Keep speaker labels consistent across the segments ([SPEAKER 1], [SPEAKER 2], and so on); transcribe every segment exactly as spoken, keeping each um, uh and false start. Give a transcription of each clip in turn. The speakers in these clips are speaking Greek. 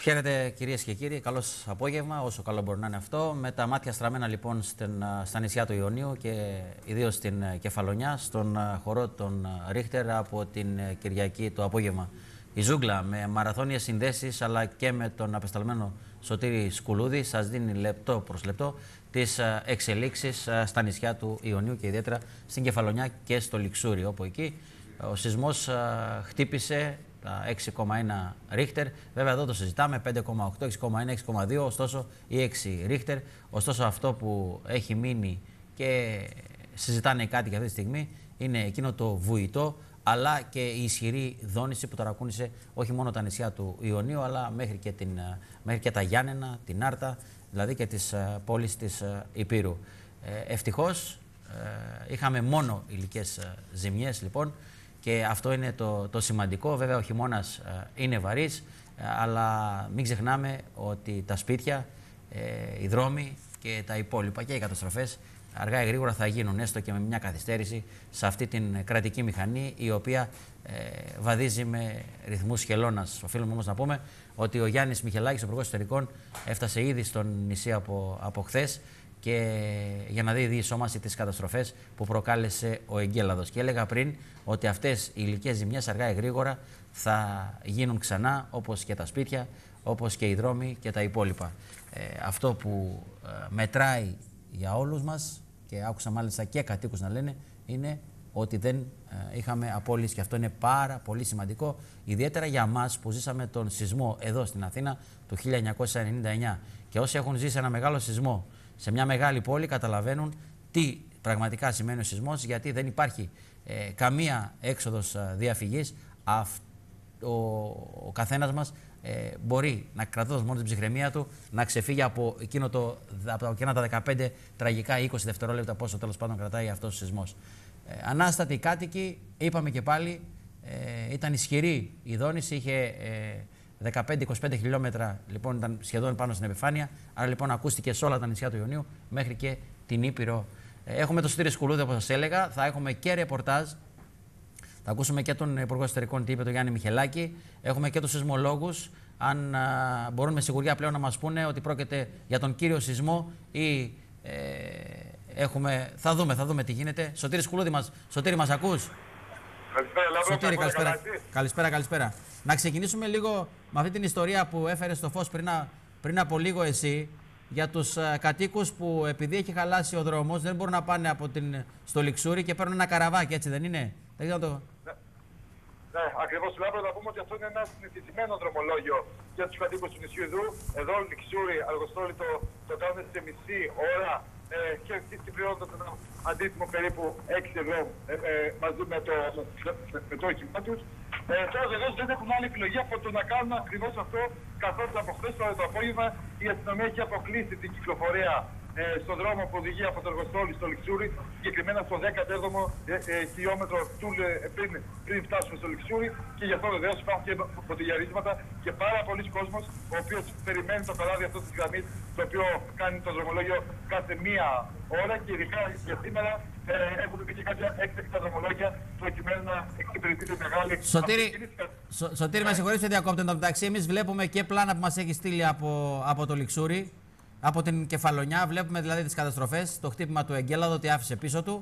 [SPEAKER 1] Χαίρετε κυρίες και κύριοι, καλώς απόγευμα, όσο καλό μπορεί να είναι αυτό. Με τα μάτια στραμμένα λοιπόν στην, στα νησιά του Ιωνίου και ιδίως στην Κεφαλονιά, στον χορό των Ρίχτερ από την Κυριακή το απόγευμα. Η ζούγκλα με μαραθώνιες συνδέσεις αλλά και με τον απεσταλμένο Σωτήρη Σκουλούδη σας δίνει λεπτό προς λεπτό τις εξελίξεις στα νησιά του Ιωνίου και ιδιαίτερα στην Κεφαλονιά και στο Λιξούρι, όπου εκεί ο σεισμός χτύπησε τα έξι κόμμα ένα Ρίχτερ. Βέβαια εδώ το συζητάμε, πέντε κόμμα οκτώ, έξι κόμμα ένα, έξι κόμμα δύο, ωστόσο ή έξι Ρίχτερ. Ωστόσο αυτό που έχει μείνει και συζητάνε οι κάτοικοι αυτή τη στιγμή είναι εκείνο το βουητό αλλά και η ισχυρή δόνηση που ταρακούνησε όχι μόνο τα νησιά του Ιωνίου αλλά μέχρι και, την, μέχρι και τα Γιάννενα, την Άρτα, δηλαδή και τις πόλεις της Ηπείρου. Ε, ευτυχώς ε, είχαμε μόνο υλικές ζημιές λοιπόν. Και αυτό είναι το, το σημαντικό. Βέβαια ο χειμώνας ε, είναι βαρύς, ε, αλλά μην ξεχνάμε ότι τα σπίτια, ε, οι δρόμοι και τα υπόλοιπα και οι καταστροφές αργά ή γρήγορα θα γίνουν, έστω και με μια καθυστέρηση, σε αυτή την κρατική μηχανή η οποία ε, βαδίζει με ρυθμούς χελώνας. Οφείλουμε όμως να πούμε ότι ο Γιάννης Μιχελάκης, ο Υπουργός Εσωτερικών, έφτασε ήδη στον νησί από, από χθες και για να δει η διεισόμαση τις καταστροφές που προκάλεσε ο Εγκέλαδος. Και έλεγα πριν ότι αυτές οι υλικές ζημιές αργά ή γρήγορα θα γίνουν ξανά, όπως και τα σπίτια, όπως και οι δρόμοι και τα υπόλοιπα. Ε, αυτό που ε, μετράει για όλους μας, και άκουσα μάλιστα και κατοίκους να λένε, είναι ότι δεν ε, είχαμε απώλειες, και αυτό είναι πάρα πολύ σημαντικό, ιδιαίτερα για μας που ζήσαμε τον σεισμό εδώ στην Αθήνα του χίλια εννιακόσια ενενήντα εννιά. Και όσοι έχουν ζήσει ένα μεγάλο σεισμό σε μια μεγάλη πόλη καταλαβαίνουν τι πραγματικά σημαίνει ο σεισμός, γιατί δεν υπάρχει ε, καμία έξοδος ε, διαφυγής. Αυ, ο, ο καθένας μας ε, μπορεί, να κρατώντας μόνο την ψυχραιμία του, να ξεφύγει από, εκείνο το, από εκείνα τα δεκαπέντε τραγικά είκοσι δευτερόλεπτα, πόσο τέλος πάντων κρατάει αυτός ο σεισμός. Ε, ανάστατοι κάτοικοι, είπαμε και πάλι, ε, ήταν ισχυρή η δόνηση, είχε ε, δεκαπέντε με είκοσι πέντε χιλιόμετρα, λοιπόν ήταν σχεδόν πάνω στην επιφάνεια, άρα λοιπόν ακούστηκε σε όλα τα νησιά του Ιωνίου μέχρι και την Ήπειρο. Ε, έχουμε το Σωτήρη Σκουλούδη, όπως σας έλεγα, θα έχουμε και ρεπορτάζ, θα ακούσουμε και τον Υπουργό Εσωτερικών τι είπε, τον Γιάννη Μιχελάκη, έχουμε και τους σεισμολόγους, αν α, μπορούν με σιγουριά πλέον να μας πούνε ότι πρόκειται για τον κύριο σεισμό ή ε, έχουμε, θα δούμε, θα δούμε τι γίνεται. Σωτήρη Σκουλούδη μας, Σωτήρη μας ακούς?
[SPEAKER 2] Καλησπέρα, Λάβρο.
[SPEAKER 1] Σωτήρη, καλησπέρα. Καλησπέρα, καλησπέρα. Να ξεκινήσουμε λίγο με αυτή την ιστορία που έφερε στο φως πριν, πριν από λίγο εσύ, για τους uh, κατοίκους που επειδή έχει χαλάσει ο δρόμος δεν μπορούν να πάνε από την, στο Λιξούρι και παίρνουν ένα καραβάκι, έτσι δεν είναι? Δεν ξέρω το...
[SPEAKER 2] Ναι, ναι, ακριβώς, Λάβρο, να πούμε ότι αυτό είναι ένα συνηθισμένο δρομολόγιο για τους κατοίκους του νησιού Ιδού. Εδώ Λιξούρι, Αργοστόλη το, το κάνουν σε μισή ώρα. Ε, και στην πληρώνοντα ένα αντίτιμο περίπου έξι ευρώ ε, ε, μαζί με το, με το όχημά τους. Ε, τώρα βεβαίως δεν έχουν άλλη επιλογή από το να κάνουν ακριβώς αυτό, καθώς από χθες το, το απόγευμα η αστυνομία έχει αποκλείσει την κυκλοφορία ε, στον δρόμο που οδηγεί από το Αργοστόλη στο Λιξούρι, συγκεκριμένα στο δέκατο έβδομο ε, ε, χιλιόμετρο του, ε, πριν, πριν φτάσουμε στο Λιξούρι, και γι' αυτό βεβαίως υπάρχουν και ποτηλιαρίσματα και πάρα πολλοί κόσμος ο οποίος περιμένει το καλάδι αυτό της γραμμής, το οποίο κάνει το δρομολόγιο κάθε μία ώρα, και ειδικά για σήμερα ε, έχουμε και κάποια έκτακτα δρομολόγια προκειμένου να εξυπηρετείται μεγάλη.
[SPEAKER 1] Σωτήρη, Σω, Σωτήρη, με συγχωρείτε που διακόπτω. Εν τω μεταξύ, εμείς βλέπουμε και πλάνα που μας έχει στείλει από, από το Λιξούρι, από την Κεφαλονιά. Βλέπουμε δηλαδή τις καταστροφές, το χτύπημα του Εγκέλαδο, ότι άφησε πίσω του.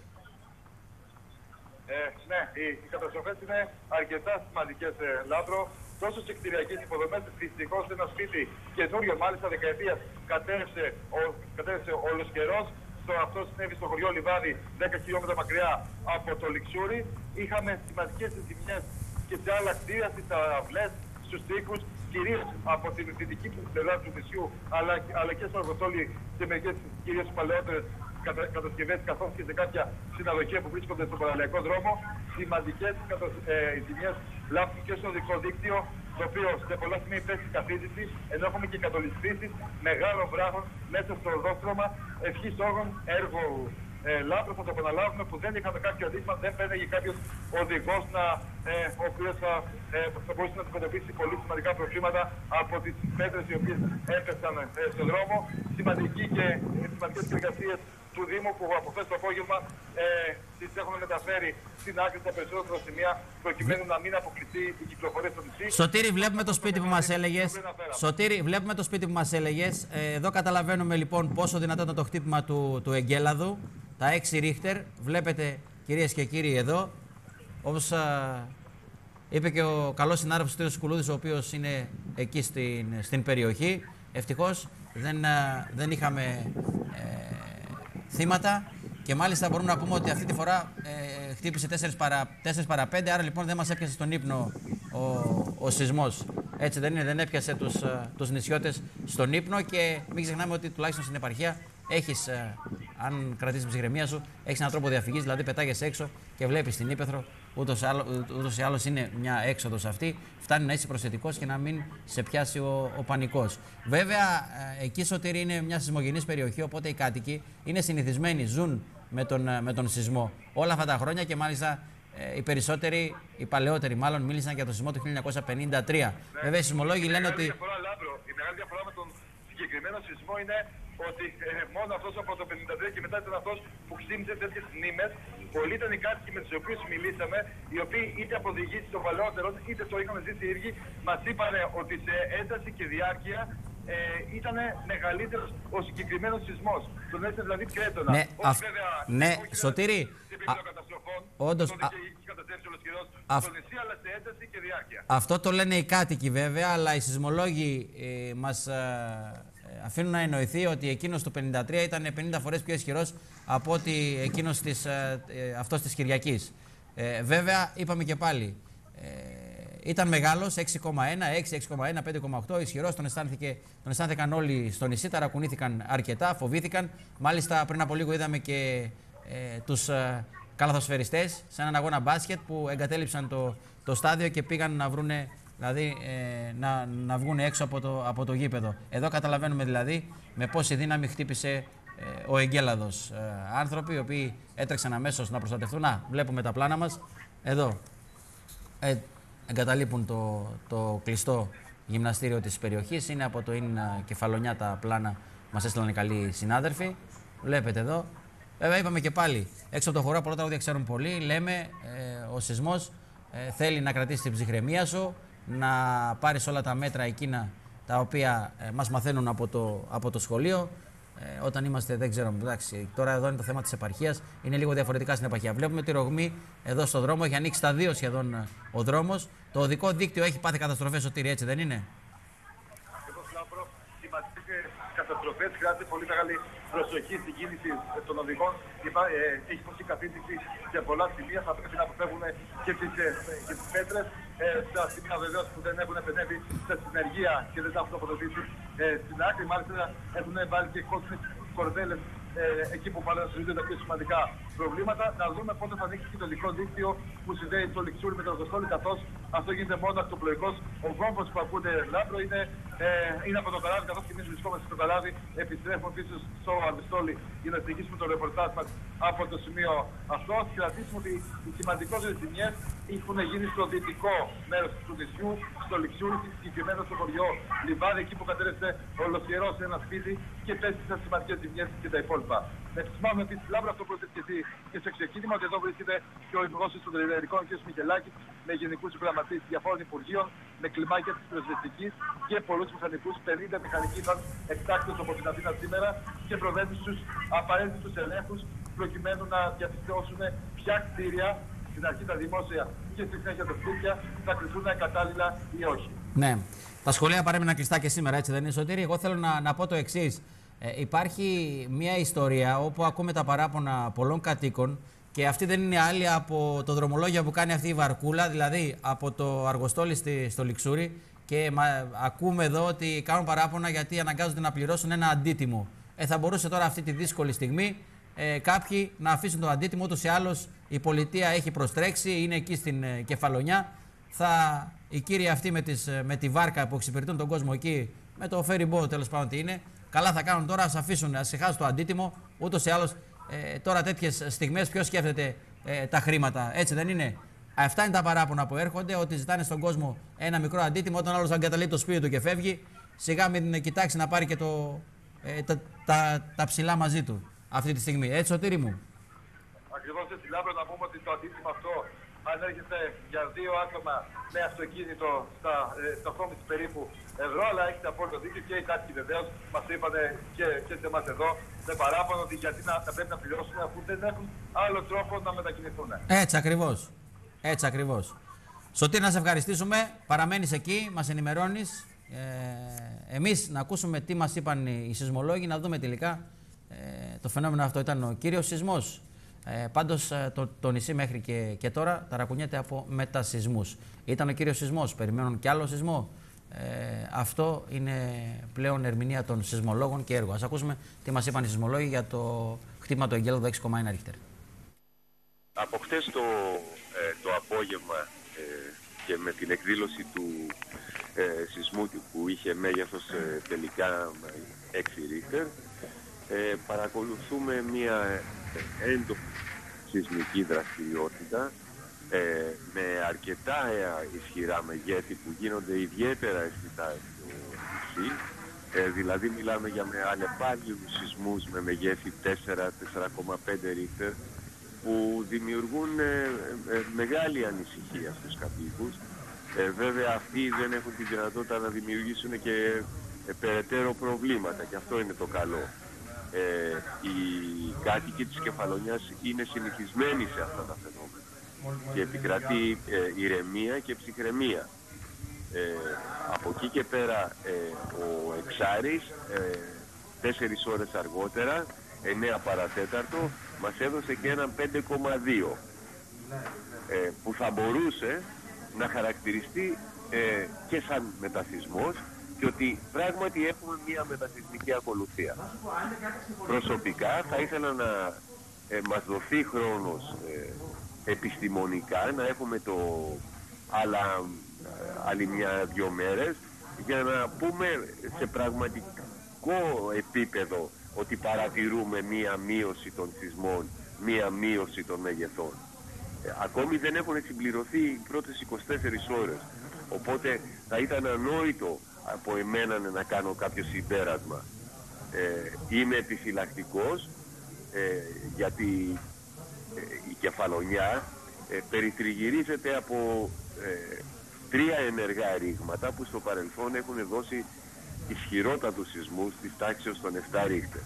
[SPEAKER 2] Ε, ναι, οι, οι καταστροφές είναι αρκετά σημαντικές, ε, Λάβρο. Τόσο σε κτηριακές υποδομές, δυστυχώς ένα σπίτι καινούριο, μάλιστα δεκαετίας, κατέρευσε, ο, κατέρευσε ολοσχερός. Στο, αυτό συνέβη στο χωριό Λιβάδι, δέκα χιλιόμετρα μακριά από το Λιξούρι. Είχαμε σημαντικές ζημιές και σε άλλα κτίρια, στις αυλές, στους τοίχους, κυρίως από την δυτική πλευρά του νησιού, αλλά, αλλά και στο Αργοστόλι, σε μερικές κυρίως παλαιότερες κατα, κατασκευές, καθώς και σε κάποια συναδοχεία που βρίσκονται στον παραλιακό δρόμο. Σημαντικές ε, ζημιές λάβουν και στο οδικό δίκτυο, το οποίο σε πολλά σημεία υπέστη καθίζηση, ενώ έχουμε και κατολισθήσεις μεγάλων βράχων μέσα στο οδόστρωμα. Ευχής όγων, έργο ε, Λάβρο, θα το επαναλάβουμε, που δεν είχαμε κάποιο αδίκημα, δεν πένεγε κάποιος οδηγός ε, ο οποίος θα, ε, θα μπορούσε να αντιμετωπίσει πολύ σημαντικά προβλήματα από τις πέτρες οι οποίες έπεσαν ε, στον δρόμο. Σημαντική και, σημαντικές εργασίες του Δήμου που από χθες το απόγευμα ε, τις έχουν μεταφέρει στην άκρη στα περισσότερα σημεία προκειμένου να μην αποκλειστεί η κυκλοφορία στο νησί.
[SPEAKER 1] Σωτήρη, βλέπουμε το σπίτι που μας έλεγες. Σωτήρη, βλέπουμε το σπίτι που μας έλεγες. Ε, εδώ καταλαβαίνουμε λοιπόν πόσο δυνατό ήταν το χτύπημα του, του εγκέλαδου. Τα έξι ρίχτερ. Βλέπετε, κυρίες και κύριοι, εδώ. Όπως α, είπε και ο καλός συνάδελφος ο κ. Σκουλούδης, ο οποίος είναι εκεί στην, στην περιοχή. Ευτυχώς δεν, α, δεν είχαμε ε, θύματα και μάλιστα μπορούμε να πούμε ότι αυτή τη φορά ε, χτύπησε τέσσερις παρά πέντε, άρα λοιπόν δεν μας έπιασε στον ύπνο ο, ο σεισμός. Έτσι δεν είναι, δεν έπιασε τους, τους νησιώτες στον ύπνο και μην ξεχνάμε ότι τουλάχιστον στην επαρχία έχεις, ε, αν κρατήσεις την ψυχραιμία σου, έχεις έναν τρόπο διαφυγής, δηλαδή πετάγεσαι έξω και βλέπεις την ύπαιθρο, ούτως, ούτως ή άλλως είναι μια έξοδος αυτή, φτάνει να είσαι προσθετικός και να μην σε πιάσει ο, ο πανικός. Βέβαια, ε, εκεί Σωτήρη είναι μια σεισμογενής περιοχή, οπότε οι κάτοικοι είναι συνηθισμένοι, ζουν με τον, με τον σεισμό όλα αυτά τα χρόνια και μάλιστα ε, οι περισσότεροι, οι παλαιότεροι μάλλον, μίλησαν για τον σεισμό του χίλια εννιακόσια πενήντα τρία. Ναι. Βέβαια, οι σεισμολόγοι λένε ότι.
[SPEAKER 2] Διαφορά, Λάμπρο, η μεγάλη διαφορά με τον συγκεκριμένο σεισμό είναι ότι ε, μόνο αυτός από το πενήντα τρία και μετά ήταν αυτός που ξύμισε τέτοιες μνήμες. Πολλοί ήταν οι κάτοικοι με τους οποίους μιλήσαμε, οι οποίοι είτε από διηγήσεις των παλαιότερων είτε το είχαμε ζήσει οι ίδιοι, μας είπαν ότι σε ένταση και διάρκεια ε, ήταν μεγαλύτερος ο συγκεκριμένος σεισμός. Τον έστω δηλαδή πιο έντονα.
[SPEAKER 1] Ναι,
[SPEAKER 2] όχι
[SPEAKER 1] αυ...
[SPEAKER 2] βέβαια,
[SPEAKER 1] ναι
[SPEAKER 2] όχι
[SPEAKER 1] Σωτήρη.
[SPEAKER 2] Σε επίπεδο καταστροφών,
[SPEAKER 1] όντως,
[SPEAKER 2] τον είχε καταστρέψει ολοσχερός στο νησί, αλλά σε ένταση και διάρκεια.
[SPEAKER 1] Αυτό το λένε οι κάτοικοι βέβαια, αλλά οι σεισμολόγοι ε, μας ε, αφήνουν να εννοηθεί ότι εκείνος του πενήντα τρία ήταν πενήντα φορές πιο ισχυρός από ότι εκείνος της, ε, αυτός της Κυριακής. Ε, βέβαια, είπαμε και πάλι, ε, ήταν μεγάλος, έξι κόμμα ένα, έξι, έξι κόμμα ένα, πέντε κόμμα οκτώ, ισχυρός, τον, τον αισθάνθηκαν όλοι στο νησί, ταρακουνήθηκαν αρκετά, φοβήθηκαν. Μάλιστα, πριν από λίγο είδαμε και ε, τους ε, καλαθοσφαιριστές σε έναν αγώνα μπάσκετ που εγκατέλειψαν το, το στάδιο και πήγαν να βρούνε, δηλαδή ε, να, να βγουν έξω από το, από το γήπεδο. Εδώ καταλαβαίνουμε δηλαδή με πόση δύναμη χτύπησε ε, ο εγκέλαδος. Ε, άνθρωποι οι οποίοι έτρεξαν αμέσως να προστατευτούν. Να, βλέπουμε τα πλάνα μας. Εδώ ε, εγκαταλείπουν το, το κλειστό γυμναστήριο της περιοχής. Είναι από το ΙΝ Κεφαλονιά τα πλάνα, μας έστειλαν οι καλοί συνάδελφοι. Βλέπετε εδώ. Βέβαια είπαμε και πάλι, έξω από το χώρο πολλά τραγούδια ξέρουν πολύ. Λέμε ε, ο σεισμός ε, θέλει να κρατήσει την ψυχραιμία σου, να πάρεις όλα τα μέτρα εκείνα τα οποία ε, μας μαθαίνουν από το, από το σχολείο. Ε, όταν είμαστε, δεν ξέρω, εντάξει, τώρα εδώ είναι το θέμα της επαρχίας, είναι λίγο διαφορετικά στην επαρχία. Βλέπουμε τη ρογμή εδώ στον δρόμο, έχει ανοίξει τα δύο σχεδόν ο δρόμος. Το οδικό δίκτυο έχει πάθει καταστροφές, Σωτήρη, έτσι δεν είναι?
[SPEAKER 2] Καταστροφές, χρειάζεται πολύ μεγάλη προσοχή στην κίνηση των οδηγών. Ε, έχει δώσει κατήνθηση σε πολλά σημεία. Θα πρέπει να αποφεύγουν και τις, ε, και τις πέτρες. Ε, στα σημεία βεβαίως που δεν έχουν επενδύσει στα συνεργεία και δεν τα έχουν αποδοτήσει ε, στην άκρη. Μάλιστα έχουν βάλει και κόκκινες κορδέλες ε, εκεί που παρασυρούνται τα πιο σημαντικά προβλήματα. Να δούμε πότε θα ανοίξει και το οδικό δίκτυο που συνδέει το Λιξούρι με το Αργοστόλι, καθώς αυτό γίνεται μόνο αυτοπλοϊκός. Ο βόμβος που ακούτε, Λάμπρο, είναι, ε, είναι από το καράβι, καθώς και εμείς βρισκόμαστε στο καράβι. Επιστρέφουμε πίσω στο Αργοστόλι για να συνεχίσουμε το ρεπορτάζ μας από το σημείο αυτό. Κρατήσουμε ότι οι σημαντικότερες ζημιές έχουν γίνει στο δυτικό μέρος του νησιού, στο Λιξούρι, συγκεκριμένα στο χωριό Λιβάδι, εκεί που κατέρευσε ολοσχερός ένα σπίτι και πέστησαν σημαντικές ζημιές και τα υπόλοιπα. Να επισημάνουμε επίσης, Λάμπρο, αυτό που έχει τεθεί και στο ξεκίνημα, ότι εδώ βρίσκεται και ο υπουργός εσωτερικών κ. Μιχελάκης, με γενικούς γραμματείς διαφόρων υπουργείων, με κλιμάκια της πυροσβεστικής και πολλούς μηχανικούς. πενήντα μηχανικοί ήταν εκτάκτως από την Αθήνα σήμερα και προβαίνουν στους απαραίτητους ελέγχους προκειμένου να διαπιστώσουν ποια κτίρια, στην αρχή τα δημόσια και στη συνέχεια τα σπίτια, θα κρυφθούν κατάλληλα ή όχι.
[SPEAKER 1] Ναι. Τα σχολεία παρέμειναν κλειστά και σήμερα, έτσι δεν είναι, Σωτήρη? Εγώ θέλω να, να πω το εξής. Ε, υπάρχει μια ιστορία όπου ακούμε τα παράπονα πολλών κατοίκων και αυτή δεν είναι άλλη από το δρομολόγιο που κάνει αυτή η βαρκούλα, δηλαδή από το Αργοστόλι στη, στο Λιξούρι, και μα, ακούμε εδώ ότι κάνουν παράπονα γιατί αναγκάζονται να πληρώσουν ένα αντίτιμο. Ε, θα μπορούσε τώρα αυτή τη δύσκολη στιγμή ε, κάποιοι να αφήσουν το αντίτιμο, ούτως ή άλλως η πολιτεία έχει προστρέξει, είναι εκεί στην ε, Κεφαλονιά. Θα, οι κύριοι αυτοί με, τις, με τη βάρκα που εξυπηρετούν τον κόσμο εκεί, με το ferry boat τέλος πάντων τι είναι, καλά θα κάνουν τώρα, ας αφήσουν, ας ξεχάσουν το αντίτιμο, ούτως ή άλλως ε, τώρα τέτοιες στιγμές ποιος σκέφτεται ε, τα χρήματα, έτσι δεν είναι? Αυτά είναι τα παράπονα που έρχονται, ότι ζητάνε στον κόσμο ένα μικρό αντίτιμο, όταν άλλος εγκαταλείπει το σπίτι του και φεύγει, σιγά μην κοιτάξει να πάρει και το, ε, τα, τα, τα ψηλά μαζί του. αυτή τη στιγμή. Έτσι, Σωτήρη μου.
[SPEAKER 2] Ακριβώς έτσι, Λάμπρο, να πούμε ότι το αντίτιμο αυτό ανέρχεται για δύο άτομα με αυτοκίνητο στα ε, οχτώ περίπου ευρώ, αλλά έχετε απόλυτο δίκιο και οι κάτοικοι βεβαίως μας είπαν και, και σε εμάς εδώ με παράπονο ότι γιατί να, να πρέπει να πληρώσουν αφού δεν έχουν άλλο τρόπο να μετακινηθούν. Έτσι ακριβώς.
[SPEAKER 1] Έτσι ακριβώς. Σωτήρη, να σε ευχαριστήσουμε. Παραμένεις εκεί, μας ενημερώνεις. Ε, εμείς να ακούσουμε τι μας είπαν οι σεισμολόγοι, να δούμε τελικά ε, το φαινόμενο αυτό ήταν ο κύριος σεισμός. Ε, πάντως το, το νησί μέχρι και, και τώρα ταρακουνιέται από μετασεισμούς. Ήταν ο κύριος σεισμός, περιμένουν κι άλλο σεισμό. Ε, αυτό είναι πλέον ερμηνεία των σεισμολόγων και έργο. Ας ακούσουμε τι μας είπαν οι σεισμολόγοι για το χτύπημα του εγκέλαδου έξι κόμμα ένα ρίχτερ.
[SPEAKER 3] Από χτες το, ε, το απόγευμα ε, και με την εκδήλωση του ε, σεισμού που είχε μέγεθος ε, τελικά έξι ρίχτερ, ε, παρακολουθούμε μια έντονη σεισμική δραστηριότητα ε, με αρκετά ε, ισχυρά μεγέθη που γίνονται ιδιαίτερα αισθητά στο νησί. Ε, δηλαδή μιλάμε για με αλλεπάλληλους σεισμούς με μεγέθη τέσσερα με τέσσερα κόμμα πέντε ρίχτερ που δημιουργούν ε, ε, μεγάλη ανησυχία στους κατοίκους. Ε, βέβαια αυτοί δεν έχουν τη δυνατότητα να δημιουργήσουν και ε, περαιτέρω προβλήματα και αυτό είναι το καλό. Ε, οι κάτοικοι της Κεφαλονιάς είναι συνηθισμένοι σε αυτά τα φαινόμενα και επικρατεί ε, ηρεμία και ψυχραιμία. Ε, από εκεί και πέρα ε, ο Εξάρης ε, τέσσερις ώρες αργότερα, εννέα παρατέταρτο, μας έδωσε και έναν πέντε κόμμα δύο ε, που θα μπορούσε να χαρακτηριστεί ε, και σαν μετασεισμός και ότι πράγματι έχουμε μια μετασεισμική ακολουθία. Προσωπικά θα ήθελα να ε, μας δοθεί χρόνος ε, επιστημονικά, να έχουμε το άλλα, άλλη μια-δυο μέρες για να πούμε σε πραγματικό επίπεδο ότι παρατηρούμε μία μείωση των σεισμών, μία μείωση των μεγεθών. Ε, ακόμη δεν έχουν συμπληρωθεί οι πρώτες είκοσι τέσσερις ώρες, οπότε θα ήταν ανόητο από εμένα να κάνω κάποιο συμπέρασμα. Ε, είμαι επιφυλακτικός ε, γιατί ε, η Κεφαλονιά ε, περιτριγυρίζεται από ε, τρία ενεργά ρήγματα που στο παρελθόν έχουν δώσει ισχυρότατους σεισμούς της τάξης των επτά ρίχτερ.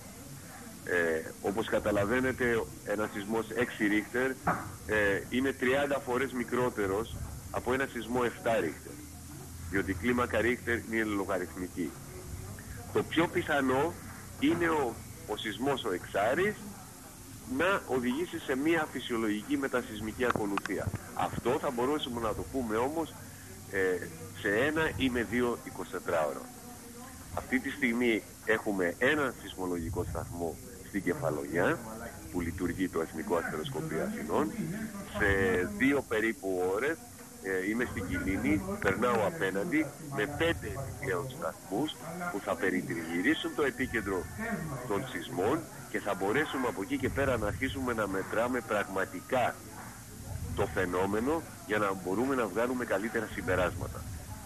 [SPEAKER 3] Ε, όπως καταλαβαίνετε, ένα σεισμός έξι ρίχτερ ε, είναι τριάντα φορές μικρότερος από ένα σεισμό επτά ρίχτερ, διότι η κλίμακα ρίχτερ είναι λογαριθμική. Το πιο πιθανό είναι ο, ο σεισμός ο Εξάρης να οδηγήσει σε μια φυσιολογική μετασεισμική ακολουθία. Αυτό θα μπορούσαμε να το πούμε όμως ε, σε ένα ή με δύο εικοσιτετράωρα. Αυτή τη στιγμή έχουμε ένα σεισμολογικό σταθμό στην Κεφαλονιά που λειτουργεί το Εθνικό Αστεροσκοπείο Αθηνών. Σε δύο περίπου ώρες ε, είμαι στην Κιλίνη, περνάω απέναντι με πέντε επιπλέον σταθμούς που θα περιτριγυρίσουν το επίκεντρο των σεισμών και θα μπορέσουμε από εκεί και πέρα να αρχίσουμε να μετράμε πραγματικά το φαινόμενο για να μπορούμε να βγάλουμε καλύτερα συμπεράσματα.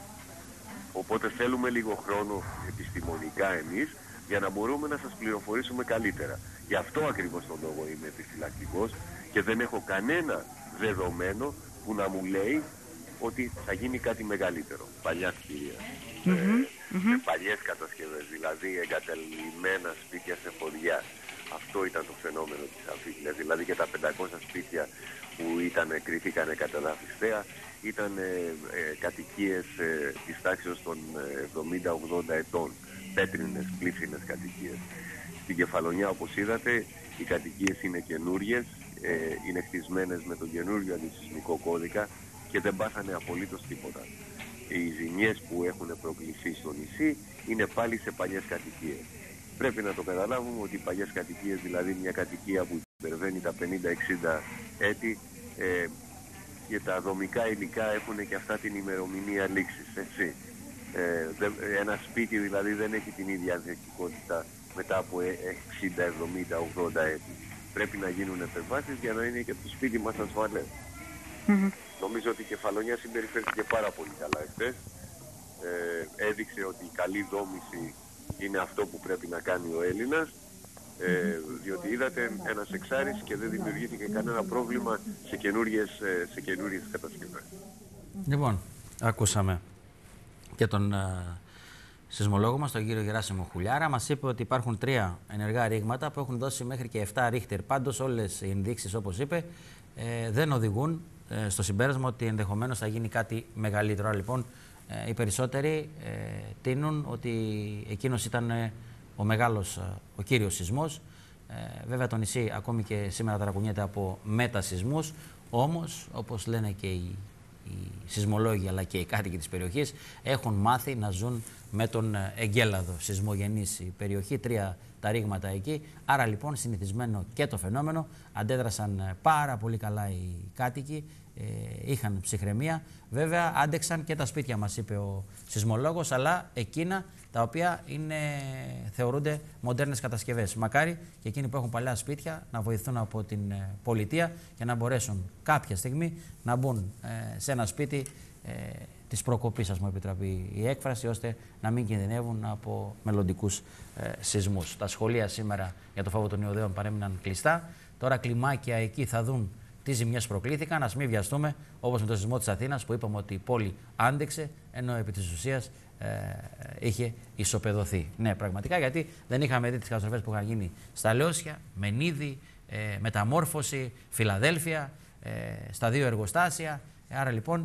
[SPEAKER 3] Οπότε θέλουμε λίγο χρόνο επιστημονικά εμείς για να μπορούμε να σας πληροφορήσουμε καλύτερα. Γι' αυτό ακριβώς τον λόγο είμαι επιφυλακτικός και δεν έχω κανένα δεδομένο που να μου λέει ότι θα γίνει κάτι μεγαλύτερο. Παλιά κτίρια, mm-hmm. ε, mm-hmm. με παλιές κατασκευές, δηλαδή εγκαταλειμμένα σπίτια σε χωριά. Αυτό ήταν το φαινόμενο της Αμφίχλειας, δηλαδή και τα πεντακόσια σπίτια που ήταν, κρίθηκαν κατεδαφιστέα, ήταν ε, ε, κατοικίες ε, της τάξης των εβδομήντα ογδόντα ετών, πέτρινες, πλήθυνες κατοικίες. Στην Κεφαλονιά, όπως είδατε, οι κατοικίες είναι καινούριες, ε, είναι χτισμένες με τον καινούριο αντισεισμικό κώδικα και δεν πάθανε απολύτως τίποτα. Οι ζημιές που έχουν προκληθεί στο νησί είναι πάλι σε παλιές κατοικίες. Πρέπει να το καταλάβουμε ότι οι παλιές κατοικίες, δηλαδή μια κατοικία που υπερβαίνει τα πενήντα εξήντα έτη, ε, και τα δομικά υλικά έχουν και αυτά την ημερομηνία λήξης, έτσι. Ε, δε, ένα σπίτι δηλαδή δεν έχει την ίδια ανθεκτικότητα μετά από εξήντα, εβδομήντα, ογδόντα έτη. Πρέπει να γίνουν επεμβάσεις για να είναι και το σπίτι μας ασφαλές. Mm-hmm. Νομίζω ότι η Κεφαλονιά συμπεριφέρθηκε πάρα πολύ καλά εχθές. Ε, έδειξε ότι η καλή δόμηση είναι αυτό που πρέπει να κάνει ο Έλληνας. Ε, διότι είδατε ένας εξάρις και δεν δημιουργήθηκε κανένα πρόβλημα σε καινούριες, σε καινούριες κατασκευές.
[SPEAKER 1] Λοιπόν, ακούσαμε και τον uh, σεισμολόγο μας, τον κύριο Γεράσιμο Χουλιάρα. Μας είπε ότι υπάρχουν τρία ενεργά ρήγματα που έχουν δώσει μέχρι και επτά ρίχτερ. Πάντως όλες οι ενδείξεις, όπως είπε, ε, δεν οδηγούν ε, στο συμπέρασμα ότι ενδεχομένως θα γίνει κάτι μεγαλύτερο. Άρα, λοιπόν, ε, οι περισσότεροι ε, τείνουν ότι εκείνος ήταν ε, ο μεγάλος, ε, ο κύριος σεισμός. Ε, βέβαια το νησί ακόμη και σήμερα ταρακουνιέται από μετασεισμούς, όμως όπως λένε και οι, οι σεισμολόγοι αλλά και οι κάτοικοι της περιοχής έχουν μάθει να ζουν με τον εγκέλαδο. Σεισμογενής η περιοχή, τρία τα ρήγματα εκεί, άρα λοιπόν συνηθισμένο και το φαινόμενο, αντέδρασαν πάρα πολύ καλά οι κάτοικοι, ε, είχαν ψυχραιμία, βέβαια άντεξαν και τα σπίτια μας είπε ο σεισμολόγος, αλλά εκείνα τα οποία είναι, θεωρούνται μοντέρνες κατασκευές. Μακάρι και εκείνοι που έχουν παλιά σπίτια να βοηθούν από την ε, πολιτεία και να μπορέσουν κάποια στιγμή να μπουν ε, σε ένα σπίτι ε, της προκοπής, ας μου επιτραπεί η έκφραση, ώστε να μην κινδυνεύουν από μελλοντικούς ε, σεισμούς. Τα σχολεία σήμερα για το φόβο των Ιουδαίων παρέμειναν κλειστά. Τώρα κλιμάκια εκεί θα δουν τι ζημιές προκλήθηκαν. Ας μην βιαστούμε, όπως με το σεισμό της Αθήνας που είπαμε ότι η πόλη άντεξε, ενώ επί της ουσίας ε, είχε ισοπεδωθεί. Ναι, πραγματικά, γιατί δεν είχαμε δει τις καταστροφές που είχαν γίνει στα Λεώσια, Μενίδη, ε, Μεταμόρφωση, Φιλαδέλφια, ε, στα δύο εργοστάσια. Ε, άρα λοιπόν,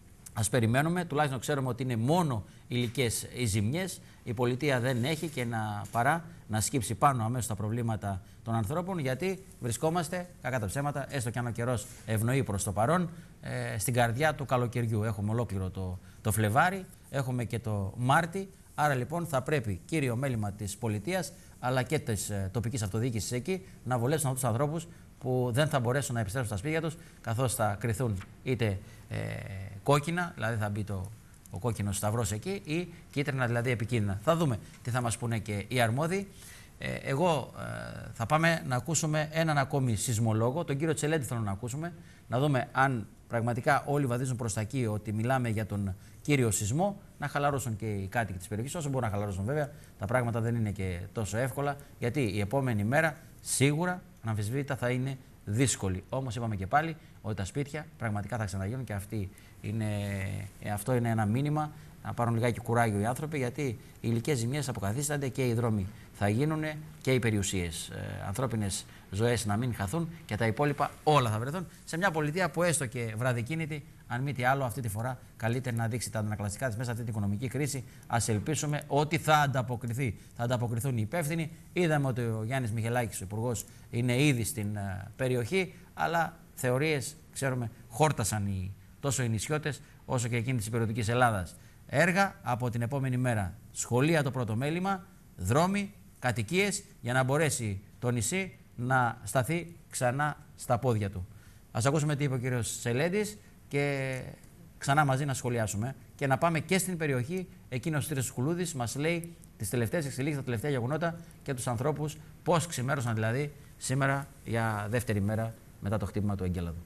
[SPEAKER 1] ας περιμένουμε, τουλάχιστον ξέρουμε ότι είναι μόνο υλικές οι ζημιές. Η πολιτεία δεν έχει και να παρά να σκύψει πάνω αμέσως τα προβλήματα των ανθρώπων, γιατί βρισκόμαστε, κακά τα ψέματα, έστω και αν ο καιρός ευνοεί προς το παρόν, ε, στην καρδιά του καλοκαιριού. Έχουμε ολόκληρο το, το Φλεβάρι, έχουμε και το Μάρτι. Άρα λοιπόν θα πρέπει, κύριο μέλημα της πολιτείας αλλά και της ε, τοπικής αυτοδιοίκησης εκεί, να βολέψουν αυτούς τους ανθρώπους που δεν θα μπορέσουν να επιστρέψουν στα σπίτια τους, καθώς θα κρυθούν είτε ε, κόκκινα, δηλαδή θα μπει το, ο κόκκινος σταυρός εκεί, ή κίτρινα, δηλαδή επικίνδυνα. Θα δούμε τι θα μας πούνε και οι αρμόδιοι. Ε, εγώ ε, θα πάμε να ακούσουμε έναν ακόμη σεισμολόγο, τον κύριο Τσελέντη θέλω να ακούσουμε, να δούμε αν πραγματικά όλοι βαδίζουν προς τα εκεί ότι μιλάμε για τον κύριο σεισμό, να χαλαρώσουν και οι κάτοικοι της περιοχής, όσο μπορούν να χαλαρώσουν βέβαια. Τα πράγματα δεν είναι και τόσο εύκολα, γιατί η επόμενη μέρα σίγουρα, αναμφισβήτητα, θα είναι δύσκολη. Όμως είπαμε και πάλι ότι τα σπίτια πραγματικά θα ξαναγίνουν και αυτή είναι, αυτό είναι ένα μήνυμα να πάρουν λιγάκι κουράγιο οι άνθρωποι, γιατί οι υλικές ζημιές αποκαθίστανται και οι δρόμοι θα γίνουν και οι περιουσίες. Ε, ανθρώπινες ζωές να μην χαθούν και τα υπόλοιπα όλα θα βρεθούν σε μια πολιτεία που έστω και βραδικίνητη, αν μη τι άλλο, αυτή τη φορά καλείται να δείξει τα ανακλαστικά της μέσα αυτή την οικονομική κρίση. Ας ελπίσουμε ότι θα ανταποκριθεί. Θα ανταποκριθούν οι υπεύθυνοι. Είδαμε ότι ο Γιάννης Μιχελάκης, ο υπουργός, είναι ήδη στην uh, περιοχή, αλλά θεωρίες, ξέρουμε, χόρτασαν οι, τόσο οι νησιώτες όσο και εκείνοι της υπηρετικής Ελλάδας. Έργα από την επόμενη μέρα. Σχολεία το πρώτο μέλημα, δρόμοι, κατοικίες, για να μπορέσει το νησί να σταθεί ξανά στα πόδια του. Ας ακούσουμε τι είπε ο κύριος Τσελέντης και ξανά μαζί να σχολιάσουμε και να πάμε και στην περιοχή. Εκείνος ο Στήρης Κουλούδης μας λέει τις τελευταίες εξελίξεις, τα τελευταία γεγονότα και τους ανθρώπους πώς ξημέρωσαν δηλαδή σήμερα για δεύτερη μέρα μετά το χτύπημα του εγκέλαδου.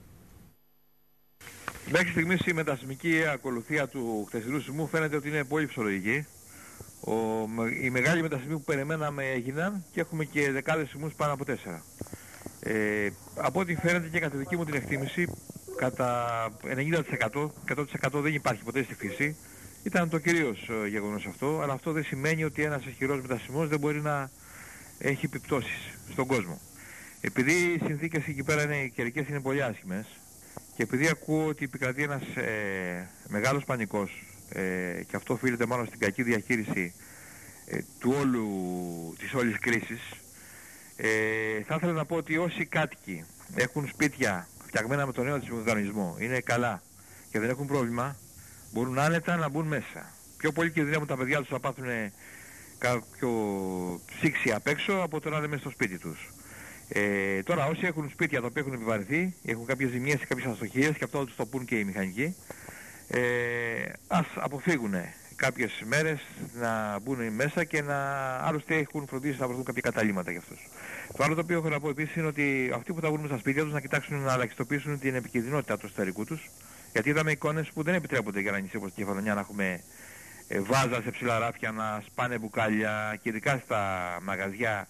[SPEAKER 4] Μέχρι στιγμής η μετασεισμική ακολουθία του χθεσινού σεισμού φαίνεται ότι είναι πολύ ψυχολογική. Ο, οι μεγάλοι μετασεισμοί που περιμέναμε έγιναν και έχουμε και δεκάδες σεισμούς πάνω από τέσσερα. Ε, από ό,τι φαίνεται και κατά δική μου την εκτίμηση, κατά ενενήντα τοις εκατό, εκατό τοις εκατό δεν υπάρχει ποτέ στη φύση. Ήταν το κυρίως γεγονός αυτό, αλλά αυτό δεν σημαίνει ότι ένας ισχυρός μετασεισμός δεν μπορεί να έχει επιπτώσεις στον κόσμο. Επειδή οι συνθήκες εκεί πέρα είναι, οι καιρικές είναι πολύ άσχημες και επειδή ακούω ότι επικρατεί ένας ε, μεγάλος πανικός ε, και αυτό οφείλεται μάλλον στην κακή διαχείριση ε, του όλου, της όλης κρίσης, ε, θα ήθελα να πω ότι όσοι κάτοικοι έχουν σπίτια φτιαγμένα με τον νέο οργανισμό, είναι καλά και δεν έχουν πρόβλημα, μπορούν άνετα να μπουν μέσα. Πιο πολύ κινδυνεύουν τα παιδιά τους να πάθουν κάποιο ψήξη απ' έξω από το να είναι μέσα στο σπίτι τους. Ε, τώρα όσοι έχουν σπίτια τα οποία έχουν επιβαρυνθεί, έχουν κάποιες ζημιές ή κάποιες αστοχίες και αυτό θα τους το πούν και οι μηχανικοί, ε, ας αποφύγουν κάποιες μέρες να μπουν μέσα και να άλλωστε έχουν φροντίσει να βρεθούν κάποια καταλήμματα για αυτούς. Το άλλο το οποίο έχω να πω επίσης είναι ότι αυτοί που θα βγουν στα σπίτια τους να κοιτάξουν να ελαχιστοποιήσουν την επικινδυνότητα του εσωτερικού τους, γιατί είδαμε εικόνες που δεν επιτρέπονται για ένα νησί όπως η Κεφαλονιά να έχουμε ε, βάζα σε ψηλά ράφια, να σπάνε μπουκάλια και ειδικά στα μαγαζιά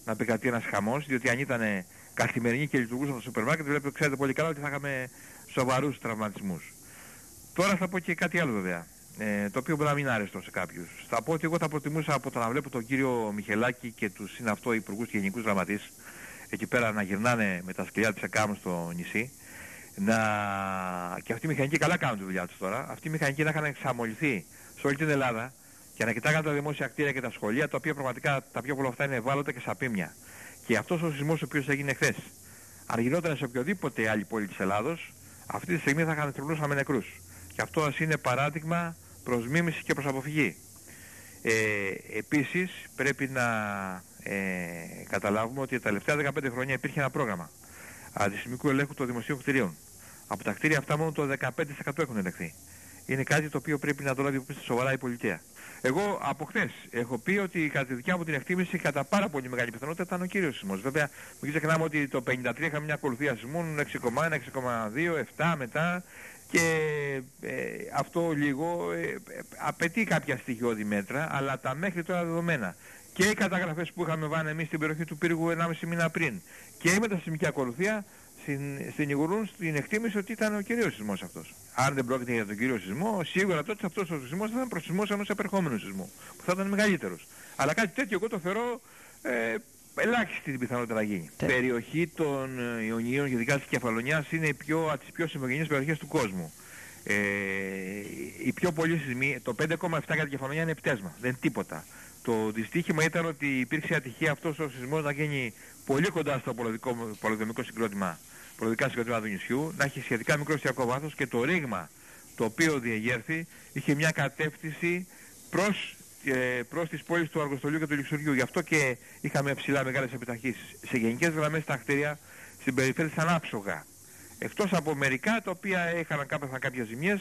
[SPEAKER 4] να επικρατεί ένας χαμός, διότι αν ήταν καθημερινή και λειτουργούσαν στο σούπερ μάρκετ, βλέπετε, ξέρετε πολύ καλά ότι θα είχαμε σοβαρούς τραυματισμούς. Τώρα θα πω και κάτι άλλο βέβαια, ε, το οποίο μπορεί να μην είναι άρεστο σε κάποιους. Θα πω ότι εγώ θα προτιμούσα από το να βλέπω τον κύριο Μιχελάκη και τους συναυτό υπουργούς και γενικούς γραμματείς εκεί πέρα να γυρνάνε με τα σκυλιά της ΕΚΑΜ στο νησί, να... και αυτοί οι μηχανικοί καλά κάνουν τη δουλειά τους τώρα, αυτοί οι μηχανικοί να είχαν εξαμολυθεί σε όλη την Ελλάδα και να κοιτάγαν τα δημόσια κτίρια και τα σχολεία, τα οποία πραγματικά τα πιο πολλά αυτά είναι ευάλωτα και σαπίμια. Και αυτός ο σεισμός ο οποίος έγινε χθες, αν γινόταν σε οποιοδήποτε άλλη πόλη της Ελλάδος, αυτή τη στιγμή θα είχαν τριπλούσα με νεκρούς. Και αυτό είναι παράδειγμα προς μίμηση και προς αποφυγή. Ε, επίσης πρέπει να ε, καταλάβουμε ότι τα τελευταία δεκαπέντε χρόνια υπήρχε ένα πρόγραμμα αντισεισμικού ελέγχου των δημοσίων κτηρίων. Από τα κτίρια αυτά μόνο το δεκαπέντε τοις εκατό έχουν ελεγχθεί. Είναι κάτι το οποίο πρέπει να το λάβει υπόψη σοβαρά η πολιτεία. Εγώ από χθες έχω πει ότι κατά τη δικιά μου την εκτίμηση κατά πάρα πολύ μεγάλη πιθανότητα ήταν ο κύριος σεισμός. Βέβαια μην ξεχνάμε ότι το πενήντα τρία είχαμε μια ακολουθία σεισμών έξι κόμμα ένα, έξι κόμμα δύο, επτά μετά και ε, αυτό λίγο ε, απαιτεί κάποια στοιχειώδη μέτρα, αλλά τα μέχρι τώρα δεδομένα και οι καταγραφές που είχαμε βάλει εμείς στην περιοχή του πύργου ενάμιση μήνα πριν και η μετασεισμική ακολουθία συνηγορούν στην εκτίμηση ότι ήταν ο κυρίως σεισμός αυτός. Αν δεν πρόκειται για τον κύριο σεισμό, σίγουρα τότε αυτός ο σεισμός θα ήταν προσεισμός ενός επερχόμενου σεισμού, που θα ήταν μεγαλύτερος. Αλλά κάτι τέτοιο εγώ το θεωρώ ε, ελάχιστη την πιθανότητα να γίνει. Η περιοχή των Ιωνίων και ειδικά της Κεφαλονιάς είναι η πιο, από τις πιο σεισμογενείς περιοχές του κόσμου. Ε, οι πιο πολλοί σεισμοί, το πέντε κόμμα επτά για την Κεφαλονιά είναι πτέσμα, δεν είναι τίποτα. Το δυστύχημα ήταν ότι υπήρξε ατυχία αυτός ο σεισμός να γίνει πολύ κοντά στο πολεοδομικό συγκρότημα, πολεοδομικά συγκρότημα του νησιού, να έχει σχετικά μικρό εστιακό βάθος και το ρήγμα το οποίο διεγέρθη είχε μια κατεύθυνση προς, ε, προς τις πόλεις του Αργοστολιού και του Λιξουριού. Γι' αυτό και είχαμε ψηλά μεγάλες επιταχύσεις. Σε γενικές γραμμές τα κτίρια στην περιφέρεια ήταν άψογα. Εκτός από μερικά τα οποία είχαν κάποιες ζημιές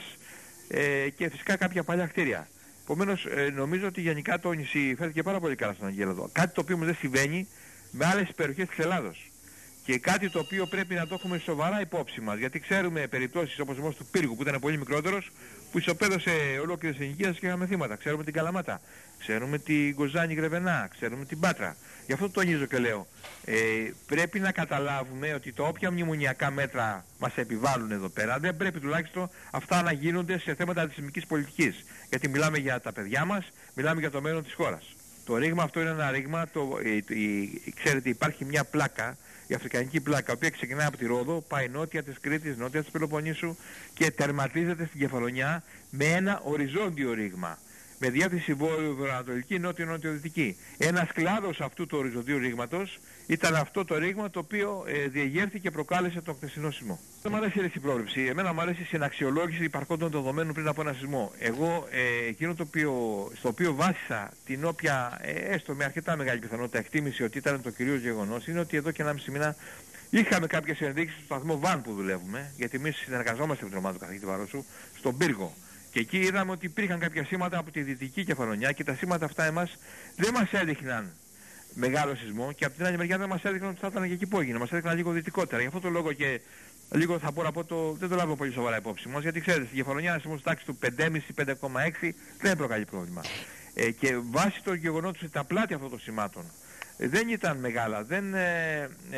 [SPEAKER 4] ε, και φυσικά κάποια παλιά κτίρια. Επομένως ε, νομίζω ότι γενικά το νησί φέρθηκε πάρα πολύ καλά στον Αγγέλαδο. Κάτι το οποίο μου δεν συμβαίνει με άλλες περιοχές της Ελλάδος. Και κάτι το οποίο πρέπει να το έχουμε σοβαρά υπόψη μας. Γιατί ξέρουμε περιπτώσεις όπως ο του Πύργου που ήταν πολύ μικρότερος, που ισοπαίδωσε ολόκληρες ενοικίες και είχαμε θύματα. Ξέρουμε την Καλαμάτα, ξέρουμε την Κοζάνη Γρεβενά, ξέρουμε την Πάτρα. Γι' αυτό το τονίζω και λέω. Ε, πρέπει να καταλάβουμε ότι τα όποια μνημονιακά μέτρα μας επιβάλλουν εδώ πέρα, δεν πρέπει τουλάχιστον αυτά να γίνονται σε θέματα αντισημικής πολιτικής. Γιατί μιλάμε για τα παιδιά μας, μιλάμε για το μέλλον της χώρας. Το ρήγμα αυτό είναι ένα ρήγμα, το, ε, ε, ξέρετε υπάρχει μια πλάκα, η αφρικανική πλάκα, η οποία ξεκινάει από τη Ρόδο, πάει νότια της Κρήτης, νότια της Πελοποννήσου και τερματίζεται στην Κεφαλονιά με ένα οριζόντιο ρήγμα. Με διεύθυνση βόρειο-βορειοανατολική, νότιο-νότιο-δυτική. Ένας κλάδος αυτού του οριζοντίου ρήγματος ήταν αυτό το ρήγμα το οποίο ε, διεγέρθη και προκάλεσε τον χθεσινό σεισμό. Δεν μου αρέσει η πρόβλεψη. Εμένα μου αρέσει η συναξιολόγηση υπαρχόντων δεδομένων πριν από ένα σεισμό. Εγώ ε, εκείνο το οποίο, στο οποίο βάσισα την όποια, ε, έστω με αρκετά μεγάλη πιθανότητα εκτίμηση ότι ήταν το κυρίως γεγονός, είναι ότι εδώ και ένα μισή μήνα είχαμε κάποιες ενδείξεις στο σταθμό Βαν που δουλεύουμε, γιατί εμείς συνεργαζόμαστε με την ομάδα του καθηγητή Βαρόσου, στον Πύργο. Και εκεί είδαμε ότι υπήρχαν κάποια σήματα από τη Δυτική Κεφαλονιά και τα σήματα αυτά εμάς δεν μας έδειχναν μεγάλο σεισμό και από την άλλη μεριά δεν μας έδειχναν ότι θα ήταν και εκεί που έγινε. Μας έδειχναν λίγο δυτικότερα. Γι' αυτό το λόγο και λίγο θα πω να πω το, δεν το λάβω πολύ σοβαρά υπόψη μας, γιατί ξέρετε στην Κεφαλονιά ένα σεισμό τάξη του πέντε κόμμα πέντε πέντε κόμμα έξι δεν προκαλεί πρόβλημα. Ε, και βάσει το γεγονότος ότι τα πλάτη αυτών των σημάτων δεν ήταν μεγάλα, δεν ε, ε,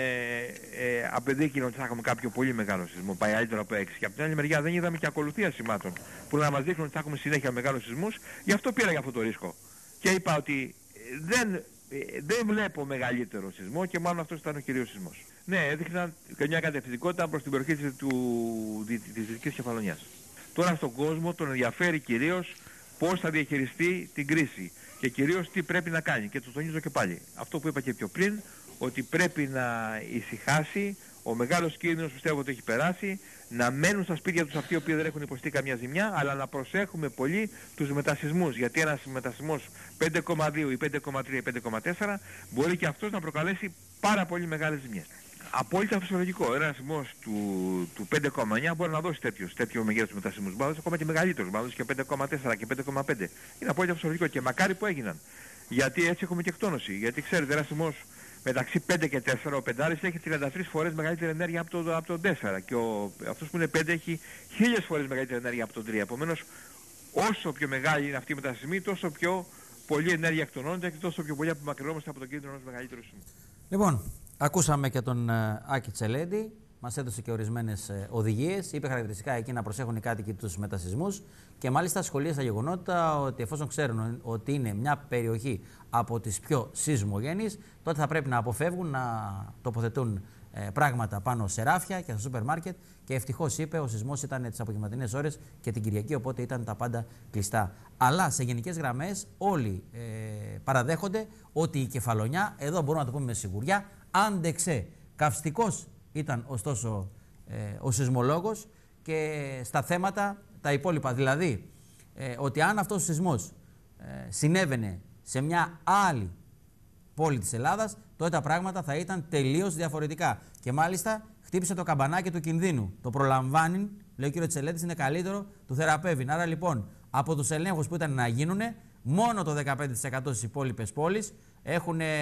[SPEAKER 4] ε, απεδείχυνε ότι θα έχουμε κάποιο πολύ μεγάλο σεισμό, πάει καλύτερο από έξι. Και από την άλλη μεριά δεν είδαμε και ακολουθία σημάτων που να μας δείχνουν ότι θα έχουμε συνέχεια μεγάλους σεισμούς. Γι' αυτό πήρα για αυτό το ρίσκο. Και είπα ότι δεν, ε, δεν βλέπω μεγαλύτερο σεισμό και μάλλον αυτός ήταν ο κυρίως σεισμός. Ναι, έδειχναν και μια κατευθυντικότητα προς την περιοχή της, του, της Δυτικής Κεφαλονιάς. Τώρα στον κόσμο τον ενδιαφέρει κυρίως πώς θα διαχειριστεί την κρίση και κυρίως τι πρέπει να κάνει. Και το τονίζω και πάλι. Αυτό που είπα και πιο πριν, ότι πρέπει να ησυχάσει, ο μεγάλος κίνδυνος πιστεύω ότι έχει περάσει, να μένουν στα σπίτια τους αυτοί οι οποίοι δεν έχουν υποστεί καμία ζημιά, αλλά να προσέχουμε πολύ τους μετασεισμούς. Γιατί ένας μετασεισμός πέντε κόμμα δύο ή πέντε κόμμα τρία ή πέντε κόμμα τέσσερα μπορεί και αυτός να προκαλέσει πάρα πολύ μεγάλες ζημιές. Απόλυτα φυσιολογικό. Ένας σεισμός του, του πέντε κόμμα εννιά μπορεί να δώσει τέτοιο, τέτοιο μεγέθος μετασεισμούς. Μπορεί να δώσει ακόμα και μεγαλύτερος, μπορεί να δώσει και πέντε κόμμα τέσσερα και πέντε κόμμα πέντε. Είναι απόλυτα φυσιολογικό και μακάρι που έγιναν. Γιατί έτσι έχουμε και εκτόνωση. Γιατί ξέρετε, ένας σεισμός μεταξύ πέντε και τέσσερα, ο πεντάρης έχει τριάντα τρεις φορές μεγαλύτερη ενέργεια από το, από το τέσσερα και ο, αυτός που είναι πέντε έχει χίλιες φορές μεγαλύτερη ενέργεια από το τρία. Επομένως, όσο πιο μεγάλη είναι αυτή η μετασεισμή, τόσο πιο πολλή ενέργεια εκτονώνεται και τόσο πιο πολύ απομακρυνόμαστε από τον κίνδυνο ενός μεγαλύτερου σεισμού.
[SPEAKER 1] Λοιπόν, ακούσαμε και τον Άκη Τσελέντη. Μας έδωσε και ορισμένες οδηγίες. Είπε χαρακτηριστικά εκεί να προσέχουν οι κάτοικοι τους με τα σεισμούς. Και μάλιστα σχολίασε τα γεγονότα ότι εφόσον ξέρουν ότι είναι μια περιοχή από τις πιο σεισμογενείς, τότε θα πρέπει να αποφεύγουν να τοποθετούν ε, πράγματα πάνω σε ράφια και στα σούπερ μάρκετ. Και ευτυχώς, είπε, ο σεισμός ήταν τις απογευματινές ώρες και την Κυριακή, οπότε ήταν τα πάντα κλειστά. Αλλά σε γενικές γραμμές όλοι ε, παραδέχονται ότι η Κεφαλονιά, εδώ μπορούμε να το πούμε με σιγουριά, άντεξε. Καυστικός ήταν ωστόσο ε, ο σεισμολόγος και στα θέματα τα υπόλοιπα. Δηλαδή, ε, ότι αν αυτός ο σεισμός ε, συνέβαινε σε μια άλλη πόλη της Ελλάδας, τότε τα πράγματα θα ήταν τελείως διαφορετικά. Και μάλιστα χτύπησε το καμπανάκι του κινδύνου. Το προλαμβάνει, λέει ο κ. Τσελέντης, είναι καλύτερο, του θεραπεύει. Άρα λοιπόν, από τους ελέγχους που ήταν να γίνουν, μόνο το δεκαπέντε τοις εκατό στις υπόλοιπες πόλεις έχουν, ε,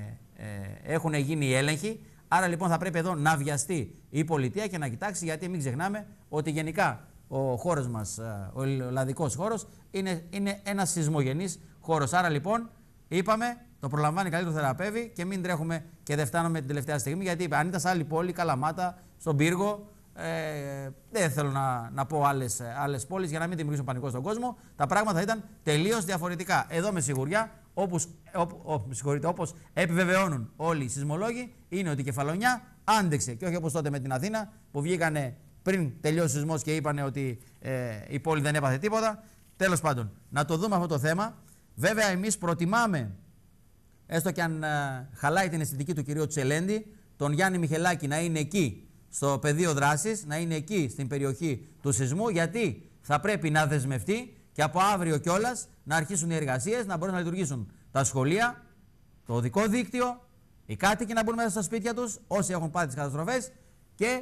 [SPEAKER 1] έχουν γίνει οι έλεγχοι. Άρα λοιπόν θα πρέπει εδώ να βιαστεί η πολιτεία και να κοιτάξει, γιατί μην ξεχνάμε ότι γενικά ο χώρος μας, ο ελλαδικός χώρος, είναι, είναι ένας σεισμογενής χώρος. Άρα λοιπόν είπαμε, το προλαμβάνει καλύτερο, θεραπεύει και μην τρέχουμε και δεν φτάνουμε την τελευταία στιγμή. Γιατί είπε, αν ήταν σε άλλη πόλη, Καλαμάτα, στον Πύργο, ε, δεν θέλω να, να πω άλλες, άλλες πόλεις για να μην δημιουργήσω πανικό στον κόσμο, τα πράγματα θα ήταν τελείως διαφορετικά. Εδώ με σιγουριά, όπως, ό, ό, όπως επιβεβαιώνουν όλοι οι σεισμολόγοι, είναι ότι η Κεφαλονιά άντεξε. Και όχι όπως τότε με την Αθήνα που βγήκανε πριν τελειώσει ο σεισμός και είπανε ότι ε, η πόλη δεν έπαθε τίποτα. Τέλος πάντων, να το δούμε αυτό το θέμα. Βέβαια, εμείς προτιμάμε, έστω και αν ε, χαλάει την αισθητική του κυρίου Τσελέντη, τον Γιάννη Μιχελάκη να είναι εκεί στο πεδίο δράσης, να είναι εκεί στην περιοχή του σεισμού, γιατί θα πρέπει να δεσμευτεί και από αύριο κιόλας να αρχίσουν οι εργασίες, να μπορούν να λειτουργήσουν τα σχολεία, το οδικό δίκτυο, οι κάτοικοι να μπουν μέσα στα σπίτια τους, όσοι έχουν πάθει τις καταστροφές, και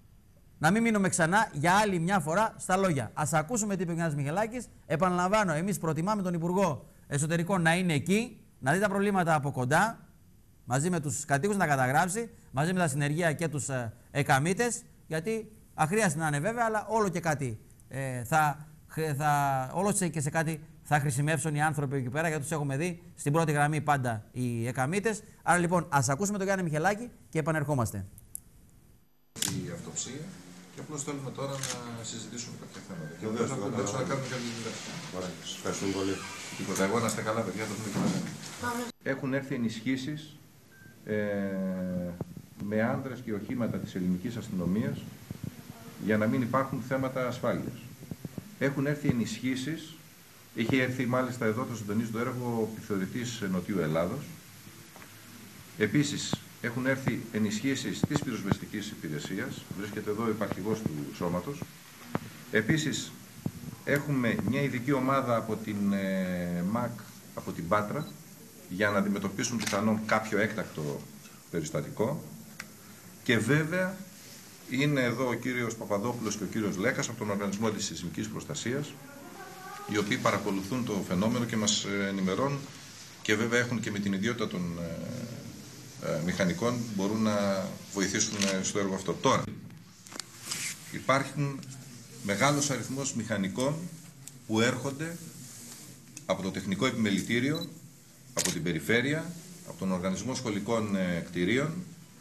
[SPEAKER 1] να μην μείνουμε ξανά για άλλη μια φορά στα λόγια. Ας ακούσουμε τι είπε ο Γιάννης Μιχελάκης. Επαναλαμβάνω, εμείς προτιμάμε τον Υπουργό Εσωτερικών να είναι εκεί, να δει τα προβλήματα από κοντά, μαζί με τους κατοίκους να τα καταγράψει, μαζί με τα συνεργεία και τους ε, εκαμίτες, γιατί αχρίαστη να είναι βέβαια, αλλά όλο και κάτι ε, θα, θα, όλο και σε κάτι θα χρησιμεύσουν οι άνθρωποι εκεί πέρα, γιατί τους έχουμε δει στην πρώτη γραμμή πάντα οι εκαμίτες. Άρα λοιπόν, ας ακούσουμε τον Γιάννη Μιχελάκη και επανερχόμαστε.
[SPEAKER 5] Η αυτοψία και απλώς θέλουμε τώρα να συζητήσουμε κάποια θέματα. Και βεβαίως να μπορέσουμε να κάνουμε καλή δουλειά. Ωραία, σας ευχαριστούμε πολύ. Τίποτα, εγώ να είστε καλά, παιδιά, το δούμε και μαζί. Έχουν έρθει ενισχύσεις ε, με άνδρες και οχήματα της ελληνικής αστυνομίας για να μην υπάρχουν θέματα ασφάλειας. Έχουν έρθει ενισχύσεις, είχε έρθει μάλιστα εδώ, το συντονίζει το έργο, ο επιθεωρητής Νοτιού Ελλάδος. Επίσης, έχουν έρθει ενισχύσεις της πυροσβεστικής υπηρεσίας, βρίσκεται εδώ ο υπαρχηγός του σώματος. Επίσης, έχουμε μια ειδική ομάδα από την ε, ΜΑΚ, από την Πάτρα, για να αντιμετωπίσουν πιθανόν κάποιο έκτακτο περιστατικό. Και βέβαια, είναι εδώ ο κύριος Παπαδόπουλος και ο κύριος Λέκας από τον Οργανισμό Αντισεισμικής Προστασίας, οι οποίοι παρακολουθούν το φαινόμενο και μας ενημερώνουν και βέβαια έχουν και με την ιδιότητα των ε, μηχανικών μπορούν να βοηθήσουν στο έργο αυτό. Τώρα, υπάρχουν μεγάλος αριθμός μηχανικών που έρχονται από το Τεχνικό Επιμελητήριο, από την Περιφέρεια, από τον Οργανισμό Σχολικών ε, Κτηρίων,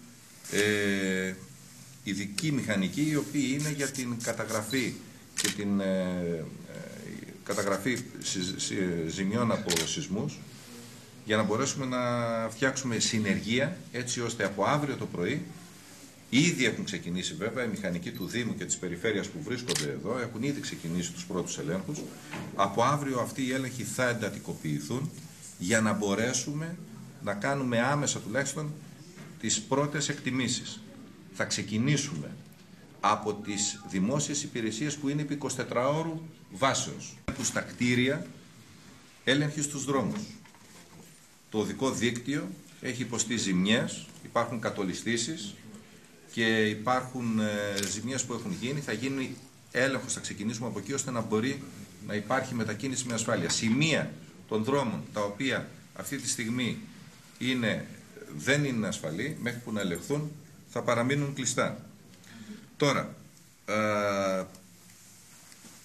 [SPEAKER 5] ε, ειδικοί μηχανικοί οι οποίοι είναι για την καταγραφή και την ε, ε, καταγραφή ζημιών από σεισμούς, για να μπορέσουμε να φτιάξουμε συνεργεία έτσι ώστε από αύριο το πρωί, ήδη έχουν ξεκινήσει βέβαια οι μηχανικοί του Δήμου και της Περιφέρειας που βρίσκονται εδώ, έχουν ήδη ξεκινήσει τους πρώτους ελέγχους. Από αύριο αυτοί οι έλεγχοι θα εντατικοποιηθούν για να μπορέσουμε να κάνουμε άμεσα τουλάχιστον τις πρώτες εκτιμήσεις. Θα ξεκινήσουμε από τις δημόσιες υπηρεσίες που είναι επί εικοσιτετράωρου βάσεως. Στα κτίρια, έλεγχοι στους δρόμους. Το οδικό δίκτυο έχει υποστεί ζημιές, υπάρχουν κατολιστήσεις και υπάρχουν ε, ζημιές που έχουν γίνει. Θα γίνει έλεγχος, θα ξεκινήσουμε από εκεί ώστε να μπορεί να υπάρχει μετακίνηση με ασφάλεια. Σημεία των δρόμων τα οποία αυτή τη στιγμή είναι, δεν είναι ασφαλή, μέχρι που να ελεγχθούν θα παραμείνουν κλειστά. Τώρα, ε,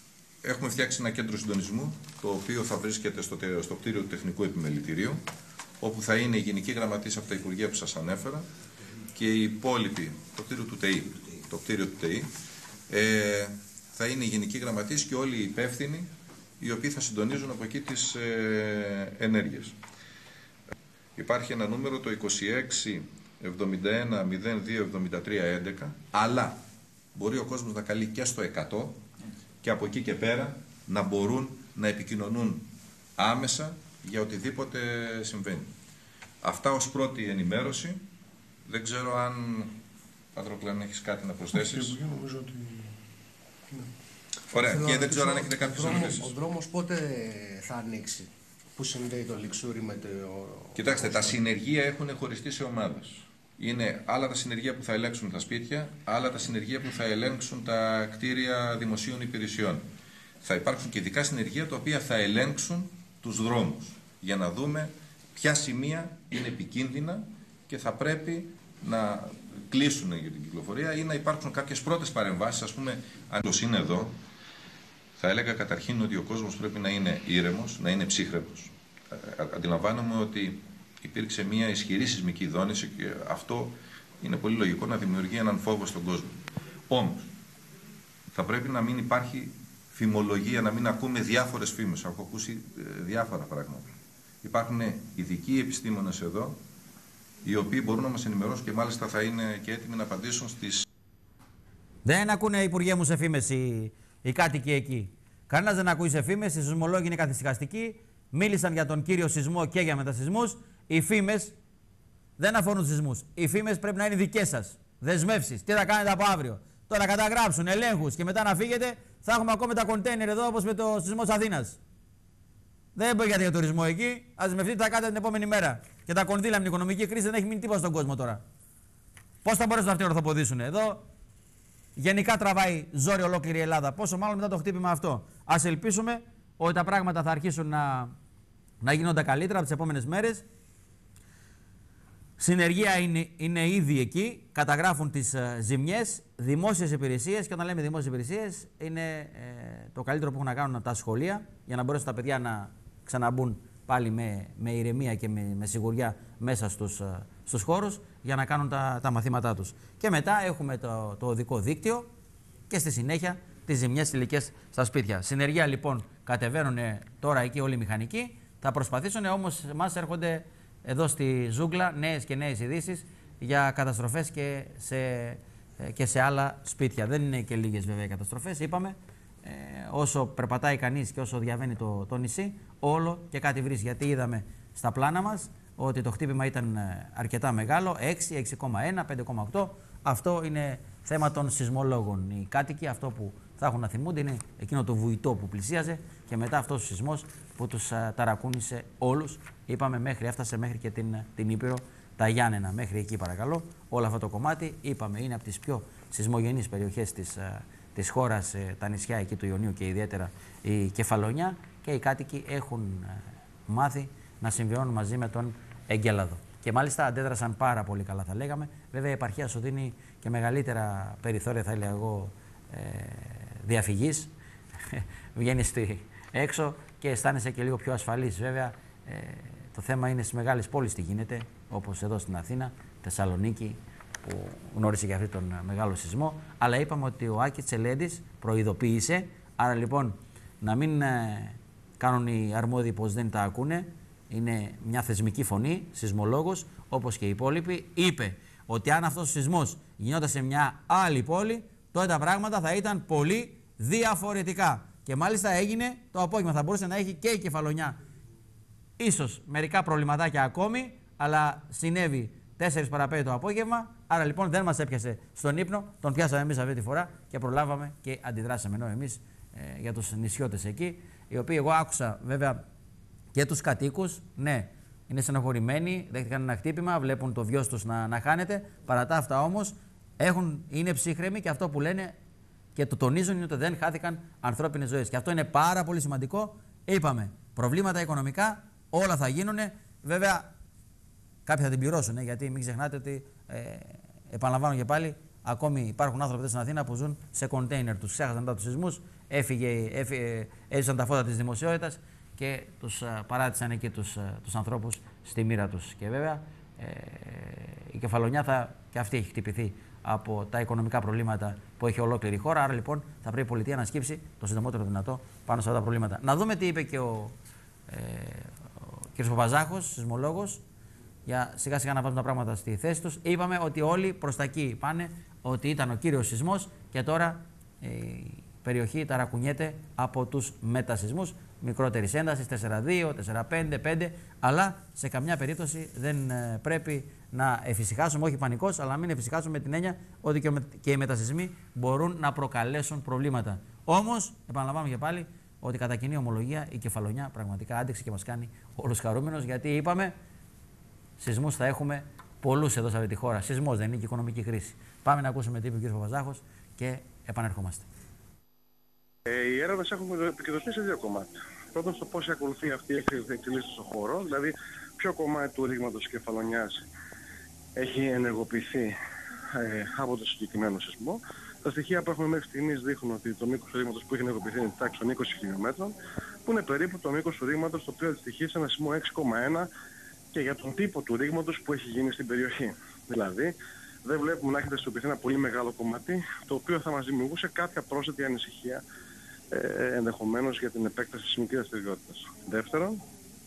[SPEAKER 5] έχουμε φτιάξει ένα κέντρο συντονισμού, το οποίο θα βρίσκεται στο, στο κτίριο του Τεχνικού Επιμελητηρίου, όπου θα είναι η Γενική Γραμματής από τα Υπουργεία που σας ανέφερα και οι υπόλοιποι, το κτίριο του ΤΕΗ, το κτίριο του ΤΕΗ, ε, θα είναι η Γενική Γραμματής και όλοι οι υπεύθυνοι οι οποίοι θα συντονίζουν από εκεί τις ε, ενέργειες. Υπάρχει ένα νούμερο, το είκοσι έξι εβδομήντα ένα μηδέν δύο εβδομήντα τρία έντεκα, αλλά μπορεί ο κόσμος να καλεί και στο εκατό και από εκεί και πέρα να μπορούν να επικοινωνούν άμεσα για οτιδήποτε συμβαίνει. Αυτά ως πρώτη ενημέρωση. Δεν ξέρω αν, Πατρόκλα, αν έχεις κάτι να προσθέσεις.
[SPEAKER 6] Όχι, νομίζω ότι...
[SPEAKER 5] Ωραία, και δεν ξέρω αν έχετε κάποιες ερωτήσεις.
[SPEAKER 6] Ο δρόμος πότε θα ανοίξει, που συνδέει το Λιξούρι με το...
[SPEAKER 5] Κοιτάξτε, τα συνεργεία έχουν χωριστεί σε ομάδες. Είναι άλλα τα συνεργεία που θα ελέγξουν τα σπίτια, άλλα τα συνεργεία που θα ελέγξουν τα κτίρια δημοσίων υπηρεσιών. Θα υπάρξουν και ειδικά συνεργεία τα οποία θα ελέγξουν τους δρόμους, για να δούμε ποια σημεία είναι επικίνδυνα και θα πρέπει να κλείσουν για την κυκλοφορία ή να υπάρξουν κάποιες πρώτες παρεμβάσεις. Ας πούμε, αν είναι εδώ, θα έλεγα καταρχήν ότι ο κόσμος πρέπει να είναι ήρεμος, να είναι ψύχρεμος. Αντιλαμβάνομαι ότι υπήρξε μια ισχυρή σεισμική δόνηση και αυτό είναι πολύ λογικό να δημιουργεί έναν φόβο στον κόσμο. Όμως, θα πρέπει να μην υπάρχει φημολογία, να μην ακούμε διάφορες φήμες. Έχω ακούσει ε, διάφορα πράγματα. Υπάρχουν ειδικοί επιστήμονες εδώ, οι οποίοι μπορούν να μας ενημερώσουν και μάλιστα θα είναι και έτοιμοι να απαντήσουν στις...
[SPEAKER 1] Δεν ακούνε, Υπουργέ μου, σε φήμες οι, οι κάτοικοι εκεί. Κανένας δεν ακούει σε φήμες, οι σεισμολόγοι είναι καθησυχαστικοί. Μίλησαν για τον κύριο σεισμό και για μετασεισμούς. Οι φήμες δεν αφορούν σεισμούς. Οι φήμες πρέπει να είναι δικές σας. Δεσμεύσεις. Τι θα κάνετε από αύριο. Τώρα καταγράψουν ελέγχους και μετά να φύγετε, θα έχουμε ακόμα τα κοντέινερ εδώ όπως με το σεισμό της Αθήνας. Δεν μπορείτε για τουρισμό εκεί. Ας δεσμευτείτε, θα κάνετε την επόμενη μέρα. Και τα κονδύλια με την οικονομική κρίση δεν έχει μείνει τίποτα στον κόσμο τώρα. Πώς θα μπορέσουν αυτοί να ορθοποδήσουν εδώ. Γενικά τραβάει ζόρι ολόκληρη η Ελλάδα. Πόσο μάλλον μετά το χτύπημα αυτό. Ας ελπίσουμε ότι τα πράγματα θα αρχίσουν να, να γίνονται καλύτερα από τις επόμενες μέρες. Συνεργεία είναι, είναι ήδη εκεί, καταγράφουν τις uh, ζημιές, δημόσιες υπηρεσίες, και όταν λέμε δημόσιες υπηρεσίες είναι ε, το καλύτερο που έχουν να κάνουν τα σχολεία για να μπορέσουν τα παιδιά να ξαναμπούν πάλι με, με ηρεμία και με, με σιγουριά μέσα στους, uh, στους χώρους για να κάνουν τα, τα μαθήματά τους. Και μετά έχουμε το, το οδικό δίκτυο και στη συνέχεια τις ζημιές υλικές στα σπίτια. Συνεργεία λοιπόν κατεβαίνουν τώρα εκεί όλοι οι μηχανικοί, θα προσπαθήσουν, όμως μας έρχονται εδώ στη ζούγκλα νέες και νέες ειδήσεις για καταστροφές και σε, και σε άλλα σπίτια. Δεν είναι και λίγες βέβαια οι καταστροφές, είπαμε. Ε, όσο περπατάει κανείς και όσο διαβαίνει το, το νησί, όλο και κάτι βρίζει. Γιατί είδαμε στα πλάνα μας ότι το χτύπημα ήταν αρκετά μεγάλο, έξι, έξι κόμμα ένα, πέντε κόμμα οκτώ. Αυτό είναι θέμα των σεισμολόγων. Οι κάτοικοι αυτό που θα έχουν να θυμούνται είναι εκείνο το βουητό που πλησίαζε και μετά αυτός ο σεισμός που τους α, ταρακούνησε όλους. Είπαμε μέχρι, έφτασε μέχρι και την, την Ήπειρο, τα Γιάννενα, μέχρι εκεί παρακαλώ. Όλο αυτό το κομμάτι, είπαμε, είναι από τις πιο σεισμογενείς περιοχές της, α, της χώρας, ε, τα νησιά εκεί του Ιωνίου και ιδιαίτερα η Κεφαλονιά, και οι κάτοικοι έχουν α, μάθει να συμβιώνουν μαζί με τον εγκέλαδο. Και μάλιστα αντέδρασαν πάρα πολύ καλά, θα λέγαμε. Βέβαια η επαρχία σου δίνει και μεγαλύτερα περιθώρια, θα έλεγα εγώ, ε, διαφυγής. Βγαίνεις έξω και αισθάνεσαι και λίγο πιο ασφαλής. Βέβαια, ε, το θέμα είναι στις μεγάλες πόλεις τι γίνεται, όπως εδώ στην Αθήνα, Θεσσαλονίκη, που γνώρισε για αυτόν τον μεγάλο σεισμό. Αλλά είπαμε ότι ο Άκης Τσελέντης προειδοποίησε, άρα λοιπόν να μην ε, κάνουν οι αρμόδιοι πως δεν τα ακούνε. Είναι μια θεσμική φωνή, σεισμολόγος, όπως και οι υπόλοιποι. Είπε ότι αν αυτός ο σεισμός γινόταν σε μια άλλη πόλη, τότε τα πράγματα θα ήταν πολύ διαφορετικά. Και μάλιστα έγινε το απόγευμα. Θα μπορούσε να έχει και η Κεφαλονιά ίσως μερικά προβληματάκια ακόμη, αλλά συνέβη τέσσερις παρά πέντε το απόγευμα. Άρα λοιπόν δεν μας έπιασε στον ύπνο. Τον πιάσαμε εμείς αυτή τη φορά και προλάβαμε και αντιδράσαμε. Ενώ εμείς ε, για τους νησιώτες εκεί, οι οποίοι εγώ άκουσα βέβαια και τους κατοίκους, ναι, είναι στενοχωρημένοι, δέχτηκαν ένα χτύπημα, βλέπουν το βιός τους να, να χάνεται. Παρά τα αυτά όμως έχουν, είναι ψύχρεμοι και αυτό που λένε και το τονίζουν είναι ότι δεν χάθηκαν ανθρώπινες ζωές. Και αυτό είναι πάρα πολύ σημαντικό. Είπαμε, προβλήματα οικονομικά, όλα θα γίνουν. Βέβαια, κάποιοι θα την πληρώσουν, γιατί μην ξεχνάτε ότι, ε, επαναλαμβάνω και πάλι, ακόμη υπάρχουν άνθρωποι στην Αθήνα που ζουν σε κοντέινερ. Τους ξέχασαν μετά τους σεισμούς, έφυγε, έφυγε, έζησαν τα φώτα της δημοσιότητας και τους α, παράτησαν εκεί τους, α, τους ανθρώπους στη μοίρα τους. Και βέβαια ε, η Κεφαλονιά θα, και αυτή έχει χτυπηθεί από τα οικονομικά προβλήματα που έχει ολόκληρη η χώρα. Άρα λοιπόν θα πρέπει η πολιτεία να σκύψει το συντομότερο δυνατό πάνω σε αυτά τα προβλήματα. Να δούμε τι είπε και ο, ε, ο κ. Παπαζάχος, σεισμολόγος, για σιγά σιγά να βάζουν τα πράγματα στη θέση τους. Είπαμε ότι όλοι προς τα εκεί πάνε, ότι ήταν ο κύριος σεισμός και τώρα ε, η περιοχή ταρακουνιέται από τους μετασεισμούς μικρότερης έντασης, τέσσερα δύο, τέσσερα πέντε, πέντε, αλλά σε καμιά περίπτωση δεν ε, πρέπει να εφησυχάσουμε, όχι πανικός, αλλά να μην εφησυχάσουμε με την έννοια ότι και, και οι μετασεισμοί μπορούν να προκαλέσουν προβλήματα. Όμως, επαναλαμβάνω και πάλι, ότι κατά κοινή ομολογία η Κεφαλονιά πραγματικά άντεξε και μας κάνει όλους χαρούμενους, γιατί είπαμε, σεισμούς θα έχουμε πολλούς εδώ σε αυτή τη χώρα. Σεισμός δεν είναι και οικονομική κρίση. Πάμε να ακούσουμε τι είπε ο κ. Παπαζάχος και επανερχόμαστε.
[SPEAKER 7] Ε, οι έρευνες έχουν επικεντρωθεί σε δύο κομμάτια. Πρώτον, στο πώς ακολουθεί αυτή η εξελίξη στον χώρο, δηλαδή ποιο κομμάτι του ρήγματος της Κεφαλονιάς έχει ενεργοποιηθεί ε, από το συγκεκριμένο σεισμό. Τα στοιχεία που έχουμε μέχρι στιγμής δείχνουν ότι το μήκος του ρήγματος που έχει ενεργοποιηθεί είναι τάξη των είκοσι χιλιόμετρων, που είναι περίπου το μήκος του ρήγματος το οποίο αντιστοιχεί σε ένα σεισμό έξι κόμμα ένα και για τον τύπο του ρήγματος που έχει γίνει στην περιοχή. Δηλαδή, δεν βλέπουμε να έχει δραστηριοποιηθεί ένα πολύ μεγάλο κομμάτι, το οποίο θα μας δημιουργούσε κάποια πρόσθετη ανησυχία ε, ενδεχομένως για την επέκταση της σεισμικής δραστηριότητας. Δεύτερον,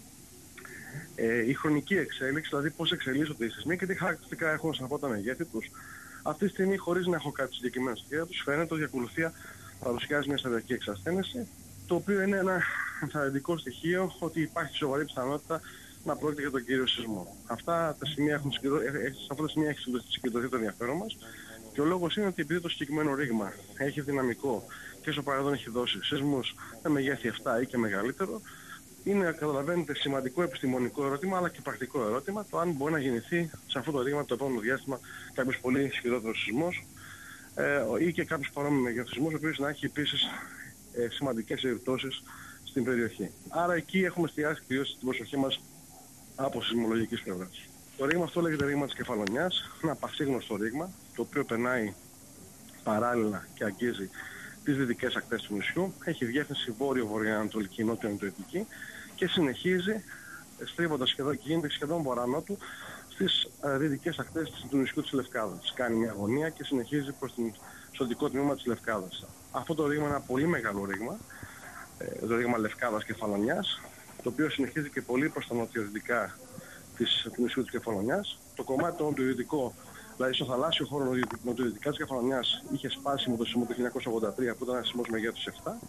[SPEAKER 7] ε, η χρονική εξέλιξη, δηλαδή πώς εξελίσσονται οι σεισμοί και τι χαρακτηριστικά έχουν σαν από τα μεγέθη τους. Αυτή τη στιγμή, χωρίς να έχω κάτι συγκεκριμένο στα χέρια τους, φαίνεται ότι η ακολουθία παρουσιάζει μια σταδιακή εξασθένηση, το οποίο είναι ένα ενθαρρυντικό στοιχείο ότι υπάρχει σοβαρή πιθανότητα να πρόκειται για τον κύριο σεισμό. Αυτά τα σημεία έχουν συγκεντρωθεί, σε αυτά τα σημεία έχει συγκεντρωθεί το ενδιαφέρον μας και ο λόγος είναι ότι επειδή το συγκεκριμένο ρήγμα έχει δυναμικό και στο παρελθόν έχει δώσει σεισμούς με μεγέθη επτά ή και μεγαλύτερο, είναι, καταλαβαίνετε, σημαντικό επιστημονικό ερώτημα αλλά και πρακτικό ερώτημα το αν μπορεί να γεννηθεί σε αυτό το ρήγμα το επόμενο διάστημα κάποιος πολύ ισχυρότερος σεισμός ε, ή και κάποιος παρόμοιο μεγέθους σεισμός, ο οποίος να έχει επίσης ε, σημαντικές επιπτώσεις στην περιοχή. Άρα εκεί έχουμε εστιάσει κυρίως την προσοχή μας από σεισμολογικής πλευράς. Το ρήγμα αυτό λέγεται ρήγμα της Κεφαλονιάς, ένα πασίγνωστο ρήγμα, το οποίο περνάει παράλληλα και αγγίζει τις δυτικές ακτές του νησιού, έχει διεύθυνση βόρειο-βορειοανατολική, νότιο-ανατολική και συνεχίζει στρίβοντας σχεδόν και γίνεται σχεδόν βορρά-νότου στις δυτικές ακτές του νησιού της Λευκάδας. Κάνει μια αγωνία και συνεχίζει προς την σωτικό τμήμα της Λευκάδας. Αυτό το ρήγμα είναι ένα πολύ μεγάλο ρήγμα, το ρήγμα Λευκάδας Κεφαλονιάς, το οποίο συνεχίζει και πολύ προς τα νοτιοδυτικά της, του νησιού της Κεφαλονιάς. Το κομμάτι το νοτιοδυτικό, δηλαδή στο θαλάσσιο χώρο νοτιοδυτικά της Κεφαλονιάς, είχε σπάσει με το σεισμό του χίλια εννιακόσια ογδόντα τρία που ήταν ένα σεισμός μεγέθους επτά.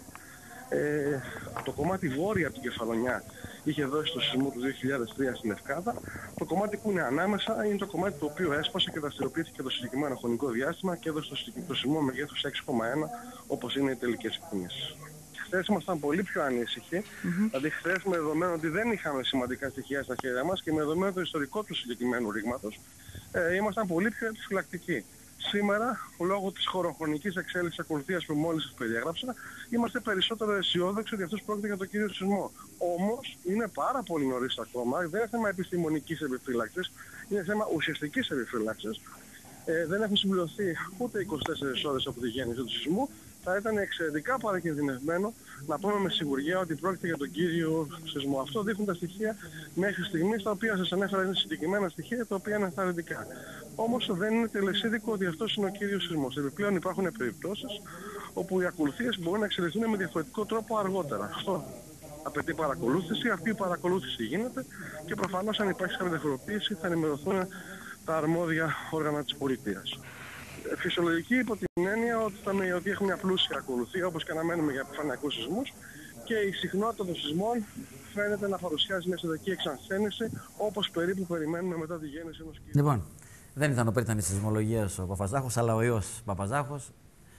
[SPEAKER 7] Ε, το κομμάτι βόρεια από την Κεφαλονιά είχε δώσει το σεισμό του δύο χιλιάδες τρία στη Λευκάδα. Το κομμάτι που είναι ανάμεσα είναι το κομμάτι το οποίο έσπασε και δραστηριοποιήθηκε το συγκεκριμένο χρονικό διάστημα και έδωσε το, το σεισμό μεγέθους έξι κόμμα ένα, όπως είναι οι τελικές εκτιμήσεις. Χθες ήμασταν πολύ πιο ανήσυχοι, mm-hmm. δηλαδή χθες με δεδομένο ότι δεν είχαμε σημαντικά στοιχεία στα χέρια μας και με δεδομένο το ιστορικό του συγκεκριμένου ρήγματος, ε, ήμασταν πολύ πιο επιφυλακτικοί. Σήμερα, λόγω της χωροχρονικής εξέλιξης ακολουθίας που μόλις σας περιέγραψα, είμαστε περισσότερο αισιόδοξοι ότι αυτός πρόκειται για τον κύριο σεισμό. Όμως, είναι πάρα πολύ νωρίς ακόμα, δεν είναι θέμα επιστημονικής επιφύλαξης, είναι θέμα ουσιαστικής επιφύλαξης. Ε, δεν έχουν συμπληρωθεί ούτε είκοσι τέσσερις ώρες από τη γέννηση του σεισμού. Θα ήταν εξαιρετικά παρακινδυνευμένο να πούμε με σιγουριά ότι πρόκειται για τον κύριο σεισμό. Αυτό δείχνουν τα στοιχεία μέχρι στιγμής, τα οποία σας ανέφερα είναι συγκεκριμένα στοιχεία, τα οποία είναι ενθαρρυντικά. Όμως δεν είναι τελεσίδικο ότι αυτός είναι ο κύριος σεισμός. Επιπλέον υπάρχουν περιπτώσεις όπου οι ακολουθίες μπορούν να εξελιχθούν με διαφορετικό τρόπο αργότερα. Αυτό απαιτεί παρακολούθηση, αυτή η παρακολούθηση γίνεται και προφανώς αν υπάρχει κάποια διαφοροποίηση θα ενημερωθούν τα αρμόδια όργανα της πολιτείας. Φυσιολογική υπό την έννοια ότι, θα, ότι έχουμε μια πλούσια ακολουθία, όπως και αναμένουμε για επιφανειακούς σεισμούς, και η συχνότητα των σεισμών φαίνεται να παρουσιάζει μια σταδιακή εξανθένηση, όπως περίπου περιμένουμε μετά τη γέννηση ενός κύριου.
[SPEAKER 1] Λοιπόν, δεν ήταν ο πρίτανης της σεισμολογίας ο Παπαζάχος, αλλά ο ιός Παπαζάχος.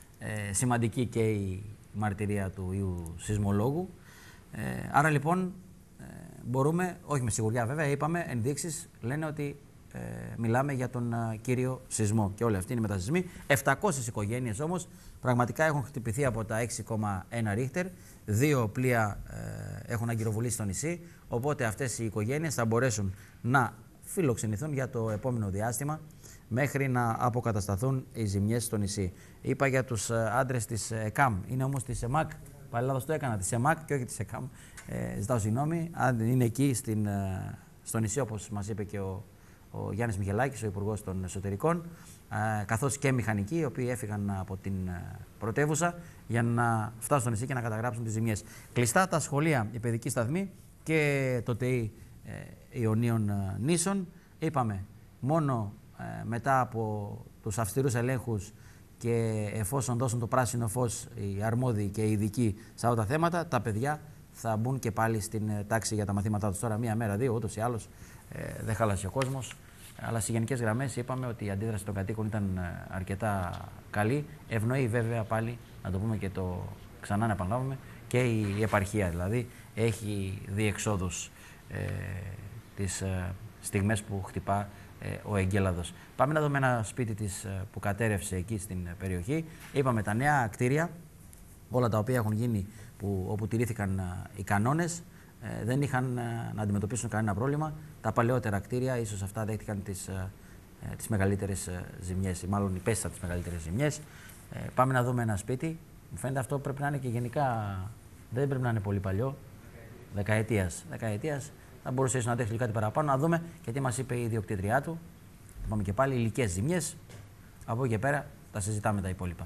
[SPEAKER 1] Ε, σημαντική και η μαρτυρία του ιού σεισμολόγου. Ε, άρα λοιπόν ε, μπορούμε, όχι με σιγουριά βέβαια, είπαμε, ενδείξεις λένε ότι Ε, μιλάμε για τον uh, κύριο σεισμό και όλοι αυτοί είναι μετασεισμοί. επτακόσιες οικογένειες όμως πραγματικά έχουν χτυπηθεί από τα έξι κόμμα ένα ρίχτερ. Δύο πλοία ε, έχουν αγκυροβουλήσει στο νησί. Οπότε αυτές οι οικογένειες θα μπορέσουν να φιλοξενηθούν για το επόμενο διάστημα μέχρι να αποκατασταθούν οι ζημιές στο νησί. Είπα για τους uh, άντρες της ΕΚΑΜ, είναι όμως της ΕΜΑΚ. Πάλι λάθος το έκανα, της ΕΜΑΚ και όχι της ΕΚΑΜ. Ε, ζητάω συγγνώμη, αν είναι εκεί στην. Uh, στο νησί, όπως μας είπε και ο, ο Γιάννης Μιχελάκης, ο Υπουργός των Εσωτερικών, ε, καθώς και μηχανικοί, οι οποίοι έφυγαν από την πρωτεύουσα για να φτάσουν στο νησί και να καταγράψουν τις ζημιές. Κλειστά τα σχολεία, η παιδική σταθμή και το ΤΕΙ ε, Ιωνίων Νήσων. Είπαμε, μόνο ε, μετά από τους αυστηρούς ελέγχους και εφόσον δώσουν το πράσινο φως οι αρμόδιοι και οι ειδικοί σε αυτά τα θέματα, τα παιδιά θα μπουν και πάλι στην τάξη για τα μαθήματά τους. Τώρα, μία μέρα, δύο, ούτως ή άλλως ε, δεν χάλασε ο κόσμος. Αλλά σε γενικές γραμμές είπαμε ότι η αντίδραση των κατοίκων ήταν αρκετά καλή. Ευνοεί βέβαια πάλι, να το πούμε και το ξανά να επαναλάβουμε, και η επαρχία. Δηλαδή έχει διεξόδους ε, τις ε, στιγμές που χτυπά ε, ο εγκέλαδος. Πάμε να δούμε ένα σπίτι της ε, που κατέρευσε εκεί στην περιοχή. Είπαμε τα νέα κτίρια, όλα τα οποία έχουν γίνει που, όπου τηρήθηκαν ε, οι κανόνες. Ε, δεν είχαν ε, να αντιμετωπίσουν κανένα πρόβλημα. Τα παλαιότερα κτίρια, ίσως αυτά δέχτηκαν τις, ε, τις μεγαλύτερες ε, ζημιές, ή μάλλον υπέστησαν τις μεγαλύτερες ζημιές. Ε, πάμε να δούμε ένα σπίτι. Μου φαίνεται αυτό πρέπει να είναι και γενικά, δεν πρέπει να είναι πολύ παλιό. Δεκαετίας. Δεκαετίας. Θα μπορούσε ίσως να τρέξει κάτι παραπάνω. Να δούμε και τι μας είπε η ιδιοκτήτριά του. Πάμε και πάλι υλικές ζημιές. Από εκεί και πέρα τα συζητάμε τα υπόλοιπα.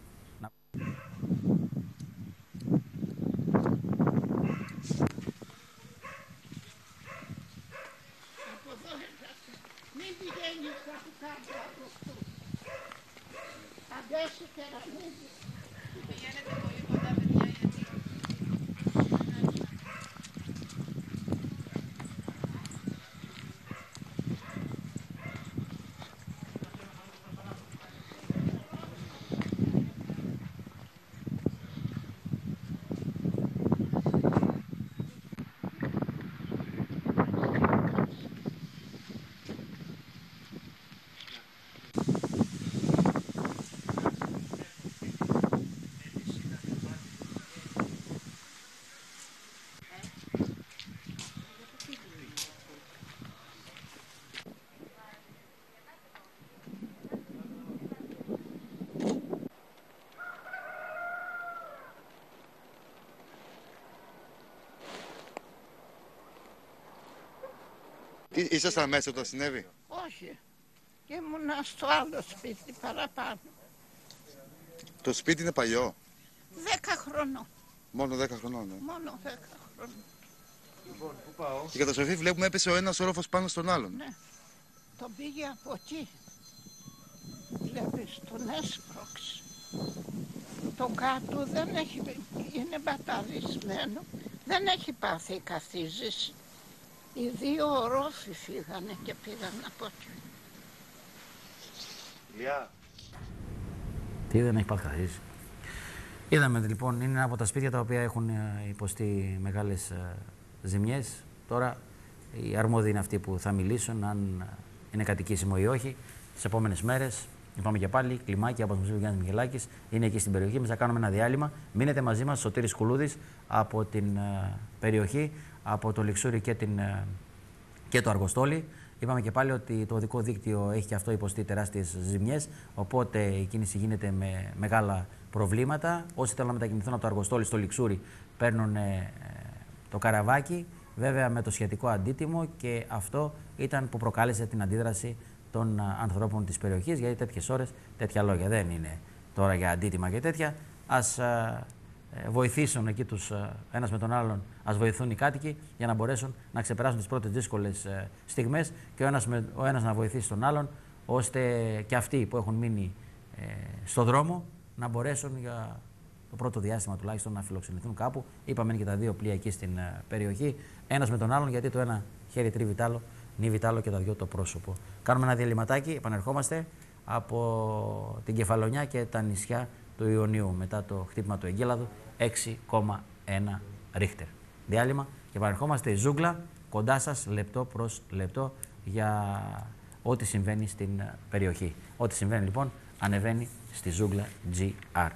[SPEAKER 8] Ήσασταν μέσα όταν συνέβη?
[SPEAKER 9] Όχι. Ήμουνα στο άλλο σπίτι παραπάνω.
[SPEAKER 8] Το σπίτι είναι παλιό?
[SPEAKER 9] Δέκα χρονών.
[SPEAKER 8] Μόνο δέκα χρονών, ναι.
[SPEAKER 9] Μόνο δέκα χρονών.
[SPEAKER 8] Λοιπόν, πού πάω? Η καταστροφή βλέπουμε έπεσε ο ένας όροφος πάνω στον άλλον.
[SPEAKER 9] Ναι. Τον πήγε από εκεί. Βλέπεις, τον έσπρωξε. Το κάτω δεν έχει, είναι μπαταλισμένο. Δεν έχει πάθει καθίζηση. Οι δύο ορόφοι φύγανε και πήγαν από εκεί.
[SPEAKER 8] Λιά.
[SPEAKER 1] Τι δεν έχει πάθει καθίζηση. Είδαμε λοιπόν, είναι ένα από τα σπίτια τα οποία έχουν υποστεί μεγάλες ζημιές. Τώρα οι αρμόδιοι είναι αυτοί που θα μιλήσουν αν είναι κατοικήσιμο ή όχι. Τις επόμενες μέρες, είπαμε και πάλι, κλιμάκια όπως μας είπε ο Γιάννης Μιχελάκης, είναι εκεί στην περιοχή. Εμείς θα κάνουμε ένα διάλειμμα. Μείνετε μαζί μας, Σωτήρης Κουλούδης από την uh, περιοχή, από το Λιξούρι και, την, uh, και το Αργοστόλι. Είπαμε και πάλι ότι το οδικό δίκτυο έχει και αυτό υποστεί τεράστιες ζημιές, οπότε η κίνηση γίνεται με μεγάλα προβλήματα. Όσοι θέλουν να μετακινηθούν από το Αργοστόλι στο Λιξούρι παίρνουν ε, το καραβάκι, βέβαια με το σχετικό αντίτιμο, και αυτό ήταν που προκάλεσε την αντίδραση των α, ανθρώπων της περιοχής, γιατί τέτοιες ώρες τέτοια λόγια δεν είναι τώρα για αντίτιμα και τέτοια. Ας α, βοηθήσουν εκεί τους α, ένας με τον άλλον, ας βοηθούν οι κάτοικοι για να μπορέσουν να ξεπεράσουν τις πρώτες δύσκολες α, στιγμές, και ο ένας, με, ο ένας να βοηθήσει τον άλλον, ώστε και αυτοί που έχουν μείνει ε, στο δρόμο να μπορέσουν για το πρώτο διάστημα τουλάχιστον να φιλοξενηθούν κάπου. Είπαμε και τα δύο πλοία εκεί στην uh, περιοχή, ένας με τον άλλον, γιατί το ένα χέρι τρίβει τ' άλλο, νύβει τ' άλλο και τα δυο το πρόσωπο. Κάνουμε ένα διαλυματάκι, επανερχόμαστε από την Κεφαλονιά και τα νησιά του Ιωνίου μετά το χτύπημα του εγκέλαδου έξι κόμμα ένα ρίχτερ. Διάλειμμα και επανερχόμαστε ζούγκλα κοντά σας λεπτό προς λεπτό για ό,τι συμβαίνει στην περιοχή. Ό,τι συμβαίνει λοιπόν ανεβαίνει στη ζούγκλα τζι αρ.